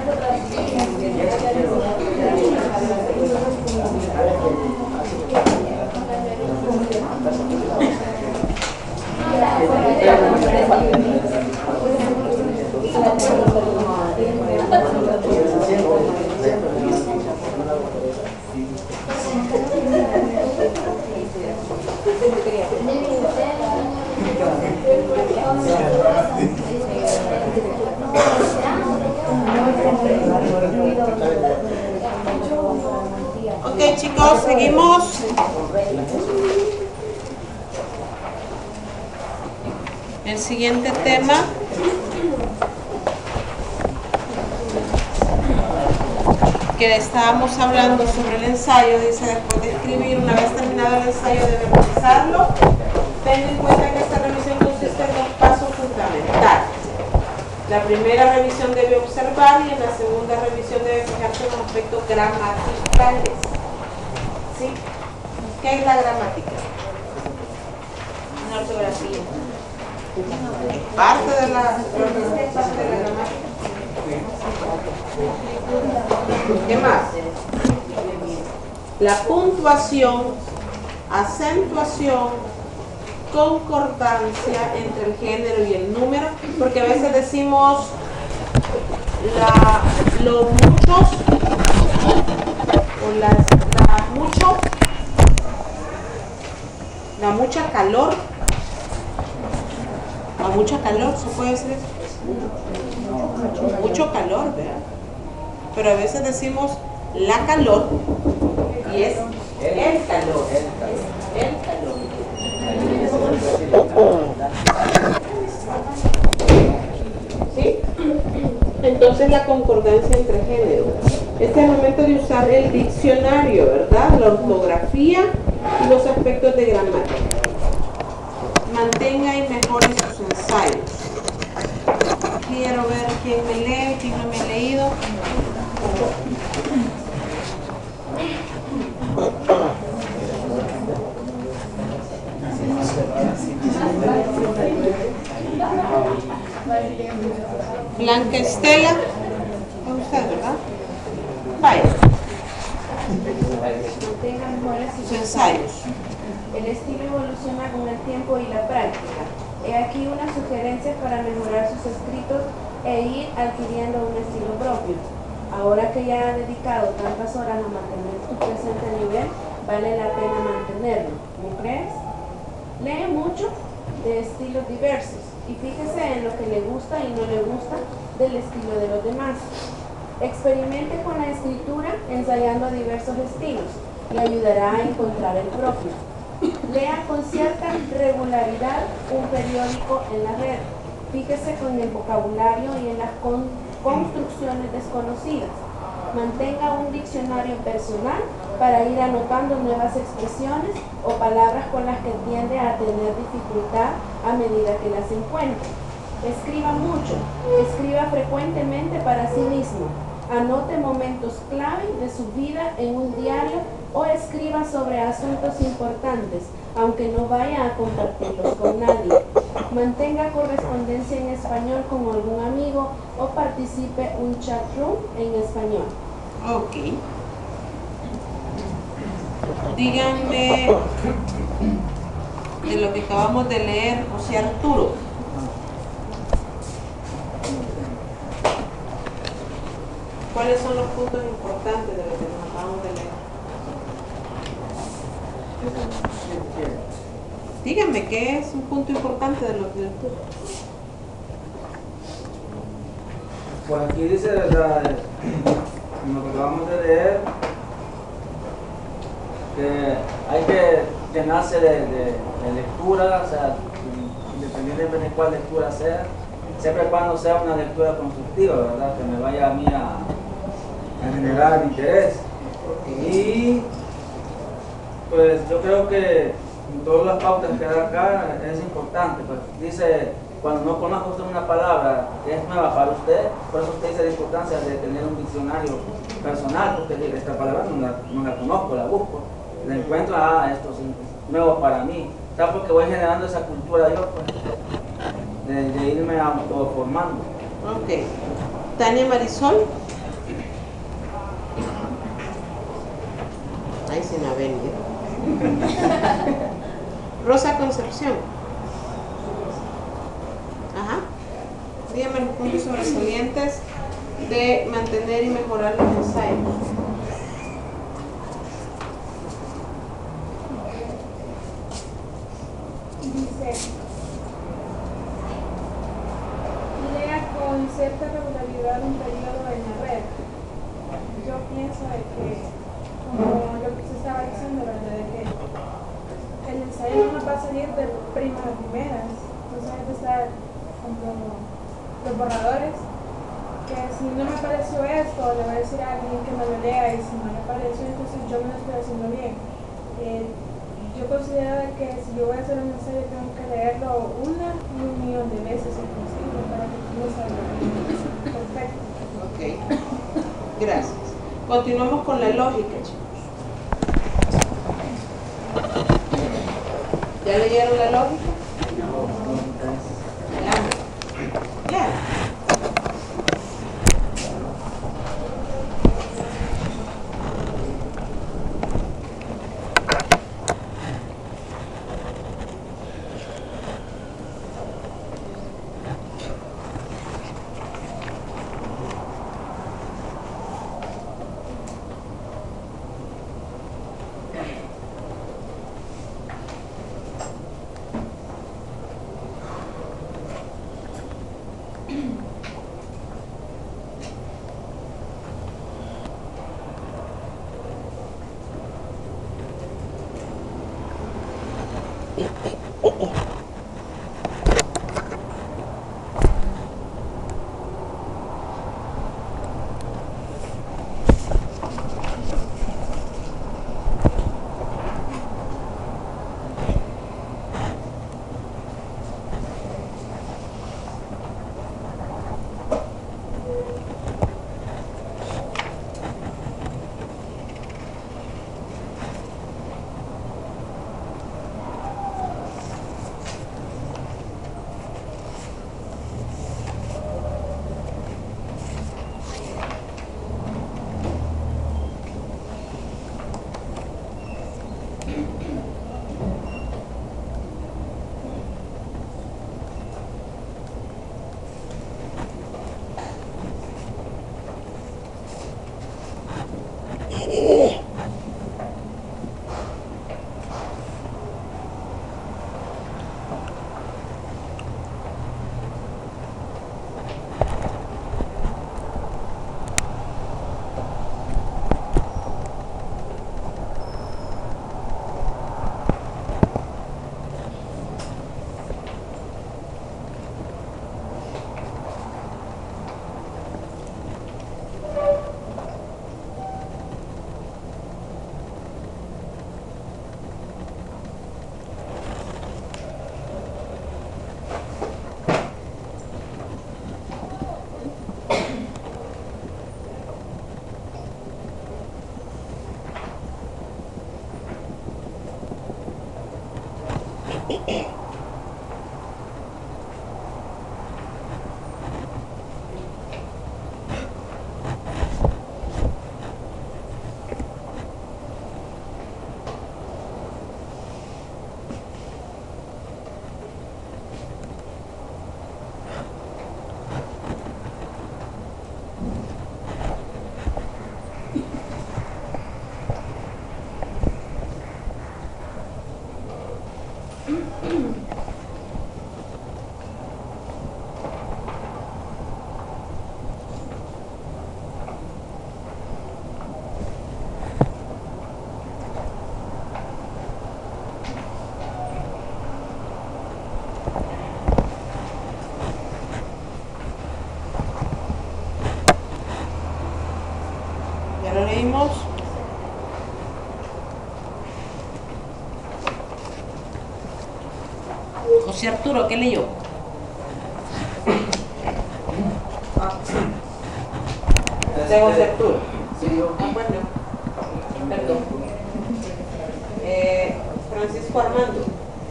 Ok, chicos, seguimos. El siguiente tema que estábamos hablando sobre el ensayo, dice: después de escribir, una vez terminado el ensayo, debe revisarlo. Ten en cuenta que esta revisión consiste en dos pasos fundamentales. La primera revisión debe observar y en la segunda revisión debe fijarse en los aspectos gramaticales. ¿Sí? ¿Qué es la gramática? Una ortografía. Parte de la gramática. ¿Qué más? La puntuación, acentuación, concordancia entre el género y el número, porque a veces decimos los muchos o la mucha calor. La mucha calor, ¿se puede decir eso? Mucho calor, ¿verdad? Pero a veces decimos la calor y es el calor. El calor. ¿Sí? Entonces la concordancia entre géneros. Este es el momento de usar el diccionario, ¿verdad? La ortografía y los aspectos de gramática. Mantenga y mejore sus ensayos. Quiero ver quién me lee, quién no me ha leído. Blanca Estela, es usted, ¿verdad? Vaya. Mantenga mejores Sus ensayos. El estilo evoluciona con el tiempo y la práctica. He aquí unas sugerencias para mejorar sus escritos e ir adquiriendo un estilo propio. Ahora que ya ha dedicado tantas horas a mantener tu presente nivel, vale la pena mantenerlo, ¿no crees? Lee mucho de estilos diversos y fíjese en lo que le gusta y no le gusta del estilo de los demás. Experimente con la escritura ensayando diversos estilos y ayudará a encontrar el propio. Lea con cierta regularidad un periódico en la red. Fíjese con el vocabulario y en las construcciones desconocidas. Mantenga un diccionario personal para ir anotando nuevas expresiones o palabras con las que tiende a tener dificultad a medida que las encuentre. Escriba mucho, escriba frecuentemente para sí mismo. Anote momentos clave de su vida en un diario o escriba sobre asuntos importantes, aunque no vaya a compartirlos con nadie. Mantenga correspondencia en español con algún amigo o participe un chat room en español. Ok. Díganme de lo que acabamos de leer, José Arturo. ¿Cuáles son los puntos importantes de lo que nos acabamos de leer? Díganme, ¿qué es un punto importante de lo que lectura? Pues aquí dice, en lo que acabamos de leer, que hay que llenarse de lectura, o sea, independientemente de cuál lectura sea, siempre y cuando sea una lectura constructiva, ¿verdad? Que me vaya a mí a generar interés. Y pues yo creo que todas las pautas que da acá es importante. Pues dice, cuando no conozco usted una palabra que es nueva para usted, por eso usted dice la importancia de tener un diccionario personal, porque esta palabra no la conozco, la busco, la encuentro, esto es nuevo para mí, ¿sabes? Porque voy generando esa cultura yo, pues, de irme autoformando. Ok. Tania Marisol. Ahí se me ha venido. Rosa Concepción. Ajá. Dígame los puntos sobresalientes de mantener y mejorar los ensayos. Dice, lea con cierta regularidad un periodo en la red. Yo pienso de que, como lo que se estaba diciendo, ¿verdad? De que el ensayo no nos va a salir de primas a primeras. Entonces hay que estar como los borradores, que si no me pareció esto, le voy a decir a alguien que me lo lea, y si no le pareció, entonces yo me lo estoy haciendo bien. Yo considero que si yo voy a hacer un ensayo tengo que leerlo 1 y 1 millón de veces inclusive para que no salga perfecto. Ok, gracias. Continuamos con la lógica, chicos. ¿Ya leyeron la lógica? Ya. Ya lo leímos. José Arturo, ¿qué leyó? De José Arturo. Bueno, perdón. Francisco Armando.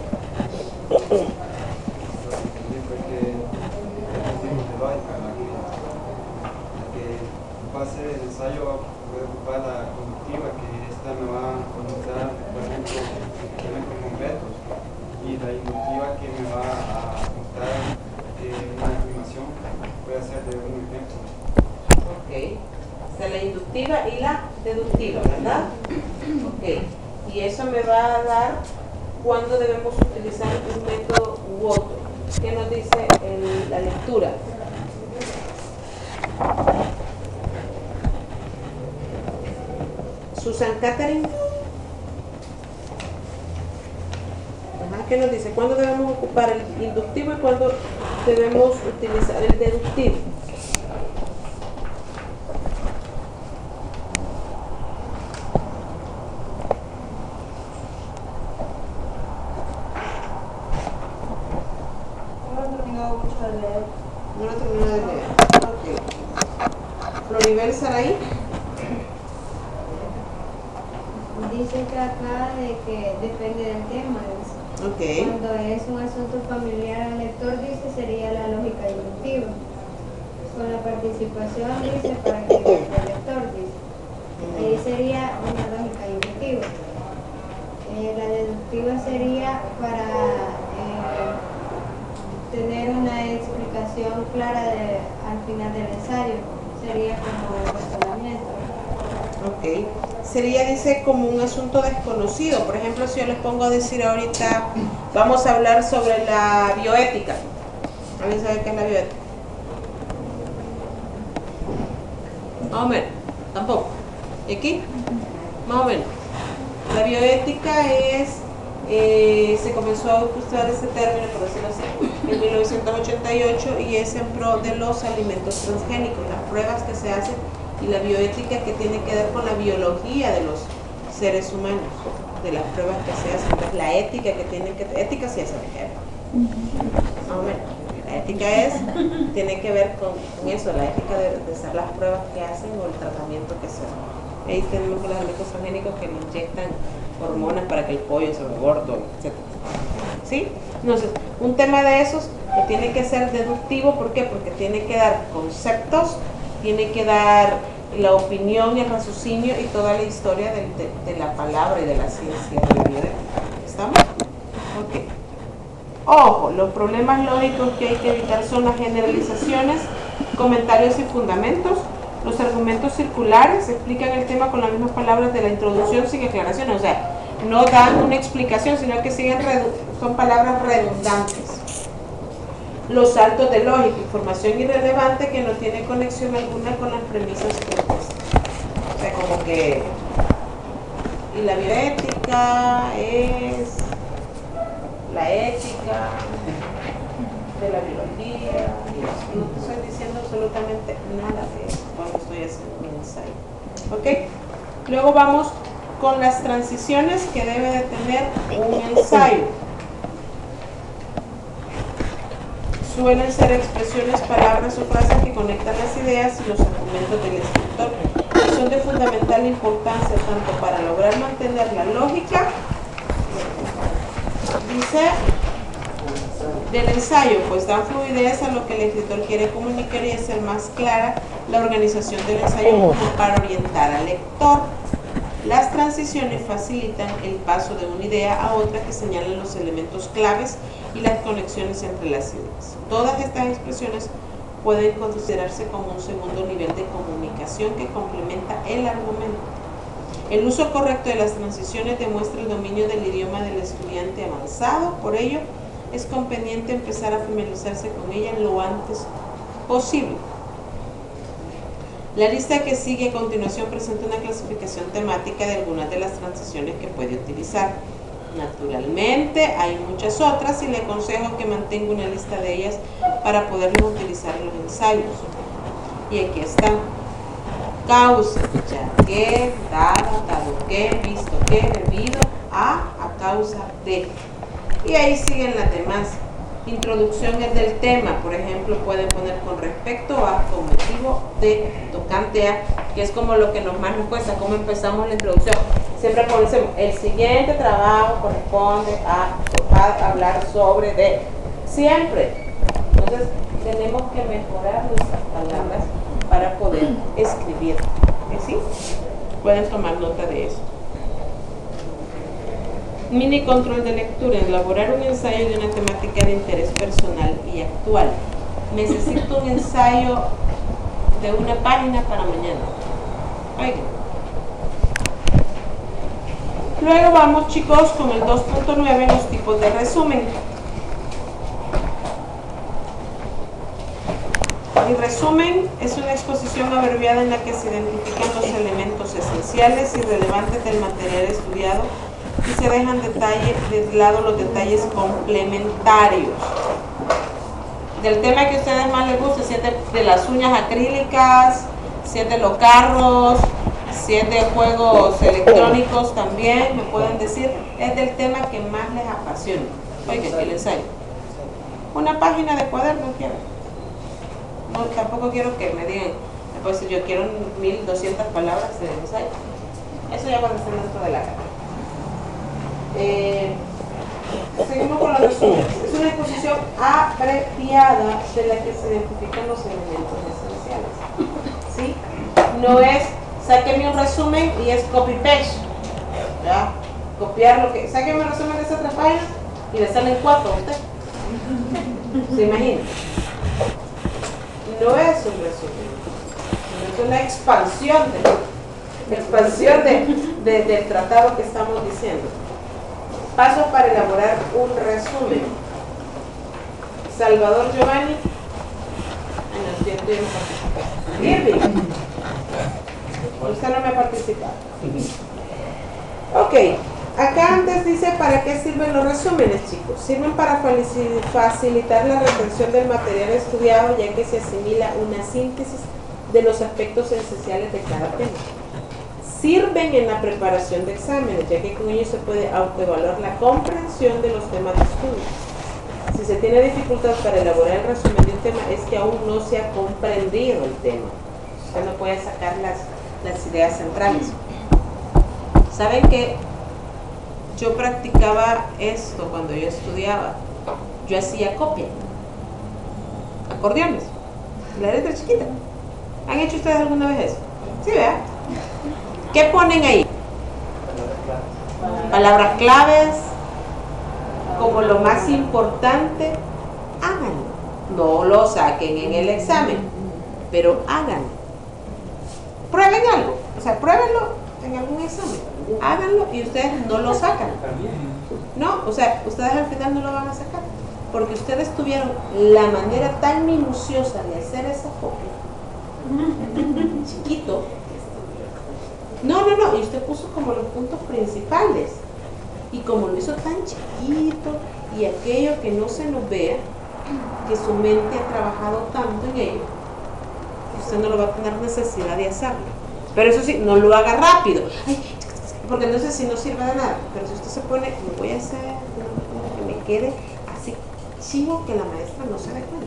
Pase el ensayo voy a ocupar la conductiva, que esta me va a conectar, por ejemplo, elementos concretos, y la inductiva que me va a mostrar una afirmación, voy a hacer de un ejemplo. Ok, o sea, la inductiva y la deductiva, ¿verdad? Ok, y eso me va a dar cuándo debemos utilizar un método u otro. ¿Qué nos dice la lectura? Susan Catherine. ¿Qué nos dice? ¿Cuándo debemos ocupar el inductivo y cuándo debemos utilizar el deductivo? No he terminado mucho de leer. No lo he terminado de leer. Ok. Floribel Saraí. Dice que acá de que depende del tema. Okay. Cuando es un asunto familiar al lector, dice, sería la lógica inductiva. Con la participación, dice, para que el lector, dice. Ahí sería una lógica inductiva. La deductiva sería para tener una explicación clara al final del ensayo. Sería como el razonamiento. Ok. Sería, dice, como un asunto desconocido. Por ejemplo, si yo les pongo a decir ahorita, vamos a hablar sobre la bioética. ¿Alguien sabe qué es la bioética? Más o menos. Tampoco. ¿Y aquí? Más o menos. La bioética es, se comenzó a usar ese término, por decirlo así, en 1988 y es en pro de los alimentos transgénicos, las pruebas que se hacen y la bioética que tiene que ver con la biología de los seres humanos, de las pruebas que se hacen. Entonces, la ética que tiene que... Ética sí es el ejemplo. La ética tiene que ver con eso, la ética de hacer las pruebas que hacen o el tratamiento que se hace. Ahí tenemos los alimentos transgénicos que le inyectan hormonas para que el pollo se vea gordo, etc. ¿Sí? Entonces, un tema de esos que tiene que ser deductivo, ¿por qué? Porque tiene que dar conceptos, tiene que dar la opinión y el raciocinio y toda la historia de la palabra y de la ciencia de la vida. ¿Estamos? Ok. Ojo, los problemas lógicos que hay que evitar son las generalizaciones, comentarios y fundamentos. Los argumentos circulares explican el tema con las mismas palabras de la introducción sin aclaraciones. O sea, no dan una explicación, sino que son palabras redundantes. Los saltos de lógica, información irrelevante que no tiene conexión alguna con las premisas propuestas. O sea, como que... Y la bioética es la ética de la biología. No te estoy diciendo absolutamente nada de eso cuando estoy haciendo mi ensayo. ¿Ok? Luego vamos con las transiciones que debe de tener un ensayo. Suelen ser expresiones, palabras o frases que conectan las ideas y los argumentos del escritor y son de fundamental importancia tanto para lograr mantener la lógica, dice, del ensayo, pues dan fluidez a lo que el escritor quiere comunicar y hacer más clara la organización del ensayo como para orientar al lector. Las transiciones facilitan el paso de una idea a otra que señalan los elementos claves y las conexiones entre las ideas. Todas estas expresiones pueden considerarse como un segundo nivel de comunicación que complementa el argumento. El uso correcto de las transiciones demuestra el dominio del idioma del estudiante avanzado, por ello es conveniente empezar a familiarizarse con ella lo antes posible. La lista que sigue a continuación presenta una clasificación temática de algunas de las transiciones que puede utilizar. Naturalmente, hay muchas otras y le aconsejo que mantenga una lista de ellas para poderlas utilizar en los ensayos. Y aquí están. Causa, ya que, dado que, visto que, debido a causa de. Y ahí siguen las demás. Introducción es del tema, por ejemplo, pueden poner con respecto a, con motivo de, tocante a, que es como lo que más nos cuesta, cómo empezamos la introducción. Siempre ponemos, el siguiente trabajo corresponde a hablar sobre de, siempre. Entonces, tenemos que mejorar nuestras palabras para poder escribir. ¿Sí? Pueden tomar nota de eso. Mini control de lectura, elaborar un ensayo de una temática de interés personal y actual. Necesito un ensayo de una página para mañana. Oigan. Luego vamos, chicos, con el 2.9, los tipos de resumen. El resumen es una exposición abreviada en la que se identifican los elementos esenciales y relevantes del material estudiado y se dejan de lado los detalles complementarios. Del tema que a ustedes más les gusta, si es de las uñas acrílicas, si es de los carros, si es de juegos electrónicos también, me pueden decir, es del tema que más les apasiona. Oigan, el ensayo. Una página de cuaderno quiero. No, tampoco quiero que me digan, pues yo quiero 1200 palabras de ensayo. Eso ya cuando estén dentro de la cara. Seguimos con los resúmenes. Es una exposición abreviada de la que se identifican los elementos esenciales. ¿Sí? No es, sáqueme un resumen y es copy-paste. ¿Ya? Copiar lo que, sáqueme un resumen de esa otra página y le salen 4 a usted. ¿Se imagina? No es un resumen, es una expansión del tratado que estamos diciendo. Paso para elaborar un resumen. Salvador Giovanni. No, siento, yo no participé. Irving. Usted no me ha participado. Ok. Acá antes dice para qué sirven los resúmenes, chicos. Sirven para facilitar la retención del material estudiado, ya que se asimila una síntesis de los aspectos esenciales de cada tema. Sirven en la preparación de exámenes, ya que con ellos se puede autoevaluar la comprensión de los temas de estudio. Si se tiene dificultad para elaborar el resumen de un tema, es que aún no se ha comprendido el tema. Usted no puede sacar las ideas centrales. ¿Saben qué? Yo practicaba esto cuando yo estudiaba. Yo hacía copia. Acordeones. La letra chiquita. ¿Han hecho ustedes alguna vez eso? Sí, ¿verdad? ¿Qué ponen ahí? Palabras claves. Como lo más importante, háganlo. No lo saquen en el examen, pero háganlo. Prueben algo. O sea, pruébenlo en algún examen. Háganlo y ustedes no lo sacan. No, o sea, ustedes al final no lo van a sacar porque ustedes tuvieron la manera tan minuciosa de hacer esa copia chiquito. No, y usted puso como los puntos principales y como lo hizo tan chiquito y aquello que no se nos vea, que su mente ha trabajado tanto en ello, que usted no lo va a tener necesidad de hacerlo. Pero eso sí, no lo haga rápido. Ay, porque entonces si no sirve de nada. Pero si usted se pone, me voy a hacer que me quede así chivo que la maestra no se dé cuenta.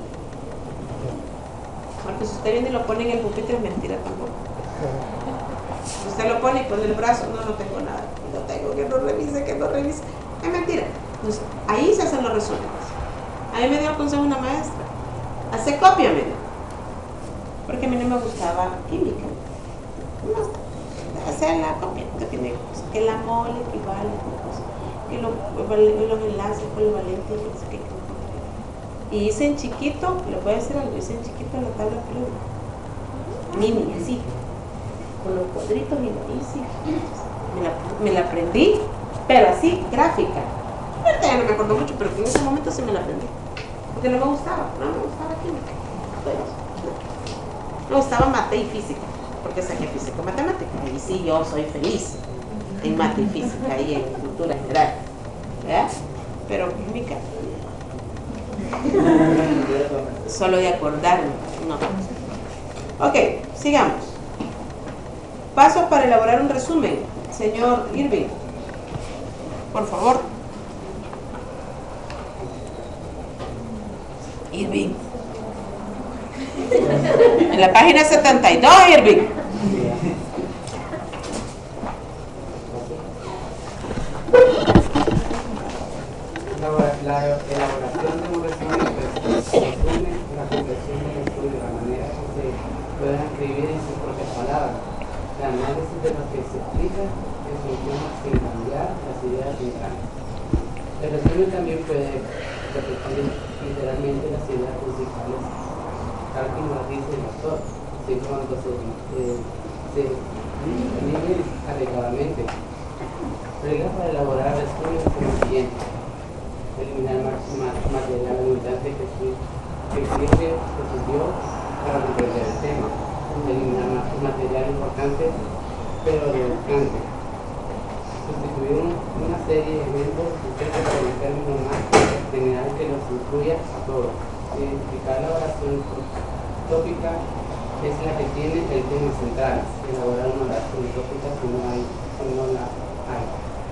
Porque si usted viene y lo pone en el pupitre, es mentira tampoco. Si usted lo pone y pone el brazo, no tengo nada. No tengo, que no revise. Es mentira. Entonces, ahí se hacen los resúmenes. A mí me dio consejo una maestra. Hace copia, me dio. Porque a mí no me gustaba química. No. Hacer la copia, que la mole equivale, que los enlaces polivalentes, y hice en chiquito, le voy a decir algo, hice en chiquito la tabla periódica, mini, así, con los cuadritos y me la aprendí, pero así, gráfica. Ahorita ya no me acuerdo mucho, pero en ese momento sí me la aprendí, porque no me gustaba química, me gustaba mate y física. Porque saqué físico matemática. Ahí sí yo soy feliz en mate y física y en cultura general. ¿Verdad? Pero química. Solo de acordarme. No. Ok, sigamos. Pasos para elaborar un resumen. Señor Irving, por favor. Irving. En la página 72, Irving. La elaboración de un resumen resume la comprensión del estudio, la manera en que se pueden escribir en sus propias palabras, el análisis de lo que se explica en función sin cambiar las ideas centrales. El resumen también puede repetir literalmente las ideas principales, tal como las dice el autor, siempre cuando se alineen adecuadamente. Reglas para elaborar resúmenes como el siguiente: eliminar material abundante que sirve para comprender el tema, eliminar material importante pero redundante, sustituir una serie de eventos sujetos por un término más general que los incluya a todos, identificar la oración tópica es la que tiene el tema central, elaborar una oración tópica si no la hay.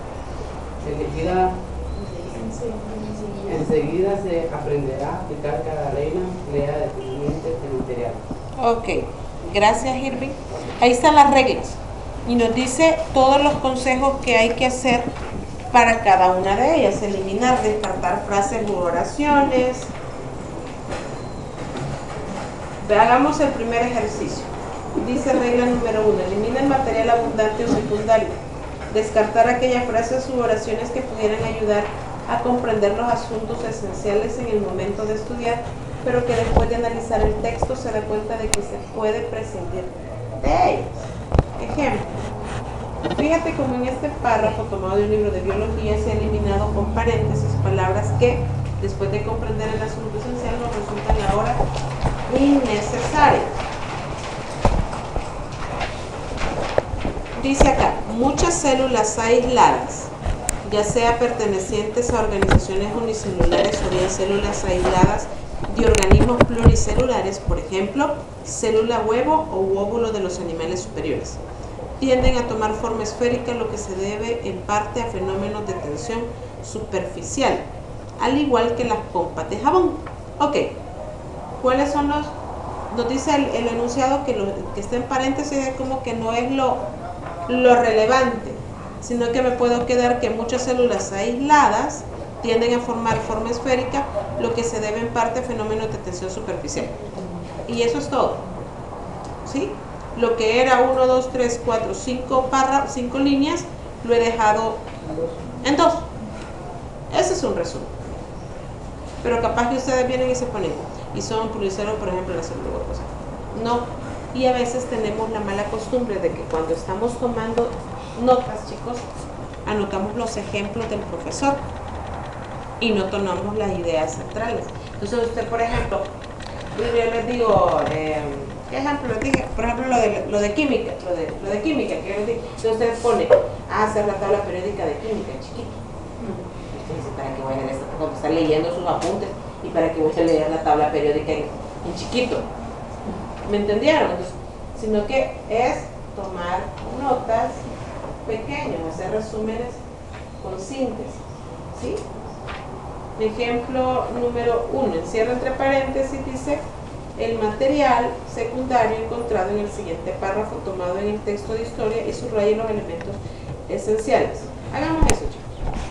Enseguida se aprenderá a aplicar cada regla, lea detenidamente el material. Ok, gracias Irving. Ahí están las reglas y nos dice todos los consejos que hay que hacer para cada una de ellas: eliminar, descartar frases u oraciones. Hagamos el primer ejercicio. Dice regla número 1: elimina el material abundante o secundario. Descartar aquellas frases u oraciones que pudieran ayudar a comprender los asuntos esenciales en el momento de estudiar, pero que después de analizar el texto se da cuenta de que se puede prescindir de ellas. Ejemplo: fíjate cómo en este párrafo tomado de un libro de biología se ha eliminado con paréntesis palabras que, después de comprender el asunto esencial, nos resultan ahora innecesarias. Dice acá: muchas células aisladas, ya sea pertenecientes a organizaciones unicelulares o bien células aisladas de organismos pluricelulares, por ejemplo, célula huevo o óvulo de los animales superiores, tienden a tomar forma esférica, lo que se debe en parte a fenómenos de tensión superficial, al igual que las pompas de jabón. Ok, ¿cuáles son los? Nos dice el enunciado que está en paréntesis es como que no es lo relevante, sino que me puedo quedar que muchas células aisladas tienden a formar forma esférica, lo que se debe en parte a fenómenos de tensión superficial. Y eso es todo, ¿sí? Lo que era 1, 2, 3, 4, 5 líneas, lo he dejado en 2. Ese es un resumen. Pero capaz que ustedes vienen y se ponen, y son pluricelulares, por ejemplo, la célula huevo. No. Y a veces tenemos la mala costumbre de que cuando estamos tomando notas, chicos, anotamos los ejemplos del profesor y no tomamos las ideas centrales. Entonces usted, por ejemplo, yo les digo, ¿qué ejemplo les dije? Por ejemplo, lo de química, lo de química, que yo les digo. Entonces usted pone a hacer la tabla periódica de química, chiquito. Usted dice, ¿para qué voy a leer esto? Cuando está leyendo sus apuntes, y para qué voy a leer la tabla periódica en chiquito. ¿Me entendieron? Entonces, sino que es tomar notas pequeñas, hacer resúmenes con síntesis, ¿sí? Ejemplo número 1, encierra entre paréntesis, dice: el material secundario encontrado en el siguiente párrafo tomado en el texto de historia y subraya los elementos esenciales. Hagamos eso, chicos.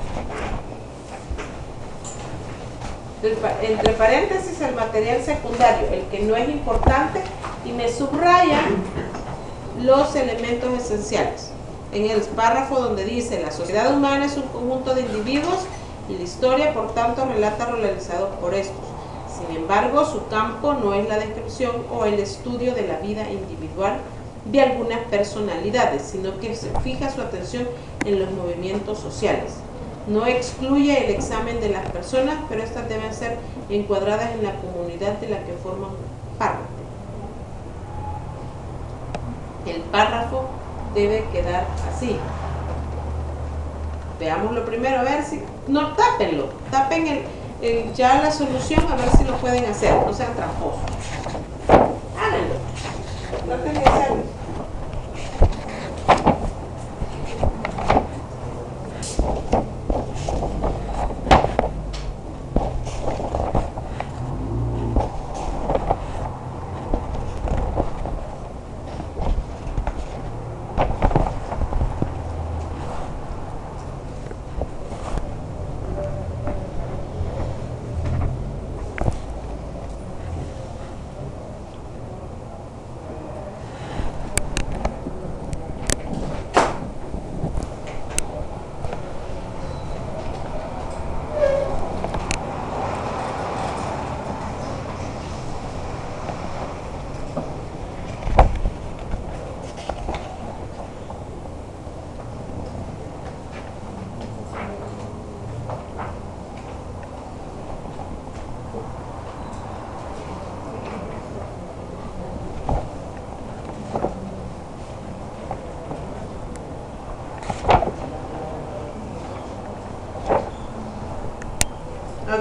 Entre paréntesis, el material secundario, el que no es importante, y me subrayan los elementos esenciales. En el párrafo donde dice: la sociedad humana es un conjunto de individuos y la historia, por tanto, relata lo realizado por estos. Sin embargo, su campo no es la descripción o el estudio de la vida individual de algunas personalidades, sino que se fija su atención en los movimientos sociales. No excluye el examen de las personas, pero estas deben ser encuadradas en la comunidad de la que forman parte. El párrafo debe quedar así. Veámoslo primero, a ver si... No, tápenlo. Tapen ya la solución, a ver si lo pueden hacer. No sean tramposos. Háganlo. Traten de hacerlo.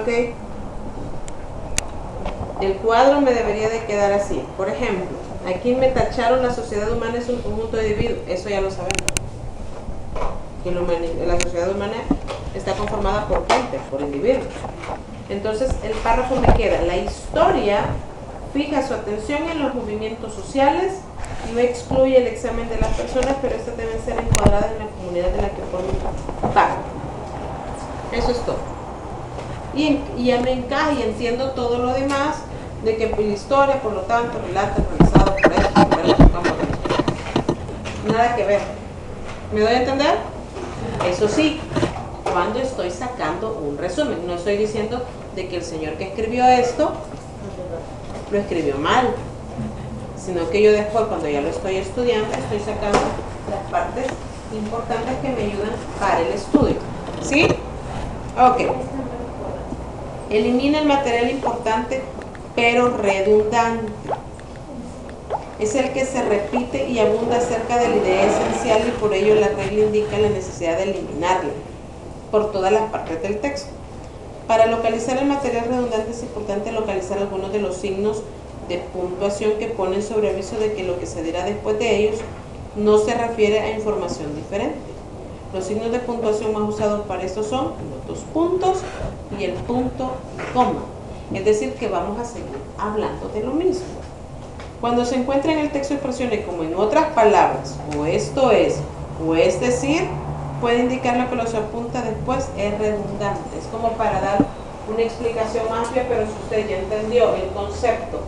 El cuadro me debería de quedar así. Por ejemplo, aquí me tacharon la sociedad humana es un conjunto de individuos. Eso ya lo sabemos. Que la sociedad humana está conformada por gente, por individuos. Entonces el párrafo me queda: la historia fija su atención en los movimientos sociales y no excluye el examen de las personas, pero estas deben ser encuadradas en la comunidad de la que forman parte. Eso es todo. Y ya me encaja y entiendo todo lo demás de que la historia, por lo tanto, relato realizado por esto, nada que ver. ¿Me doy a entender? Eso sí, cuando estoy sacando un resumen, no estoy diciendo de que el señor que escribió esto lo escribió mal, sino que yo después, cuando ya lo estoy estudiando, estoy sacando las partes importantes que me ayudan para el estudio. ¿Sí? Ok. Elimina el material importante pero redundante. Es el que se repite y abunda acerca de la idea esencial y por ello la regla indica la necesidad de eliminarla por todas las partes del texto. Para localizar el material redundante es importante localizar algunos de los signos de puntuación que ponen sobre aviso de que lo que se dirá después de ellos no se refiere a información diferente. Los signos de puntuación más usados para esto son los dos puntos y el punto y coma. Es decir, que vamos a seguir hablando de lo mismo. Cuando se encuentra en el texto expresiones como en otras palabras, o esto es, o es decir, puede indicar lo que los apunta después es redundante. Es como para dar una explicación amplia, pero si usted ya entendió el concepto,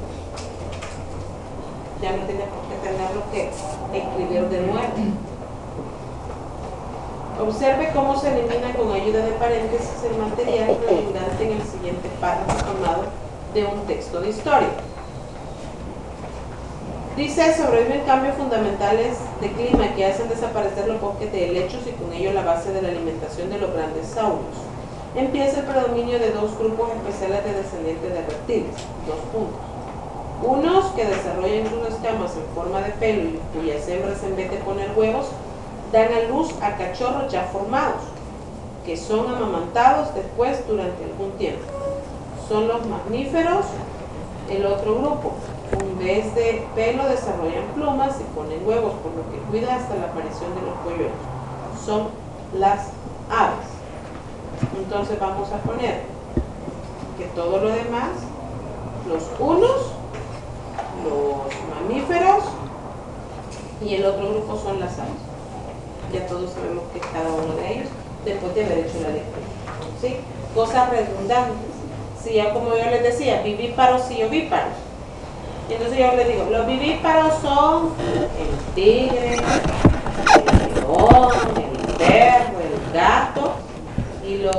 ya no tiene por qué tener lo que escribir de nuevo. Observe cómo se elimina con ayuda de paréntesis el material redundante en el siguiente párrafo tomado de un texto de historia. Dice: sobreviven cambios fundamentales de clima que hacen desaparecer los bosques de helechos y con ello la base de la alimentación de los grandes sauros. Empieza el predominio de dos grupos especiales de descendientes de reptiles. Dos puntos. Unos que desarrollan sus escamas en forma de pelo y cuyas hembras en vez de poner huevos dan a luz a cachorros ya formados, que son amamantados después durante algún tiempo. Son los mamíferos. El otro grupo, en vez de pelo desarrollan plumas y ponen huevos, por lo que cuida hasta la aparición de los polluelos. Son las aves. Entonces vamos a poner que todo lo demás, los unos, los mamíferos y el otro grupo son las aves. Ya todos sabemos que cada uno de ellos, después de haber hecho la lectura, ¿sí? Cosas redundantes. Si ya, como yo les decía, vivíparos y ovíparos. Y entonces yo les digo, los vivíparos son el tigre, el león, el perro, el gato, y los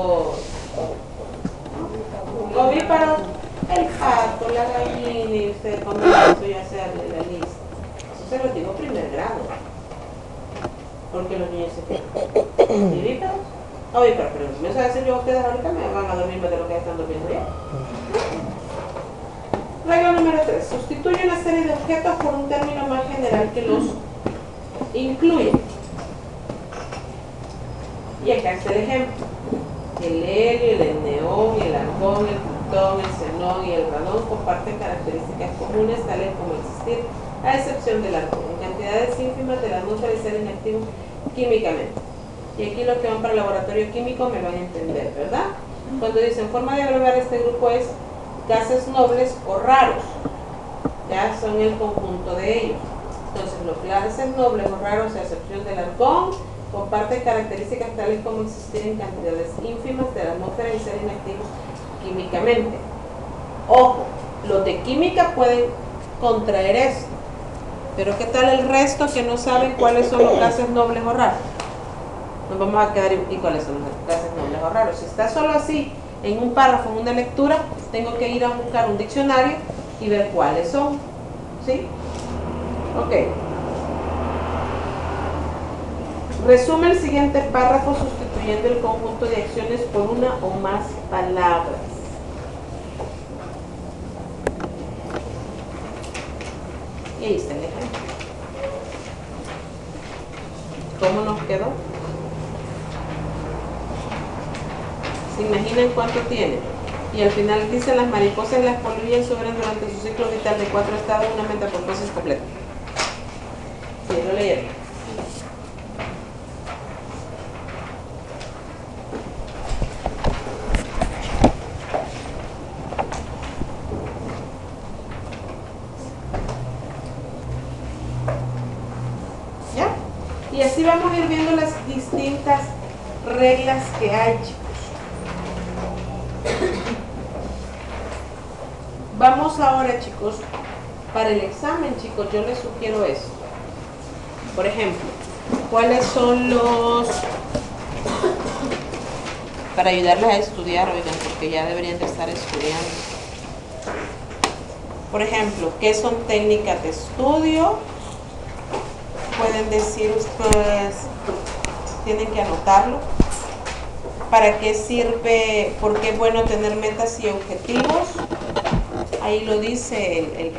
ovíparos, el pato, la gallina, y ustedes con eso ya se abre la lista. Eso se los digo primer grado, porque los niños se quedan. ¿Vivíparos? Ovíparos, pero me voy a decir yo a ustedes ahorita, me van a dormir más de lo que están durmiendo ya. Regla número 3. Sustituye una serie de objetos por un término más general que los incluye. Y acá está el ejemplo. El helio, el neón, el argón, el plutón, el xenón y el radón comparten características comunes tales como existir, a excepción del argón, en cantidades ínfimas de la atmósfera y ser inactivos químicamente. Y aquí los que van para el laboratorio químico me van a entender, ¿verdad? Cuando dicen forma de abreviar este grupo es gases nobles o raros, ya son el conjunto de ellos. Entonces los gases nobles o raros, a excepción del argón, comparten características tales como existir en cantidades ínfimas de la atmósfera y ser inactivos químicamente. Ojo, los de química pueden contraer esto, pero ¿qué tal el resto que no saben cuáles son los gases nobles o raros? Nos vamos a quedar y cuáles son los gases nobles o raros. Si está solo así en un párrafo, en una lectura, tengo que ir a buscar un diccionario y ver cuáles son. ¿Sí? Ok. Resume el siguiente párrafo sustituyendo el conjunto de acciones por una o más palabras. Y ahí está el ejemplo. ¿Cómo nos quedó? ¿Se imaginan cuánto tiene? Y al final dicen las mariposas y las polillas sobran durante su ciclo vital de 4 estados, una metamorfosis completa. Sí, lo leyeron. ¿Ya? Y así vamos a ir viendo las distintas reglas que hay, chicos. Vamos ahora, chicos, para el examen, chicos, yo les sugiero eso. Por ejemplo, ¿cuáles son los... para ayudarles a estudiar, oigan, porque ya deberían de estar estudiando. Por ejemplo, ¿qué son técnicas de estudio? Pueden decir ustedes, tienen que anotarlo. ¿Para qué sirve? ¿Por qué es bueno tener metas y objetivos? Ahí lo dice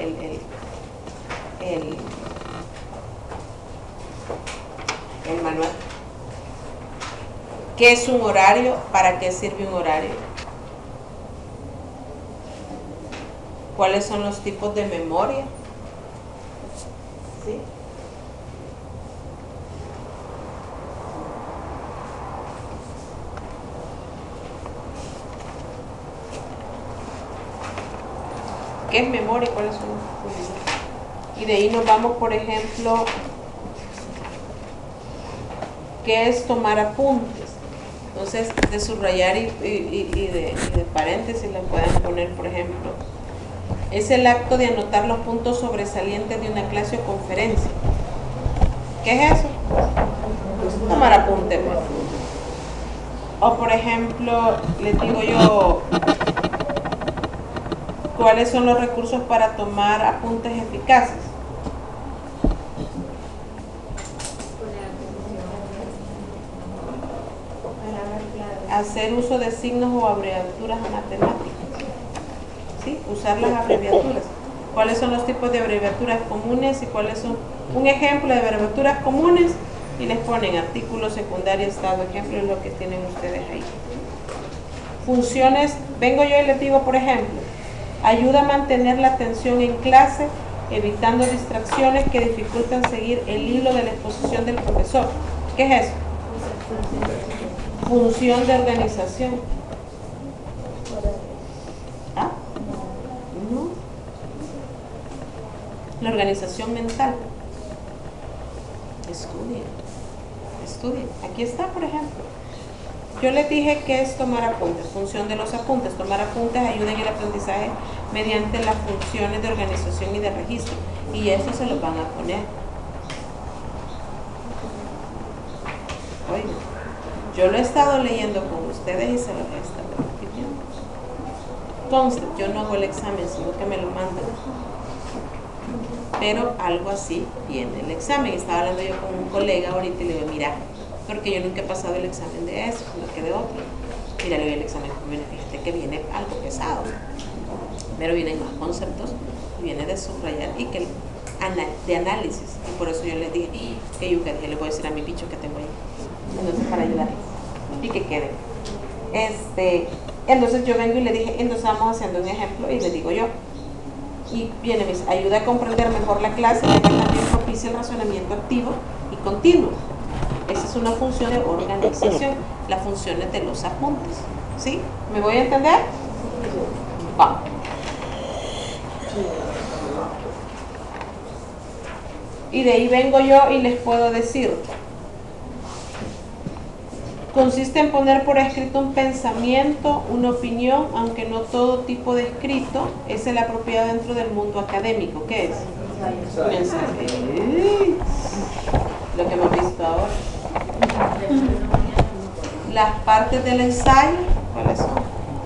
el manual. ¿Qué es un horario? ¿Para qué sirve un horario? ¿Cuáles son los tipos de memoria? ¿Sí? ¿Qué es memoria y cuáles son los tipos de memoria? Y de ahí nos vamos, por ejemplo, ¿qué es tomar apuntes? Entonces, de subrayar y de paréntesis le pueden poner, por ejemplo, es el acto de anotar los puntos sobresalientes de una clase o conferencia. ¿Qué es eso? Tomar apuntes. O, por ejemplo, les digo yo, ¿cuáles son los recursos para tomar apuntes eficaces? Hacer uso de signos o abreviaturas matemáticas. ¿Sí? Usar las abreviaturas. ¿Cuáles son los tipos de abreviaturas comunes y cuáles son? Un ejemplo de abreviaturas comunes y les ponen artículo, secundario, estado, ejemplo es lo que tienen ustedes ahí. Funciones, vengo yo y les digo, por ejemplo, ayuda a mantener la atención en clase, evitando distracciones que dificultan seguir el hilo de la exposición del profesor. ¿Qué es eso? Función de organización. ¿Ah? No. La organización mental. Estudien. Aquí está, por ejemplo. Yo les dije que es tomar apuntes, función de los apuntes. Tomar apuntes ayuda en el aprendizaje mediante las funciones de organización y de registro. Y eso se los van a poner. Oigan, yo lo he estado leyendo con ustedes y se los he estado repitiendo. Entonces, yo no hago el examen, sino que me lo mandan. Pero algo así viene el examen. Estaba hablando yo con un colega ahorita y le digo, mira, porque yo nunca he pasado el examen de eso, sino que de otro. Mira, le doy el examen conmigo, fíjate que viene algo pesado, pero vienen más conceptos, viene de subrayar y que de análisis. Y por eso yo les dije que yo le voy a decir a mi bicho que tengo ahí. Entonces, para ayudar y que quede. Entonces yo vengo y le dije, entonces vamos haciendo un ejemplo y le digo yo. Y viene, me dice, ayuda a comprender mejor la clase, ya que también propicia el razonamiento activo y continuo. Esa es una función de organización, las funciones de los apuntes. ¿Sí? ¿Me voy a entender? Vamos. Y de ahí vengo yo y les puedo decir, consiste en poner por escrito un pensamiento, una opinión, aunque no todo tipo de escrito es el apropiado dentro del mundo académico. ¿Qué es? Un ensayo. Lo que hemos visto ahora. Las partes del ensayo, ¿cuáles son?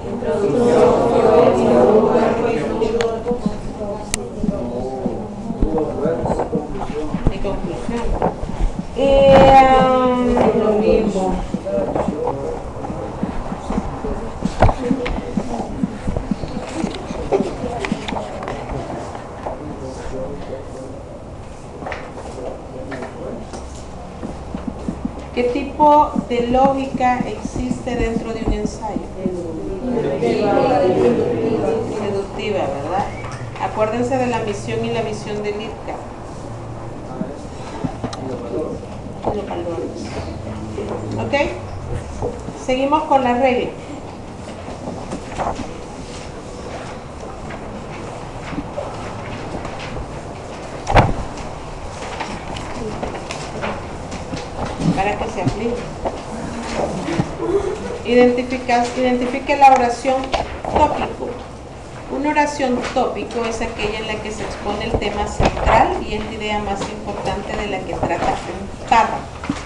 Y conclusión. Lo mismo. ¿Qué tipo de lógica existe dentro de un ensayo? Deductiva, ¿verdad? Acuérdense de la misión y la visión del IRCA. Los valores. ¿Ok? Seguimos con la regla. Para que se aplique. Identifique la oración tópico. Una oración tópico es aquella en la que se expone el tema central y es la idea más importante de la que trata un párrafo.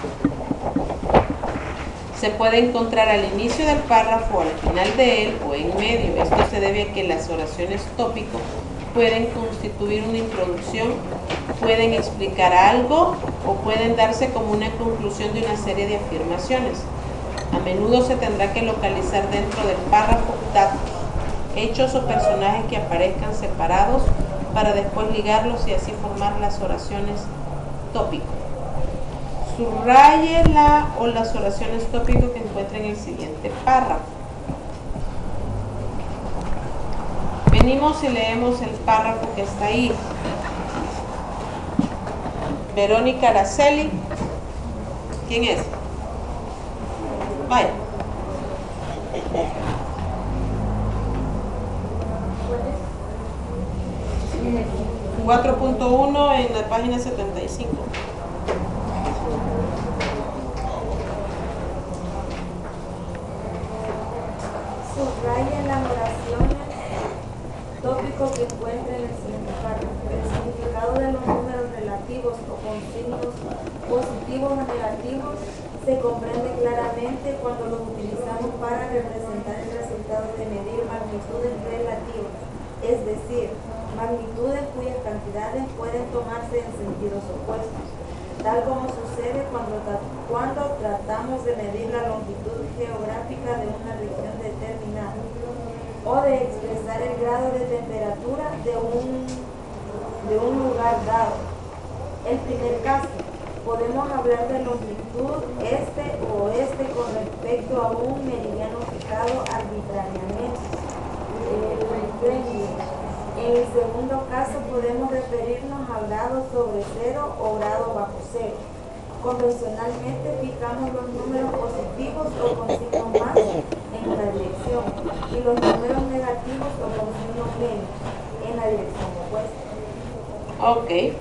Se puede encontrar al inicio del párrafo, al final de él o en medio. Esto se debe a que las oraciones tópico pueden constituir una introducción, pueden explicar algo o pueden darse como una conclusión de una serie de afirmaciones. A menudo se tendrá que localizar dentro del párrafo datos, hechos o personajes que aparezcan separados para después ligarlos y así formar las oraciones tópico. Subraye la o las oraciones tópico que encuentren en el siguiente párrafo. Venimos y leemos el párrafo que está ahí. Verónica Araceli. ¿Quién es? Vaya. 4.1 en la página 75. Subrayen las oraciones tópico que encuentren en el siguiente párrafo. El significado de los números relativos o con signos positivos o negativos se comprende claramente cuando los utilizamos para representar el resultado de medir magnitudes relativas, es decir, magnitudes cuyas cantidades pueden tomarse en sentidos opuestos, tal como sucede cuando tratamos de medir la longitud geográfica de una región determinada o de expresar el grado de temperatura de un lugar dado. El primer caso, podemos hablar de longitud este o oeste con respecto a un meridiano fijado arbitrariamente. En el segundo caso podemos referirnos al grado sobre cero o grado bajo cero. Convencionalmente fijamos los números positivos o con signo más en la dirección y los números negativos o con signo menos en la dirección opuesta. Ok.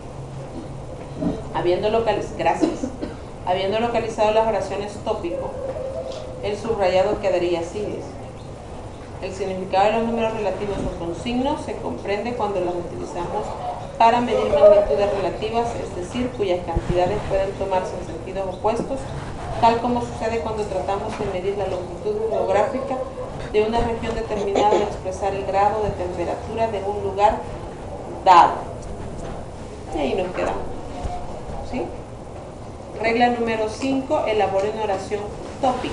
Habiendo localizado las oraciones tópico, el subrayado quedaría así. El significado de los números relativos o con signos se comprende cuando los utilizamos para medir magnitudes relativas, es decir, cuyas cantidades pueden tomarse en sentidos opuestos, tal como sucede cuando tratamos de medir la longitud geográfica de una región determinada y expresar el grado de temperatura de un lugar dado. Y ahí nos quedamos. ¿Sí? Regla número 5, elabore una oración tópica.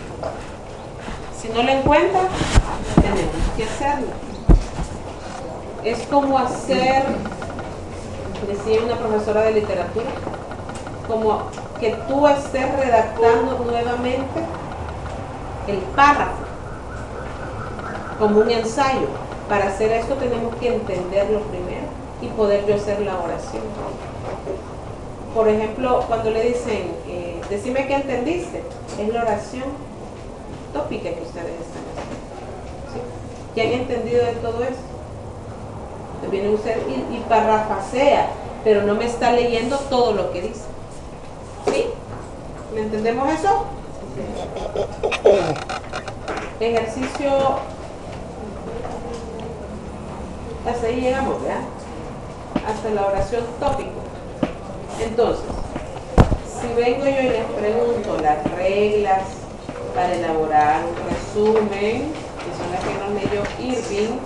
Si no la encuentra, tenemos que hacerlo. Es como hacer, decía una profesora de literatura, como que tú estés redactando nuevamente el párrafo, como un ensayo. Para hacer esto tenemos que entenderlo primero y poder yo hacer la oración. Por ejemplo, cuando le dicen, decime qué entendiste, es la oración tópica que ustedes están haciendo. ¿Sí? ¿Qué han entendido de todo eso? Entonces viene usted y parrafasea, pero no me está leyendo todo lo que dice. ¿Sí? ¿Le entendemos eso? Ejercicio. Hasta ahí llegamos, ¿verdad? Hasta la oración tópico. Entonces, si vengo yo y les pregunto las reglas para elaborar un resumen, que son las que nos leyó Irving,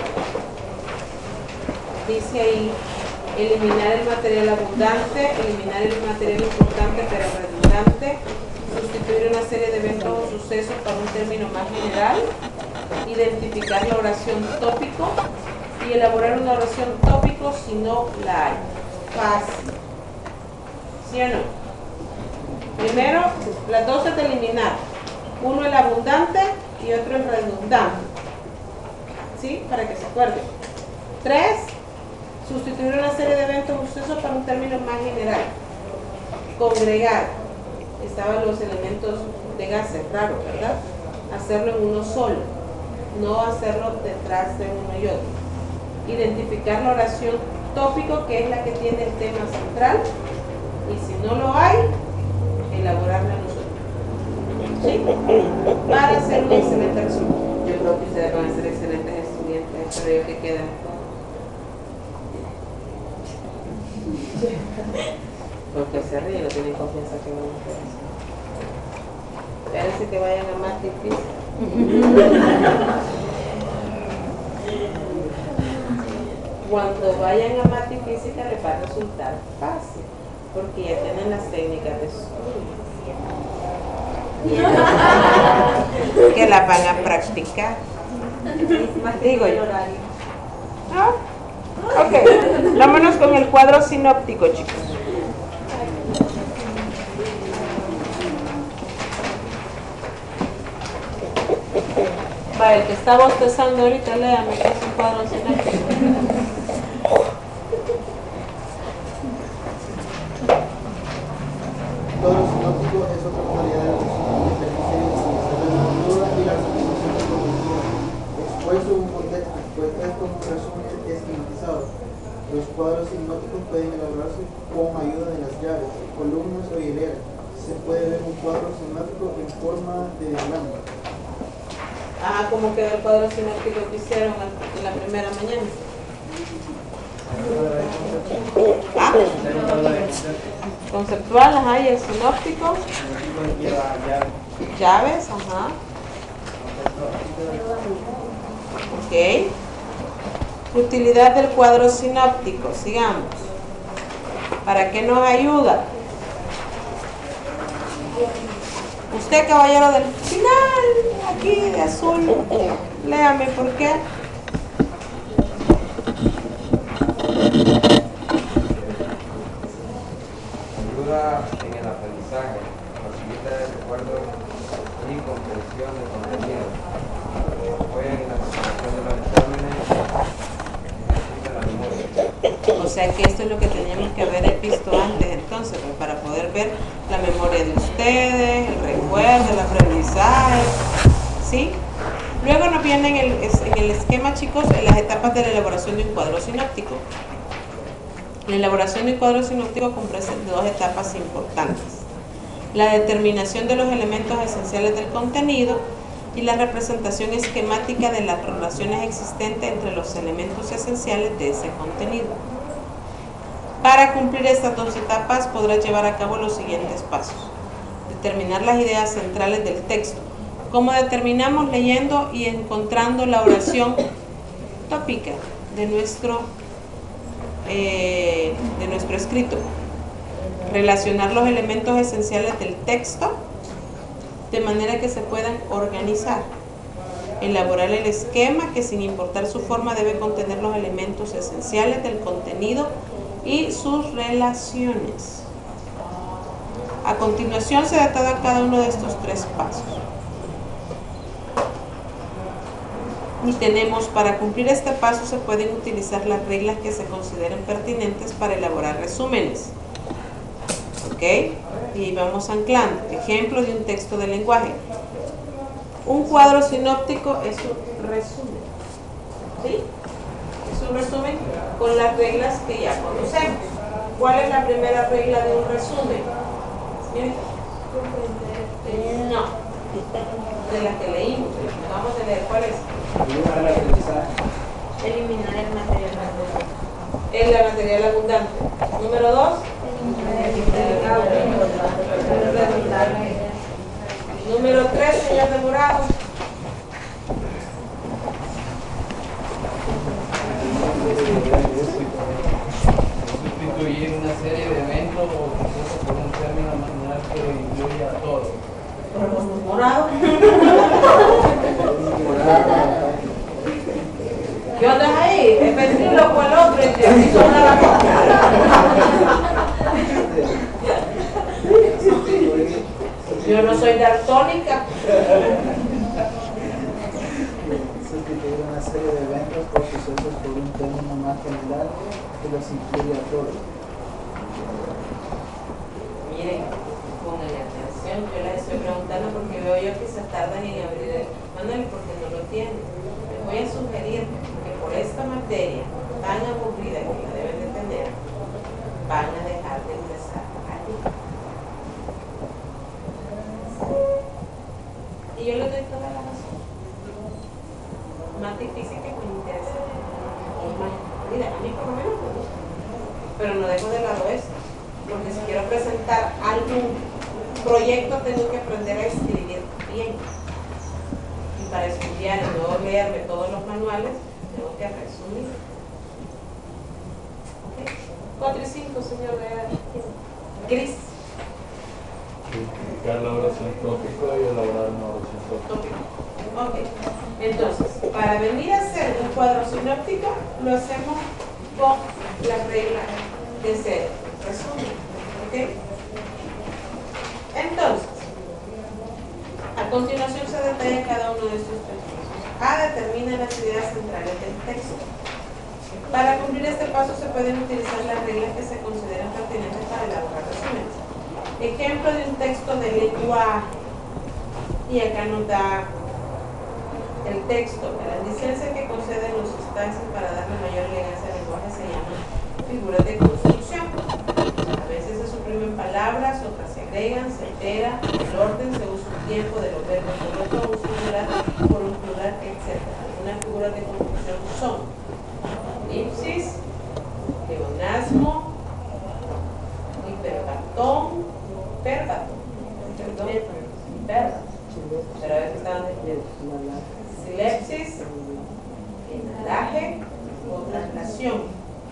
dice ahí, eliminar el material abundante, eliminar el material importante pero redundante, sustituir una serie de eventos o sucesos por un término más general, identificar la oración tópico y elaborar una oración tópico si no la hay. Fácil. ¿Sí o no? Primero, las dos es de eliminar. Uno el abundante y otro es redundante. ¿Sí? Para que se acuerden. 3. Sustituir una serie de eventos o sucesos para un término más general. Congregar. Estaban los elementos de gases, raro, ¿verdad? Hacerlo en uno solo, no hacerlo detrás de uno y otro. Identificar la oración tópico, que es la que tiene el tema central, y si no lo hay, elaborarla nosotros. ¿Sí? Para hacer un excelente resumen. Yo creo que ustedes van a ser excelentes estudiantes, espero yo que queden. Porque se ríen, no tienen confianza que van a hacer eso. Espérense que vayan a más difícil. Cuando vayan a más difícil les va a resultar fácil, porque ya tienen las técnicas de estudio que las van a practicar. Digo yo. ¿Ah? Ok, vámonos con el cuadro sinóptico, chicos. Va, el que está bostezando ahorita, léame que es un cuadro sinóptico. El cuadro sinóptico es otra modalidad de resumen que permite utilizar la estructura y la representación del contenido expuesto en un contexto, pues es como un resumen esquematizado. Los cuadros sinópticos pueden elaborarse con ayuda de las llaves, columnas o hileras. Se puede ver un cuadro sinóptico en forma de diagrama. Ah, ¿cómo quedó el cuadro sinóptico que hicieron en la primera mañana? ¿Ah? Conceptual, ajá, y el sinóptico. Llaves, ajá. Ok. Utilidad del cuadro sinóptico, sigamos. ¿Para qué nos ayuda? Usted, caballero del final, aquí de azul, léame por qué. Ayuda en el aprendizaje, facilita el recuerdo y comprensión del contenido, apoya en la preparación de los exámenes, ejercita la memoria. O sea que esto es lo que teníamos que haber visto antes, entonces, pues, para poder ver la memoria de ustedes, el recuerdo, el aprendizaje, ¿sí? Luego nos viene en el esquema, chicos, en las etapas de la elaboración de un cuadro sinóptico. La elaboración de un cuadro sinóptico comprende dos etapas importantes: la determinación de los elementos esenciales del contenido y la representación esquemática de las relaciones existentes entre los elementos esenciales de ese contenido. Para cumplir estas dos etapas podrás llevar a cabo los siguientes pasos: determinar las ideas centrales del texto, como determinamos leyendo y encontrando la oración tópica de nuestro escrito. Relacionar los elementos esenciales del texto de manera que se puedan organizar. Elaborar el esquema que, sin importar su forma, debe contener los elementos esenciales del contenido y sus relaciones. A continuación se detalla cada uno de estos tres pasos. Y tenemos, para cumplir este paso se pueden utilizar las reglas que se consideren pertinentes para elaborar resúmenes. ¿Ok? Y vamos anclando. Ejemplo de un texto de lenguaje. Un cuadro sinóptico es un resumen. ¿Sí? Es un resumen con las reglas que ya conocemos. ¿Cuál es la primera regla de un resumen? ¿Miren? No. De las que leímos, de las que acabamos de leer. ¿Cuál es? Eliminar el material abundante. El material abundante. Número 2. Número 3, señor Demorado. Sustituir una serie de eventos o procesos por un término nominal que incluya a todo. Morado. ¿Qué onda es ahí? ¿El vecino o el otro? El que hizo una Yo no soy daltónica. tardan en abrir el manual porque no lo tienen. Les voy a sugerir que por esta materia tan aburrida que la deben de tener, van a dejar de ingresar allí. Y yo les doy toda la razón. Más difícil que me interesa. Y más aburrida. A mí por lo menos me gusta. Pero no dejo de lado esto. Porque si quiero presentar algún proyecto tengo que aprender a escribir bien. Y para estudiar y no leerme todos los manuales, tengo que resumir. ¿Okay? 4 y 5, señor Gris. Explicar la oración tópica y elaborar una oración tópica. Ok. Entonces, para venir a hacer un cuadro sinóptico, lo hacemos con la regla de ser resumen. ¿Ok? Entonces, a continuación se detalla cada uno de estos textos. A determina las ideas centrales del texto. Para cumplir este paso se pueden utilizar las reglas que se consideran pertinentes para elaborar resúmenes. Ejemplo de un texto de lenguaje. Y acá nos da el texto. Las licencias que conceden los instancias para darle mayor elegancia al lenguaje se llaman figuras de construcción. A veces se suprimen palabras, otras se agregan, se altera el orden, se usa un tiempo de los verbos por otro, un singular por un plural, etc. Algunas figuras de construcción son elipsis, pleonasmo, hiperbatón, hiperbatón, pero a veces están silepsis, enalaje o traslación.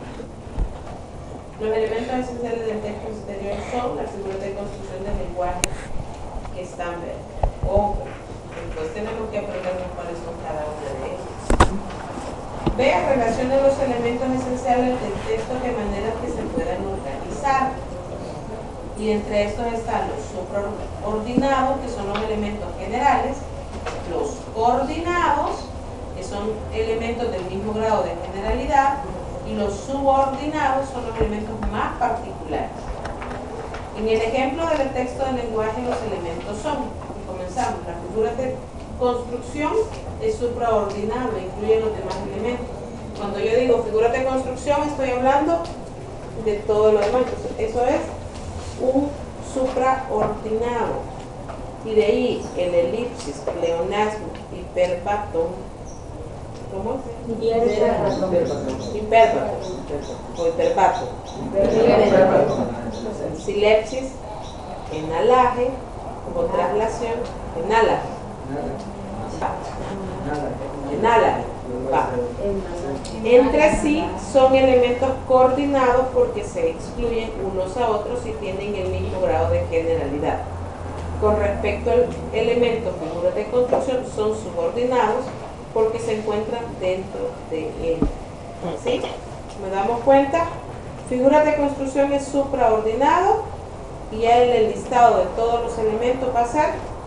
Los elementos esenciales del texto exterior son las figuras de construcción del lenguaje que están verdes. Ojo, entonces tenemos que aprender cuáles son cada una de ellas. B. Relaciona los elementos esenciales del texto de manera que se puedan organizar. Y entre estos están los supraordinados, que son los elementos generales, los coordinados, que son elementos del mismo grado de generalidad, y los subordinados son los elementos más particulares. En el ejemplo del texto del lenguaje, los elementos son, y comenzamos, la figura de construcción es supraordinado, incluye los demás elementos. Cuando yo digo figuras de construcción, estoy hablando de todo lo demás. Entonces, eso es un supraordinado. Y de ahí el elipsis, pleonasmo, hiperbatón. ¿Cómo es? Hiperbatón. O hiperbatón. Silepsis, enalaje, o traslación, enalaje. Enalaje. Entre sí son elementos coordinados porque se excluyen unos a otros y tienen el mismo grado de generalidad. Con respecto al elemento figuras de construcción, son subordinados porque se encuentran dentro de él. ¿Sí? ¿Me damos cuenta? Figuras de construcción es supraordinado y ya el listado de todos los elementos va a ser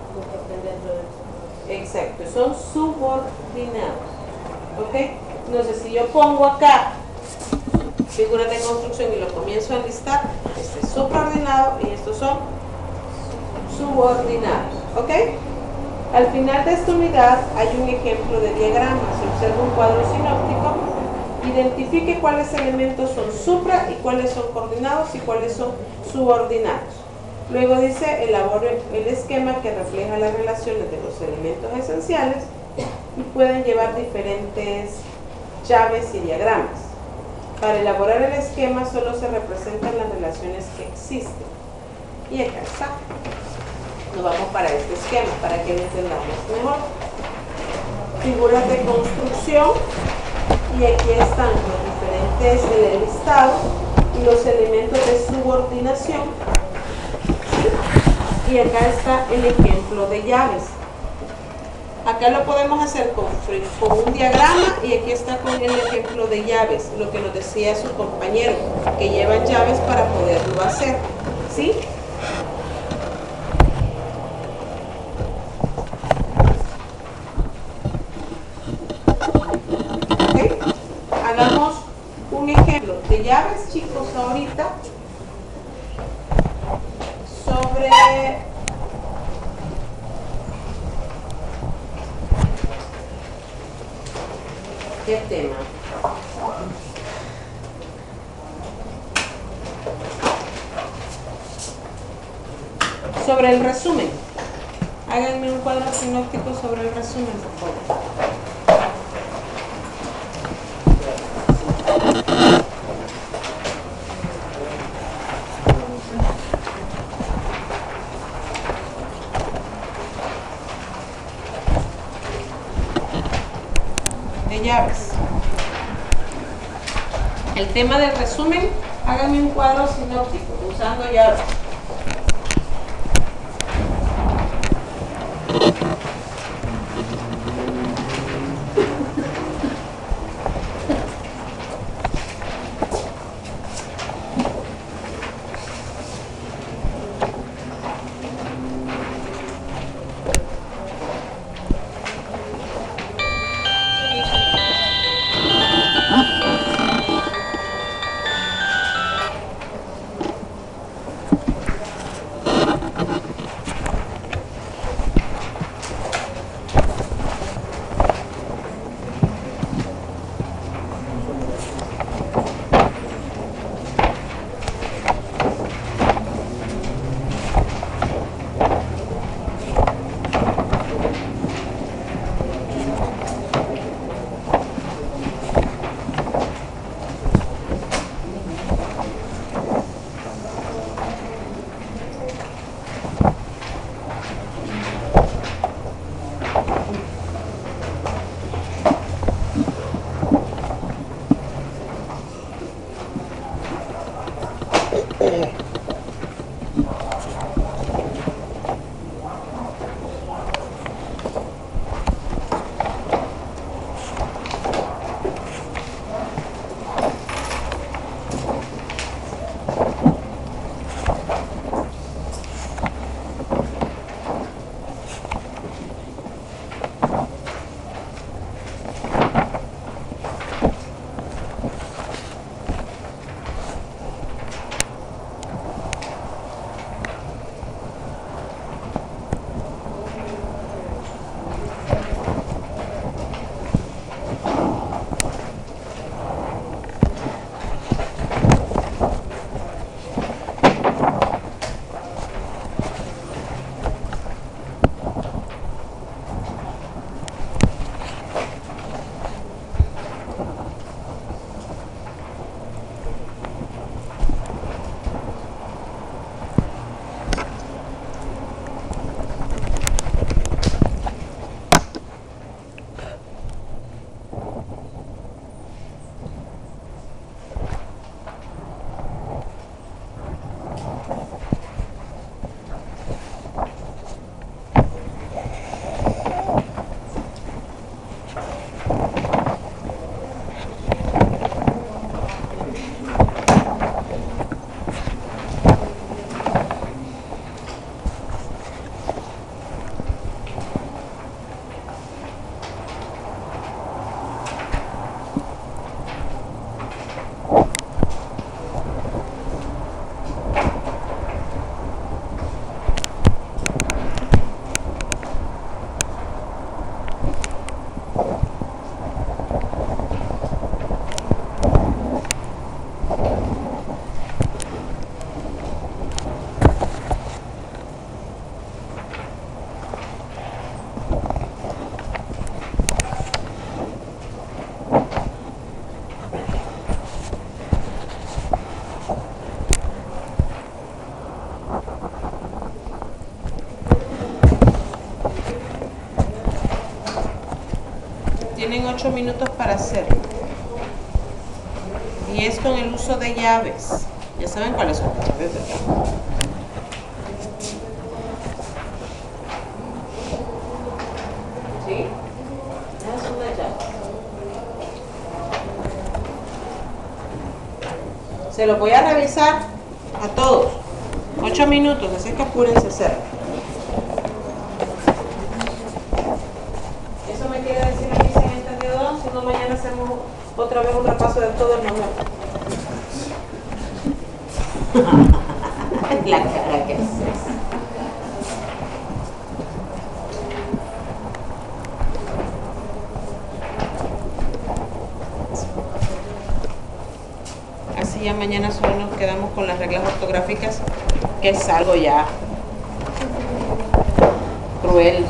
exacto, son subordinados. ¿Ok? Entonces, si yo pongo acá figuras de construcción y lo comienzo a listar, este es supraordinado y estos son subordinados. ¿Ok? Al final de esta unidad hay un ejemplo de diagrama. Se observa un cuadro sinóptico. Identifique cuáles elementos son supra y cuáles son coordinados y cuáles son subordinados. Luego dice, elabore el esquema que refleja las relaciones de los elementos esenciales y pueden llevar diferentes llaves y diagramas. Para elaborar el esquema solo se representan las relaciones que existen. Y acá está. Nos vamos para este esquema para que lo entendamos mejor. Figuras de construcción y aquí están los diferentes del listado y los elementos de subordinación. Y acá está el ejemplo de llaves. Acá lo podemos hacer con un diagrama y aquí está con el ejemplo de llaves, lo que nos decía su compañero, que llevan llaves para poderlo hacer. ¿Sí? ¿Okay? Hagamos un ejemplo de llaves, chicos, ahorita sobre ¿Qué tema? Sobre el resumen. Háganme un cuadro sinóptico sobre el resumen, por favor. De llaves. El tema del resumen, háganme un cuadro sinóptico usando llaves. Tienen 8 minutos para hacerlo. Y es con el uso de llaves. Ya saben cuáles son las llaves, ¿verdad? ¿Sí? Esas son las llaves. Se los voy a revisar a todos. 8 minutos, así que apúrense a hacerlo. Eso me quiere decir aquí si han entendido, si no mañana hacemos otra vez un repaso de todo el manual. La cara que haces. solo nos quedamos con las reglas ortográficas, que es algo ya cruel.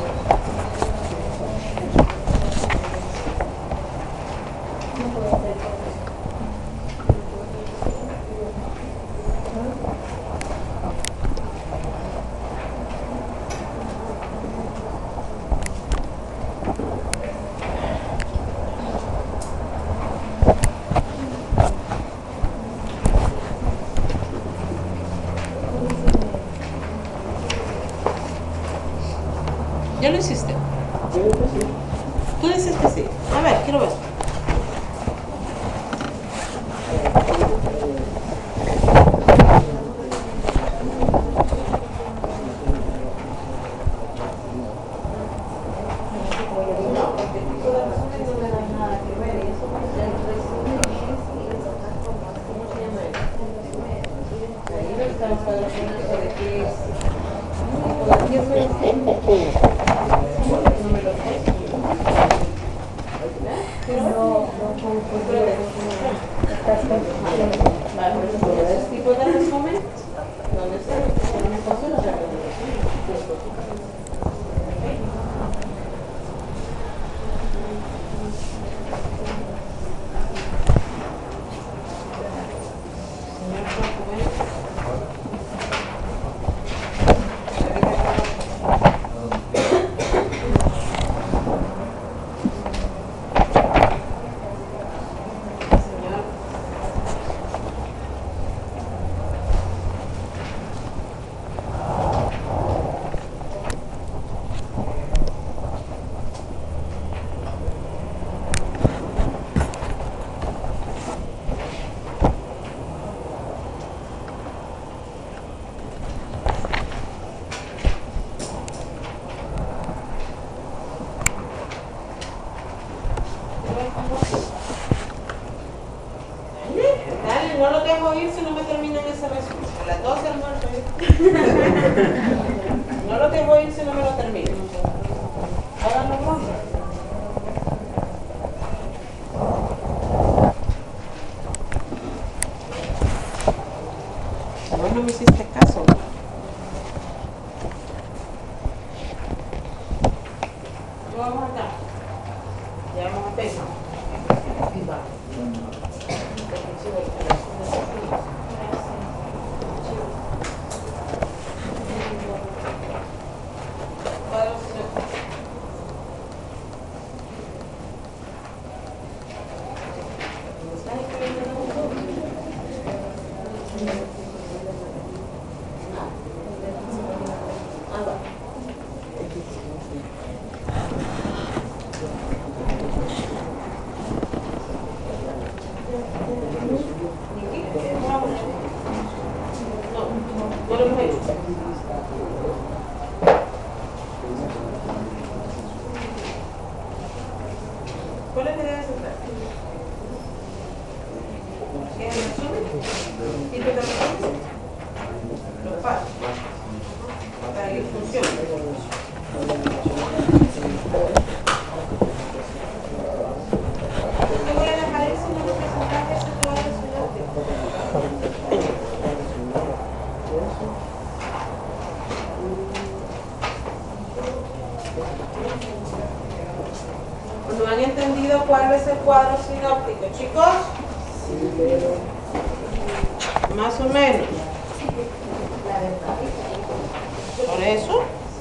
¿Ya lo hiciste? Tú dices que sí. A ver, quiero ver. Dale, no lo dejo ir si no me terminan ese resumen. A las 12 almuerzo. No lo dejo ir si no me lo termino. Háganlo pronto. No me hiciste caso. ¿Qué vamos a dar? Ya vamos a peso. Y va. ¿Cuál es la idea de centrar? ¿Qué es el resumen? ¿Y tú también? Los pasos. Para que funcione. Te voy a dejar ese número que centraje, ese te va a ¿No han entendido cuál es el cuadro sinóptico, chicos? Más o menos. Por eso.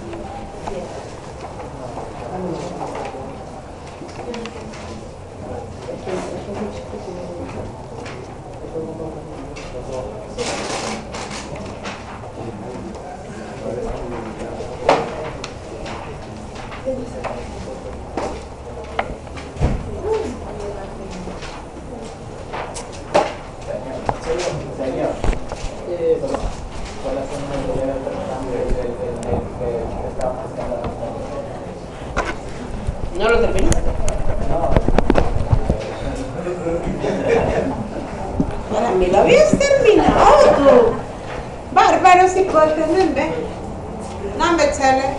¿No lo terminaste? Para mí lo habías terminado tú. Bárbaro, si puedo entender. No me chale.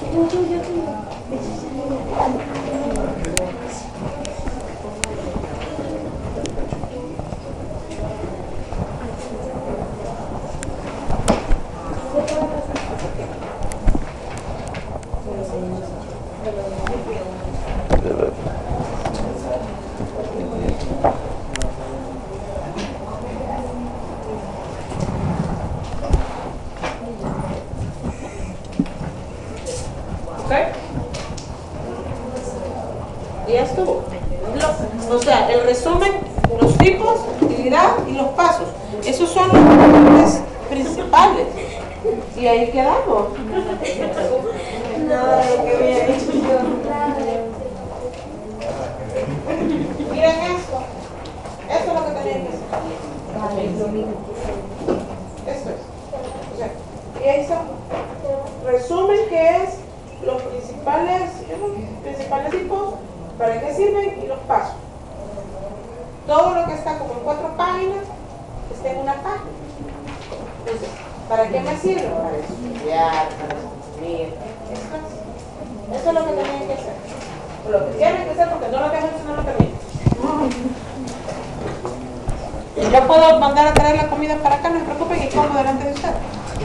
Y ya estuvo. O sea, el resumen, los tipos, actividad y los pasos. Esos son los componentes principales. Y ahí quedamos. Nada de lo que había hecho yo. Miren esto. Esto es lo que tenían que hacer. Esto es. O sea, y ahí está. Resumen que es los principales tipos, para qué sirven y los pasos. Todo lo que está como en 4 páginas está en una página. Entonces, ¿para qué me sirve? Para estudiar, para escribir. Eso es lo que tienen que hacer. O lo que tienen que hacer, porque no lo que hacen no lo terminan. Yo puedo mandar a traer la comida para acá, no se preocupen, y como delante de ustedes.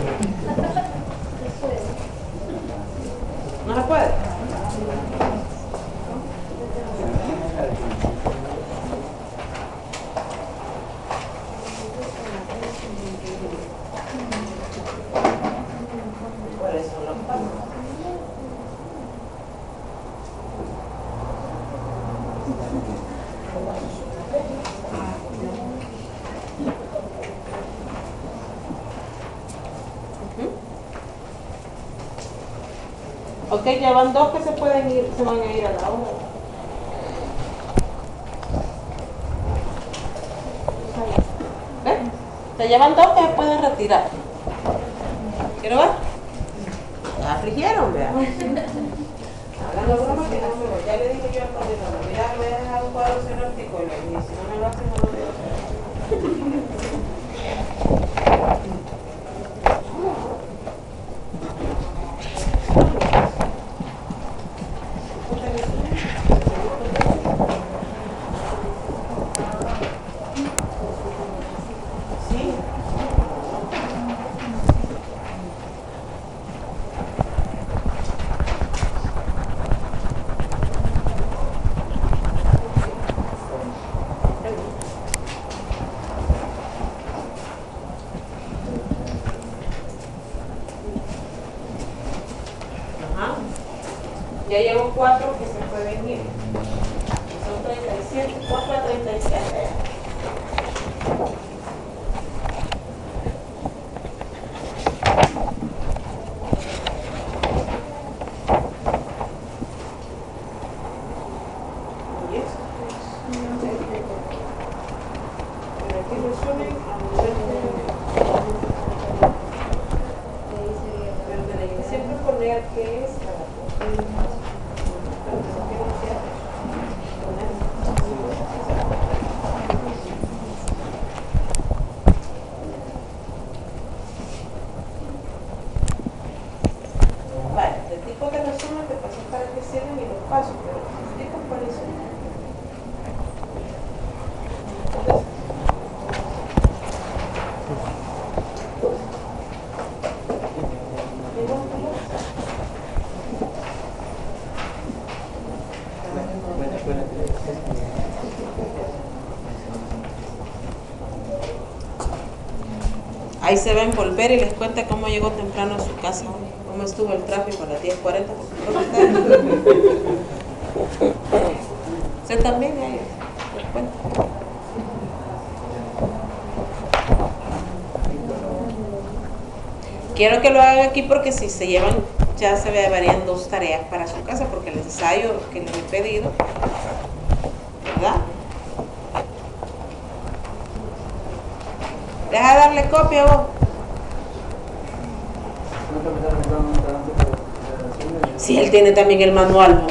No se puede. ¿Cuáles son los pasos? Ok, ya van 2 que se pueden ir, se van a ir a la hora. ¿Ves? Se llevan 2 que se pueden retirar. ¿Quiero ver? Ya afligieron, vean. Hagan la broma que no me voy. Ya le dije yo al coordinador, mira, voy a dejar un cuadro sinóptico y si no me lo hacen, no lo voy a hacer. Ya llevo 4 que se pueden ir. Son 37, 4 a 37. Y esto pero aquí resumen a nivel de siempre poner qué es cada cosa. Vale, el tipo de resumen te pasó para que sirven y los pasos, pero los tipos cuáles son. Ahí se ven volver y les cuenta cómo llegó temprano a su casa, cómo estuvo el tráfico a las 10:40. Usted también, ahí les cuenta. Quiero que lo hagan aquí porque si se llevan, ya se llevarían 2 tareas para su casa, porque el ensayo que les he pedido, ¿verdad? Deja de darle copia vos. Si él tiene también el manual.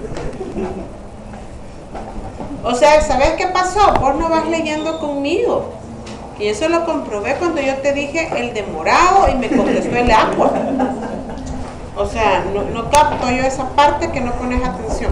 O sea, ¿sabes qué pasó? Vos no vas leyendo conmigo. Y eso lo comprobé cuando yo te dije el de morado y me contestó el agua. O sea, no capto yo esa parte que no pones atención.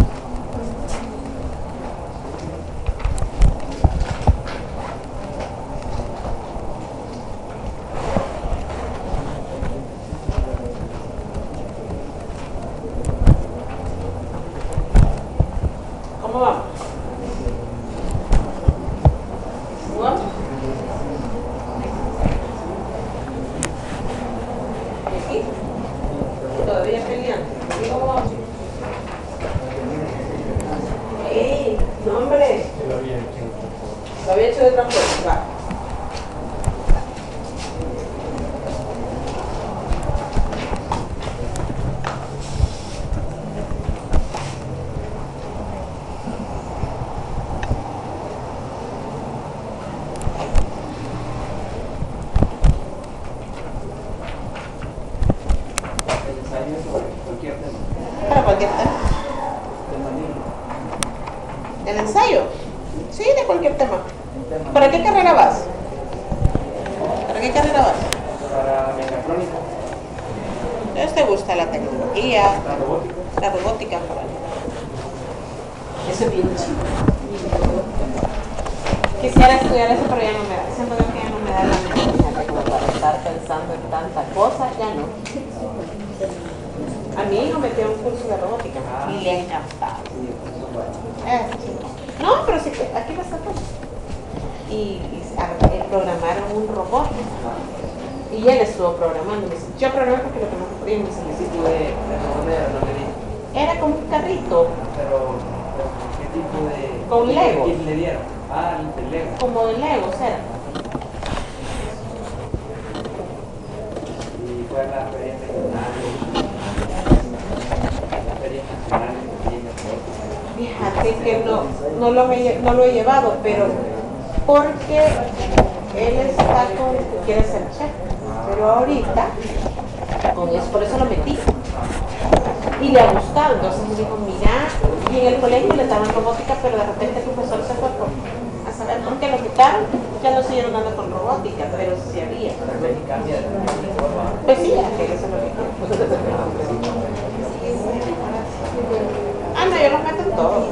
¿Cómo vamos? ¿Vamos? ¿Aquí? Todavía peleando. ¿Y cómo vamos? ¡Ey! No, hombre. Lo había hecho de otra forma. Va. Para cualquier tema. ¿El ensayo? Sí, de cualquier tema. ¿Para qué carrera vas? ¿Para qué carrera vas? Para mecatrónica. Entonces te gusta la tecnología, la robótica. Eso es bien chido. Quisiera estudiar eso, pero ya no me da. Siento que ya no me da la mente como para estar pensando en tantas cosas, ya no. A mi hijo metió un curso de robótica y le ha encantado. No, pero sí, aquí pasa todo. Y programaron un robot. Y él estuvo programando. Me dice, yo programé porque lo que no podía en mi solicitud de era como un carrito. Pero ¿qué tipo de...? Con Lego. ¿Qué le dieron? Ah, el Lego. Como de Lego, era. Y fue la feria regional. La feria nacional de Fíjate que no lo he llevado, pero porque él está quiere ser chef, pero ahorita con eso, por eso lo metí y le ha gustado. Entonces me dijo, mira, y en el colegio le daban robótica, pero de repente el profesor se fue a saber por qué lo quitaron. Ya no siguieron dando con robótica, pero sí había. Pues sí, ya que eso es lo que no, yo los meto en todo.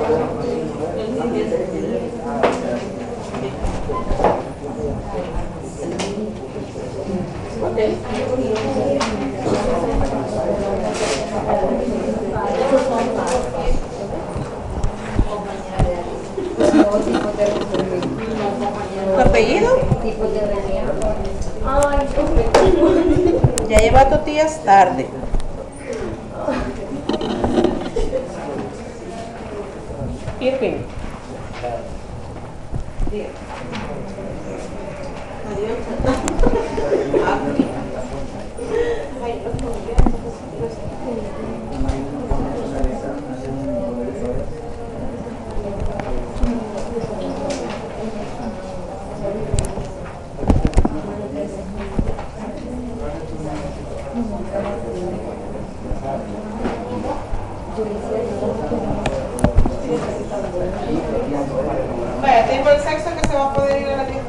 ¿Tu apellido? Ya lleva tortillas tarde. Irving. Vaya, tengo el sexto que se va a poder ir a las 10:40.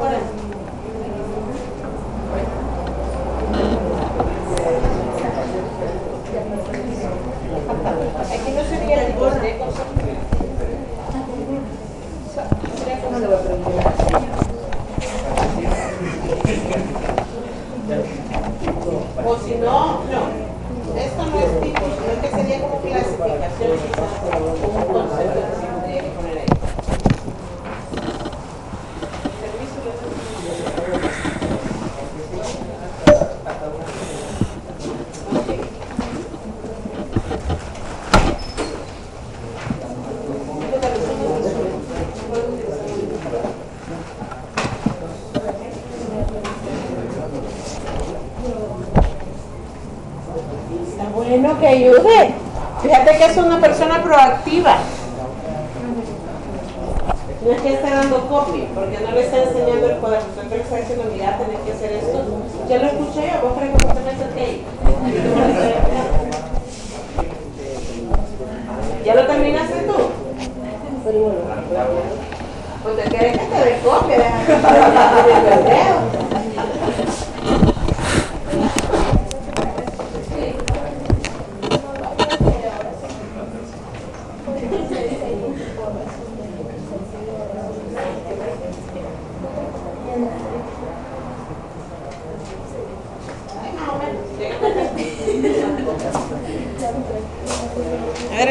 Aquí no sería el borde. Sería como lo voy a preguntar. O si no, esto no es tipo, sino que sería como clasificación, como un concepto que se tendría que poner ahí. Está bueno que ayude. Fíjate que es una persona proactiva. No es que esté dando copia, porque no le está enseñando el cuaderno, entonces le está diciendo, mira, tenés que hacer esto. Ya lo escuché yo, vos crees que vos tenés el que ¿ya lo terminaste tú? Pues te quieres que te dé copia, deja que te el dedo.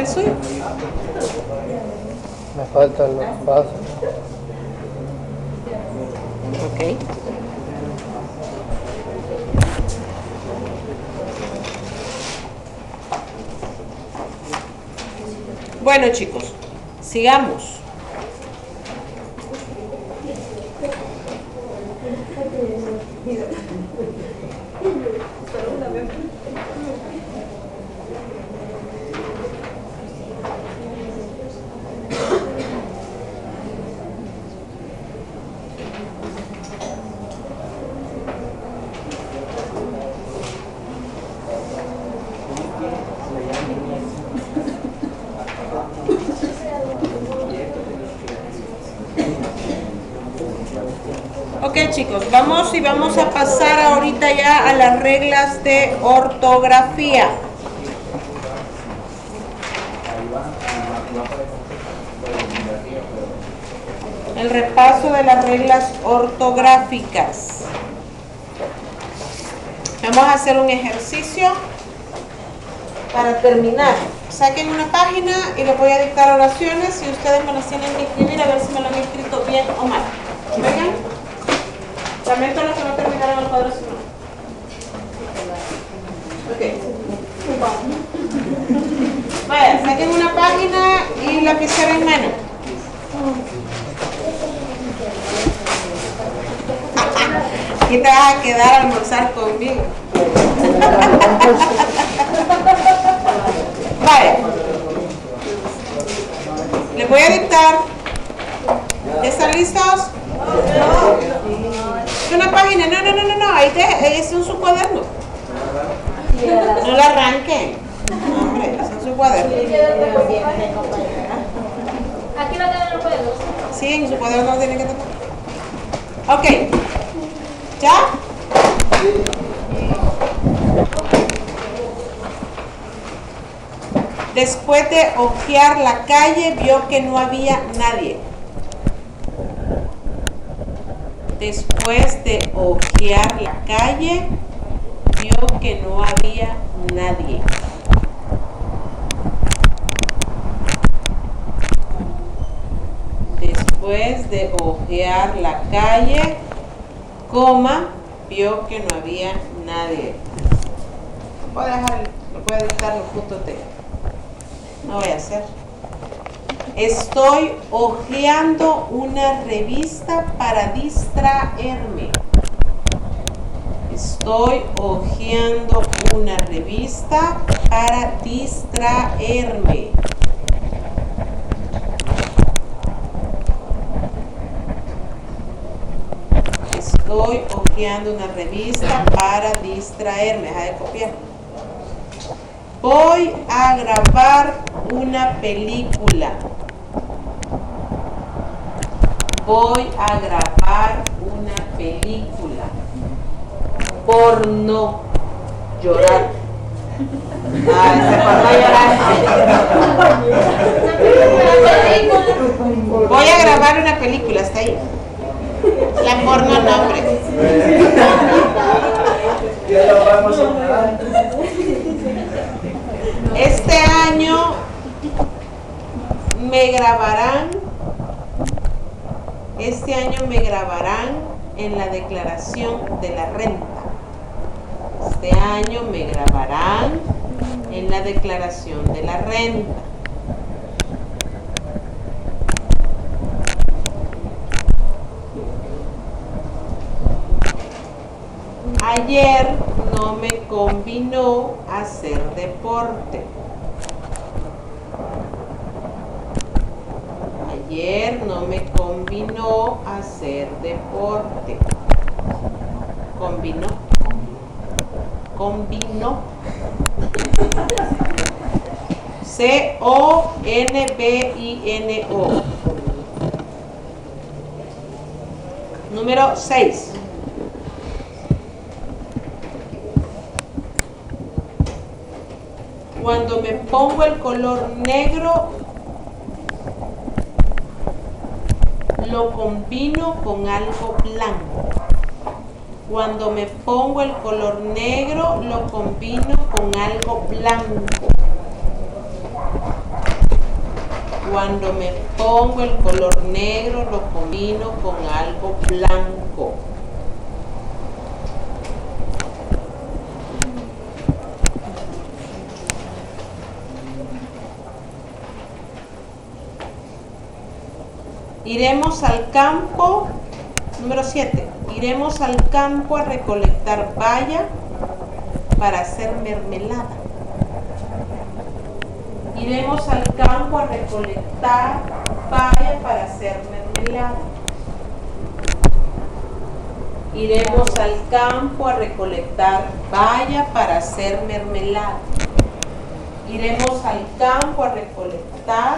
el suyo? Me faltan los pasos. Ok. Bueno, chicos, sigamos. Ok, chicos, vamos a pasar ahorita ya a las reglas de ortografía. El repaso de las reglas ortográficas. Vamos a hacer un ejercicio para terminar. Saquen una página y les voy a dictar oraciones y ustedes me las tienen que escribir a ver si me lo han escrito bien o mal. ¿Vengan? Lamento los que no terminaron el cuadro sino. Ok. Vaya, saquen una página y lapicero en mano. Aquí te vas a quedar a almorzar conmigo. Vaya. Les voy a dictar. ¿Están listos? Una página, no, ahí es en su cuaderno. No la arranquen. No, hombre, es en su cuaderno. Aquí lo tengo en el cuaderno. Sí, en su cuaderno tiene que tener. Ok. ¿Ya? Después de ojear la calle, vio que no había nadie. Después de ojear la calle, vio que no había nadie. Después de ojear la calle, vio que no había nadie. Lo puedo dictar los puntos de. No voy a hacer. Estoy hojeando una revista para distraerme. Estoy hojeando una revista para distraerme. Estoy hojeando una revista para distraerme. Deja de copiar. Voy a grabar una película. Voy a grabar una película. Por no llorar. Voy a grabar una película, está ahí. La porno nombre. Este año me grabarán. Este año me grabarán en la declaración de la renta. Este año me grabarán en la declaración de la renta. Ayer no me convinó hacer deporte. Ayer no me convinó hacer deporte. Combinó. Combinó. C-O-N-B-I-N-O. Número 6. Cuando me pongo el color negro, lo combino con algo blanco. Cuando me pongo el color negro, lo combino con algo blanco. Cuando me pongo el color negro lo combino con algo blanco. Iremos al campo, número 7, iremos al campo a recolectar baya para hacer mermelada. Iremos al campo a recolectar baya para hacer mermelada. Iremos al campo a recolectar baya para hacer mermelada. Iremos al campo a recolectar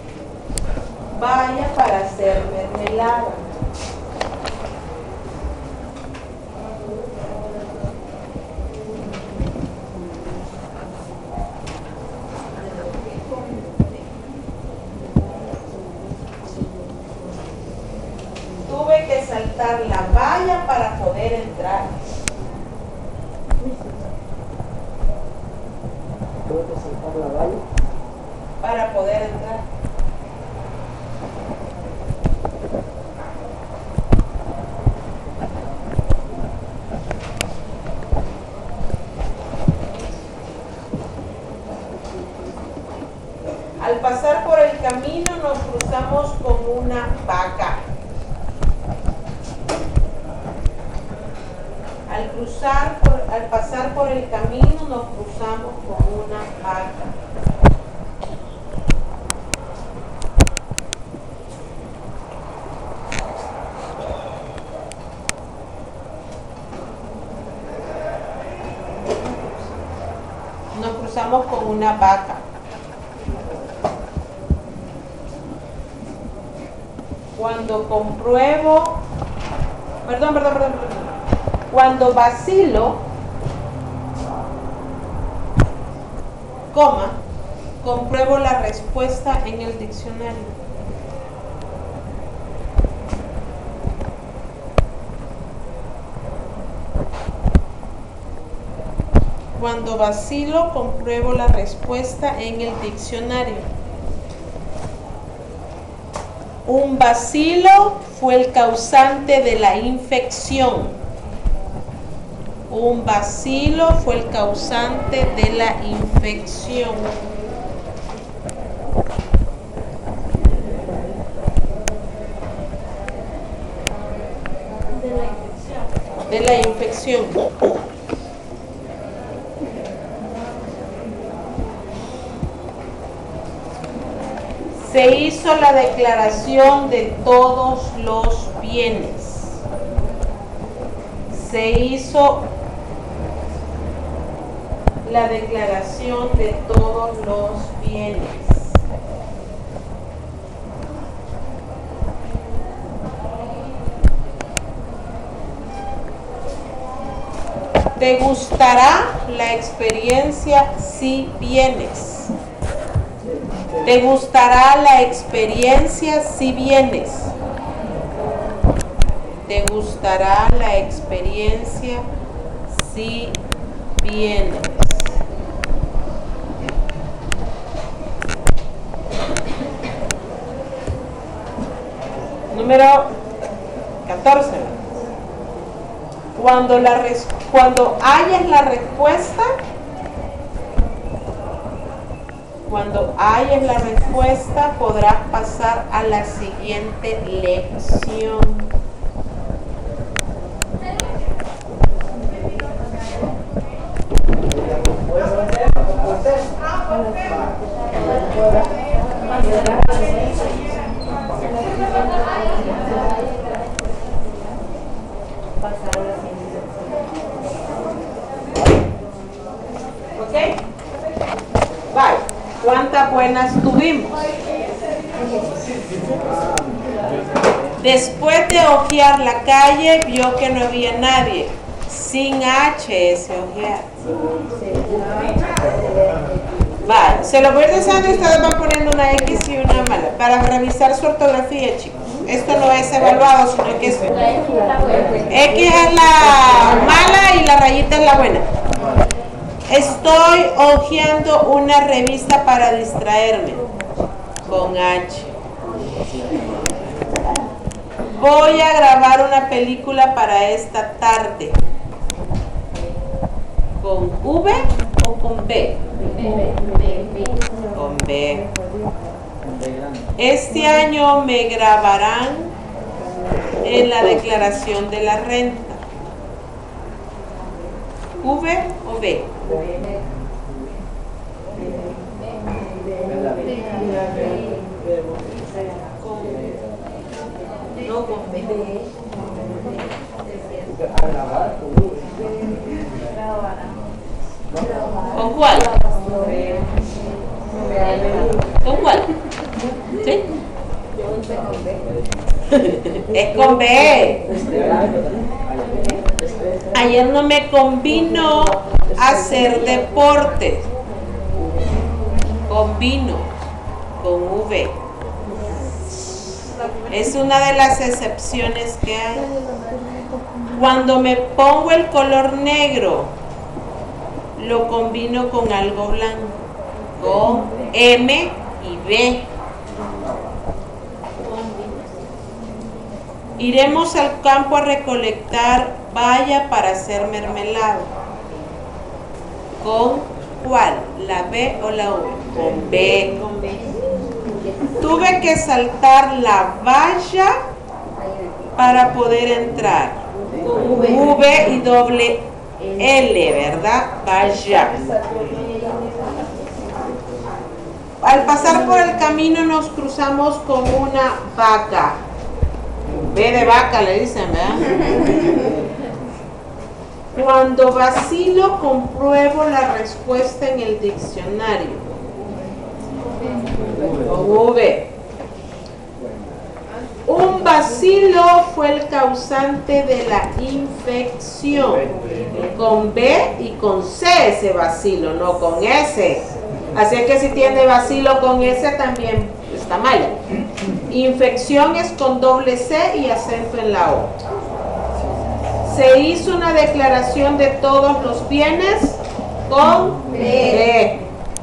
baya para hacer mermelada. Tuve que saltar la valla para poder entrar. Tuve que saltar la valla para poder entrar. Al pasar por el camino nos cruzamos con una vaca. Al pasar por el camino nos cruzamos con una vaca. Nos cruzamos con una vaca. Cuando compruebo, cuando vacilo, coma, compruebo la respuesta en el diccionario. Cuando vacilo, compruebo la respuesta en el diccionario. Un bacilo fue el causante de la infección. Un bacilo fue el causante de la infección. De la infección. Se hizo la declaración de todos los bienes. Se hizo la declaración de todos los bienes. ¿Te gustará la experiencia si vienes? ¿Te gustará la experiencia si vienes? ¿Te gustará la experiencia si vienes? Número 14. Cuando hayas la respuesta, podrás pasar a la siguiente lección. ¿Ok? Bye. ¿Cuántas buenas tuvimos? Después de ojear la calle, vio que no había nadie. Sin H ese ojear. Vale, se lo voy a ir diciendo y ustedes van poniendo una X y una mala para revisar su ortografía, chicos. Esto no es evaluado, sino que es X es la mala y la rayita es la buena. Estoy hojeando una revista para distraerme. con H. Voy a grabar una película para esta tarde. ¿Con V o con B? Con B. Este año me grabarán en la declaración de la renta. ¿V o B? No, con B. ¿Con cuál? ¿Con cuál? ¿Sí? Es con B. Ayer no me convino hacer deporte. Convino con V. Es una de las excepciones que hay. Cuando me pongo el color negro, lo combino con algo blanco, con M y B. Iremos al campo a recolectar baya para hacer mermelada. ¿Con cuál? ¿La B o la V? Con B. Tuve que saltar la valla para poder entrar. V y doble L, ¿verdad? Valla. Al pasar por el camino nos cruzamos con una vaca. B de vaca le dicen, ¿verdad? Cuando vacilo compruebo la respuesta en el diccionario. Con V. Un bacilo fue el causante de la infección. Con B y con C ese bacilo, no con S. Así es que si tiene bacilo con S también está mal. Infección es con doble C y acento en la O. Se hizo una declaración de todos los bienes con B.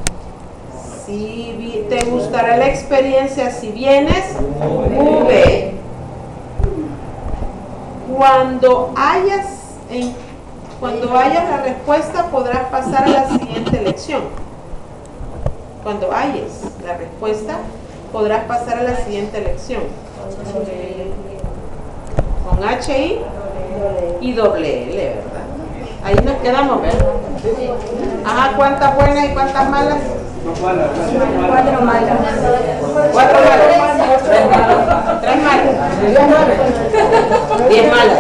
Si te gustará la experiencia si vienes, V. Cuando hayas la respuesta podrás pasar a la siguiente lección. Cuando hayas la respuesta podrás pasar a la siguiente lección. Con HI y doble L, ¿verdad? Ahí nos quedamos, ¿verdad? Ajá, ¿cuántas buenas y cuántas malas? 4 malas. 4 malas. 3 malas. 10 malas.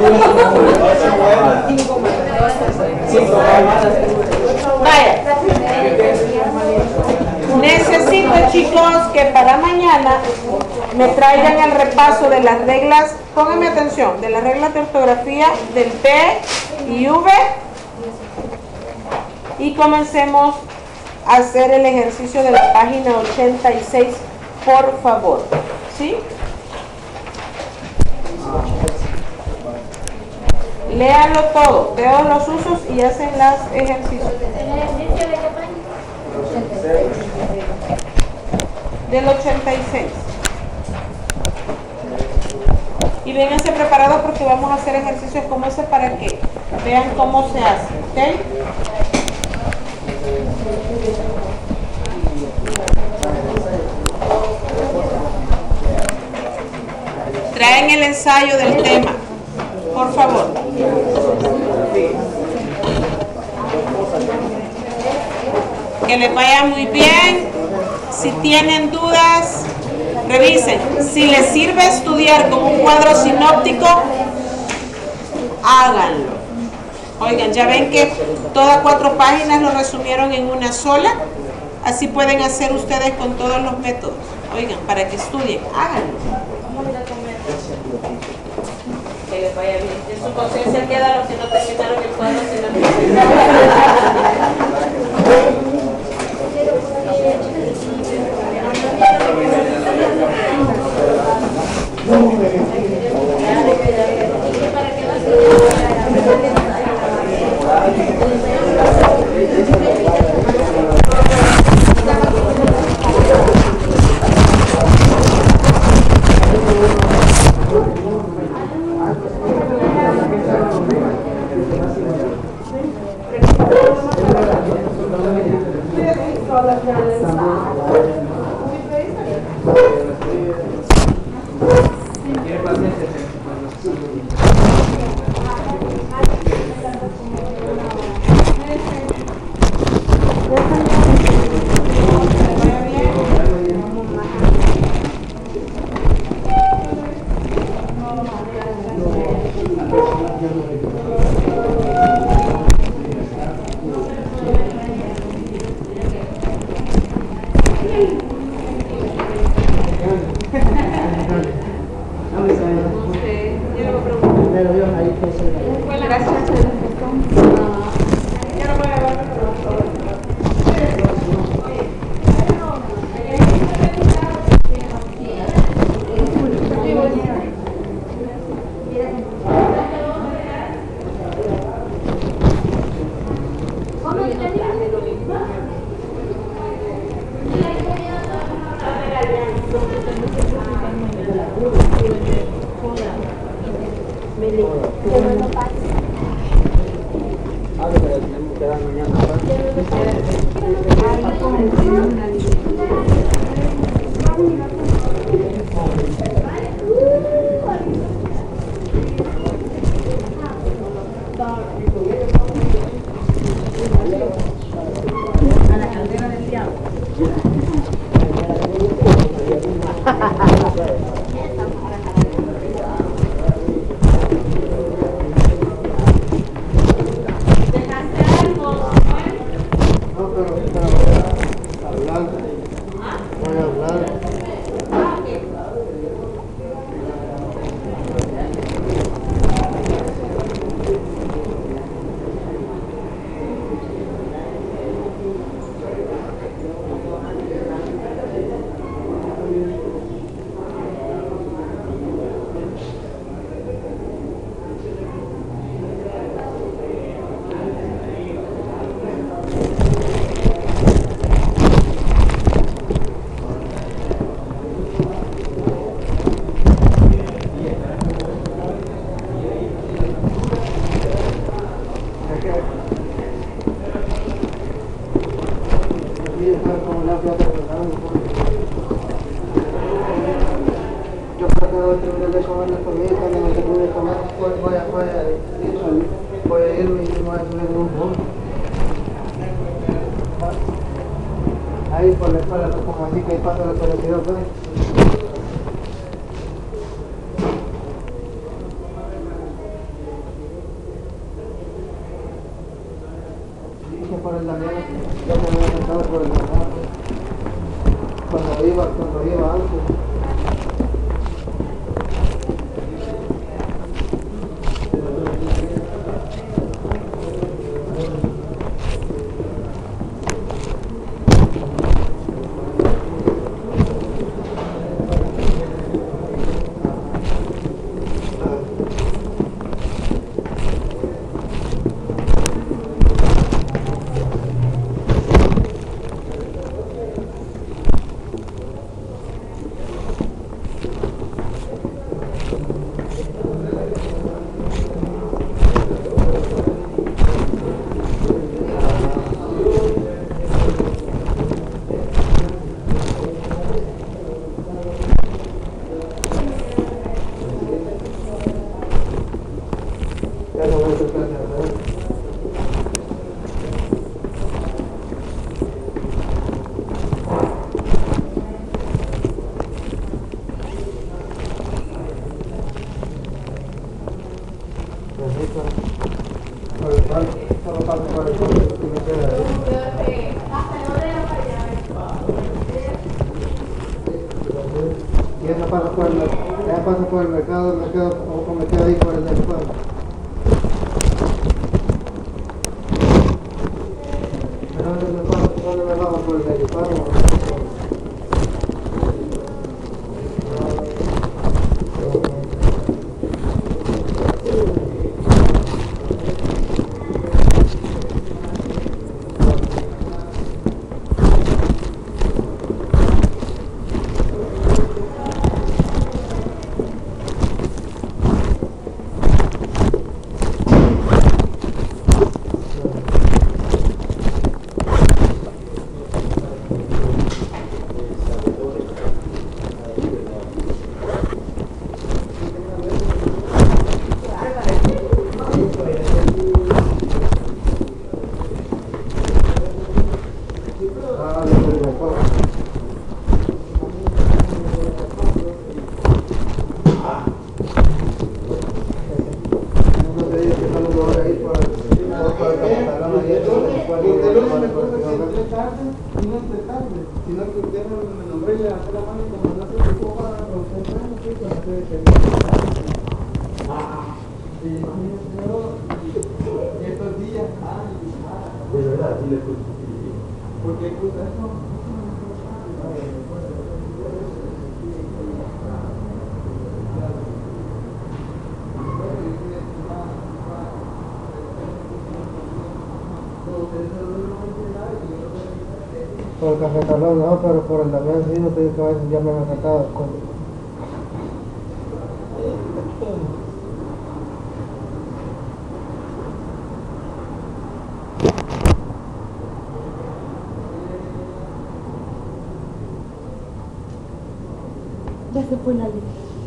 5 malas. Vaya. Necesito, chicos, que para mañana me traigan el repaso de las reglas, pónganme atención, de las reglas de ortografía del P y V y comencemos a hacer el ejercicio de la página 86, por favor. ¿Sí? Léanlo todo, todos los usos y hacen los ejercicios. Del 86. Y vénganse preparados porque vamos a hacer ejercicios como ese para que vean cómo se hace. ¿Ok? Traen el ensayo del tema, por favor. Que les vaya muy bien. Si tienen dudas, revisen. Si les sirve estudiar con un cuadro sinóptico, háganlo. Oigan, ya ven que todas 4 páginas lo resumieron en una sola. Así pueden hacer ustedes con todos los métodos. Oigan, para que estudien, háganlo. Que les vaya bien. En su conciencia queda los que no terminaron el cuadro sinóptico. Ahí por la espalda, como así que pasa la colección, pues. Dije por el Damián, yo me había sentado por el Damián, cuando iba antes. Y eso pasa por el mercado, me quedo ahí por el del pueblo. ¿Dónde me vamos por el del pueblo? Sino que usted me nombré y le hace la mano y como no se preocupa, y estos días, de verdad, sí le escucho. ¿Por qué escucha eso? Por el cafetalón no, pero por el Damián sí, no te digo que a veces ya me han atacado. Ya se fue la luz.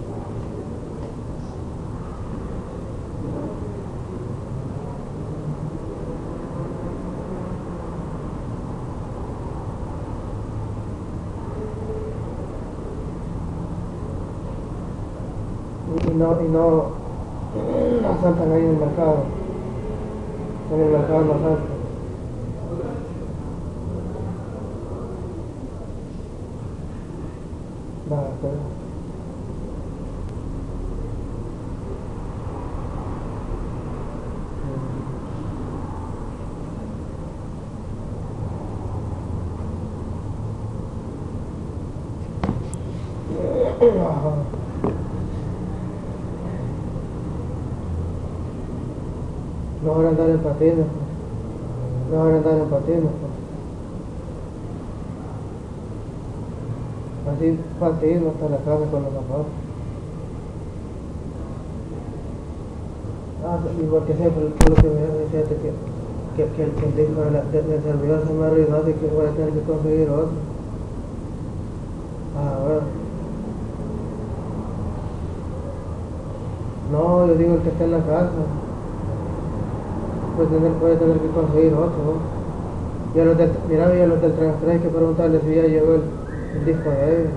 Y no asaltan ahí en el mercado. En el mercado no asaltan. Va, pero... No van a andar en patines, no van a andar en patines. Así patines hasta la casa con los zapatos. Igual que siempre, lo que me decía que el disco del servidor se me arruinó, así que voy a tener que conseguir otro. Bueno. No, yo digo el que está en la casa. Voy a tener que conseguir otro, ¿no? Y a los del 33 hay que preguntarles si ya llegó el disco de ellos.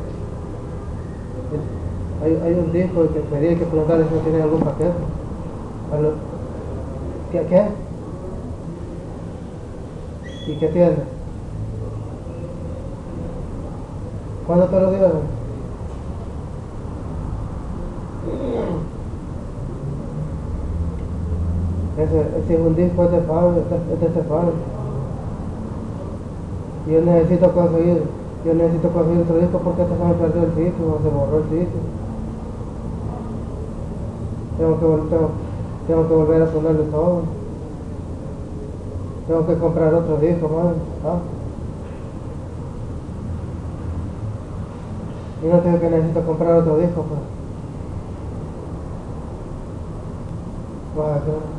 Hay un disco que pedí, hay que preguntarles si no tienen algún paquete. ¿Qué? ¿Y qué tiene? ¿Cuándo te lo dieron? Ese es un disco de Estefano. Y yo necesito conseguir otro disco porque se me perdió el sitio, o se borró el sitio. Tengo que volver a ponerle todo. Tengo que comprar otro disco, madre. Y no tengo que necesito comprar otro disco, pues. Vas a hacer.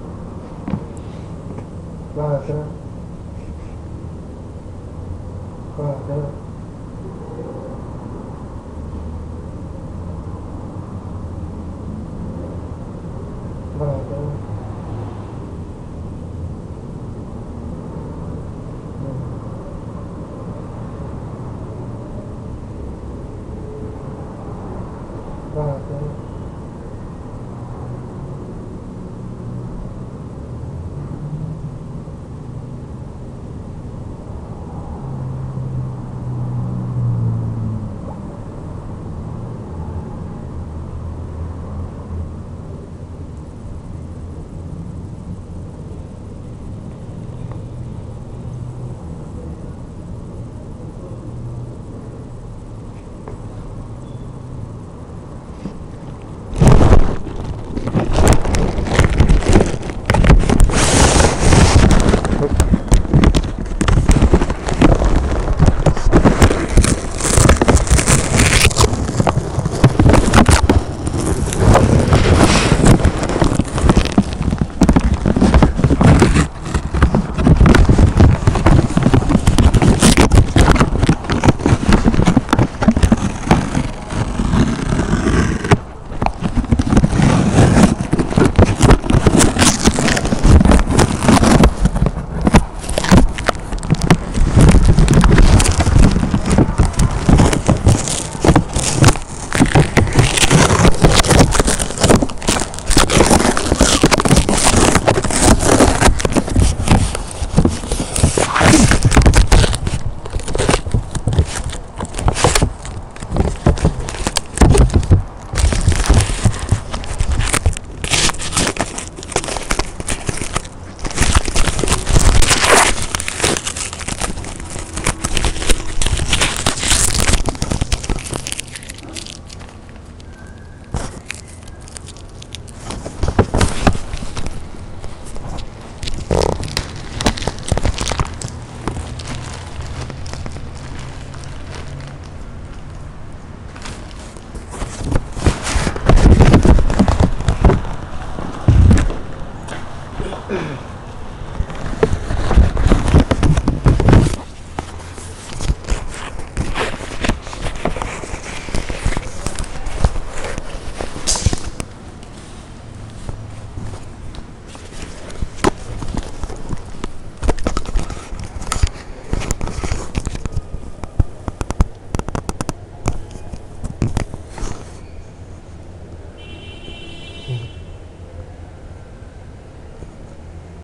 Wow.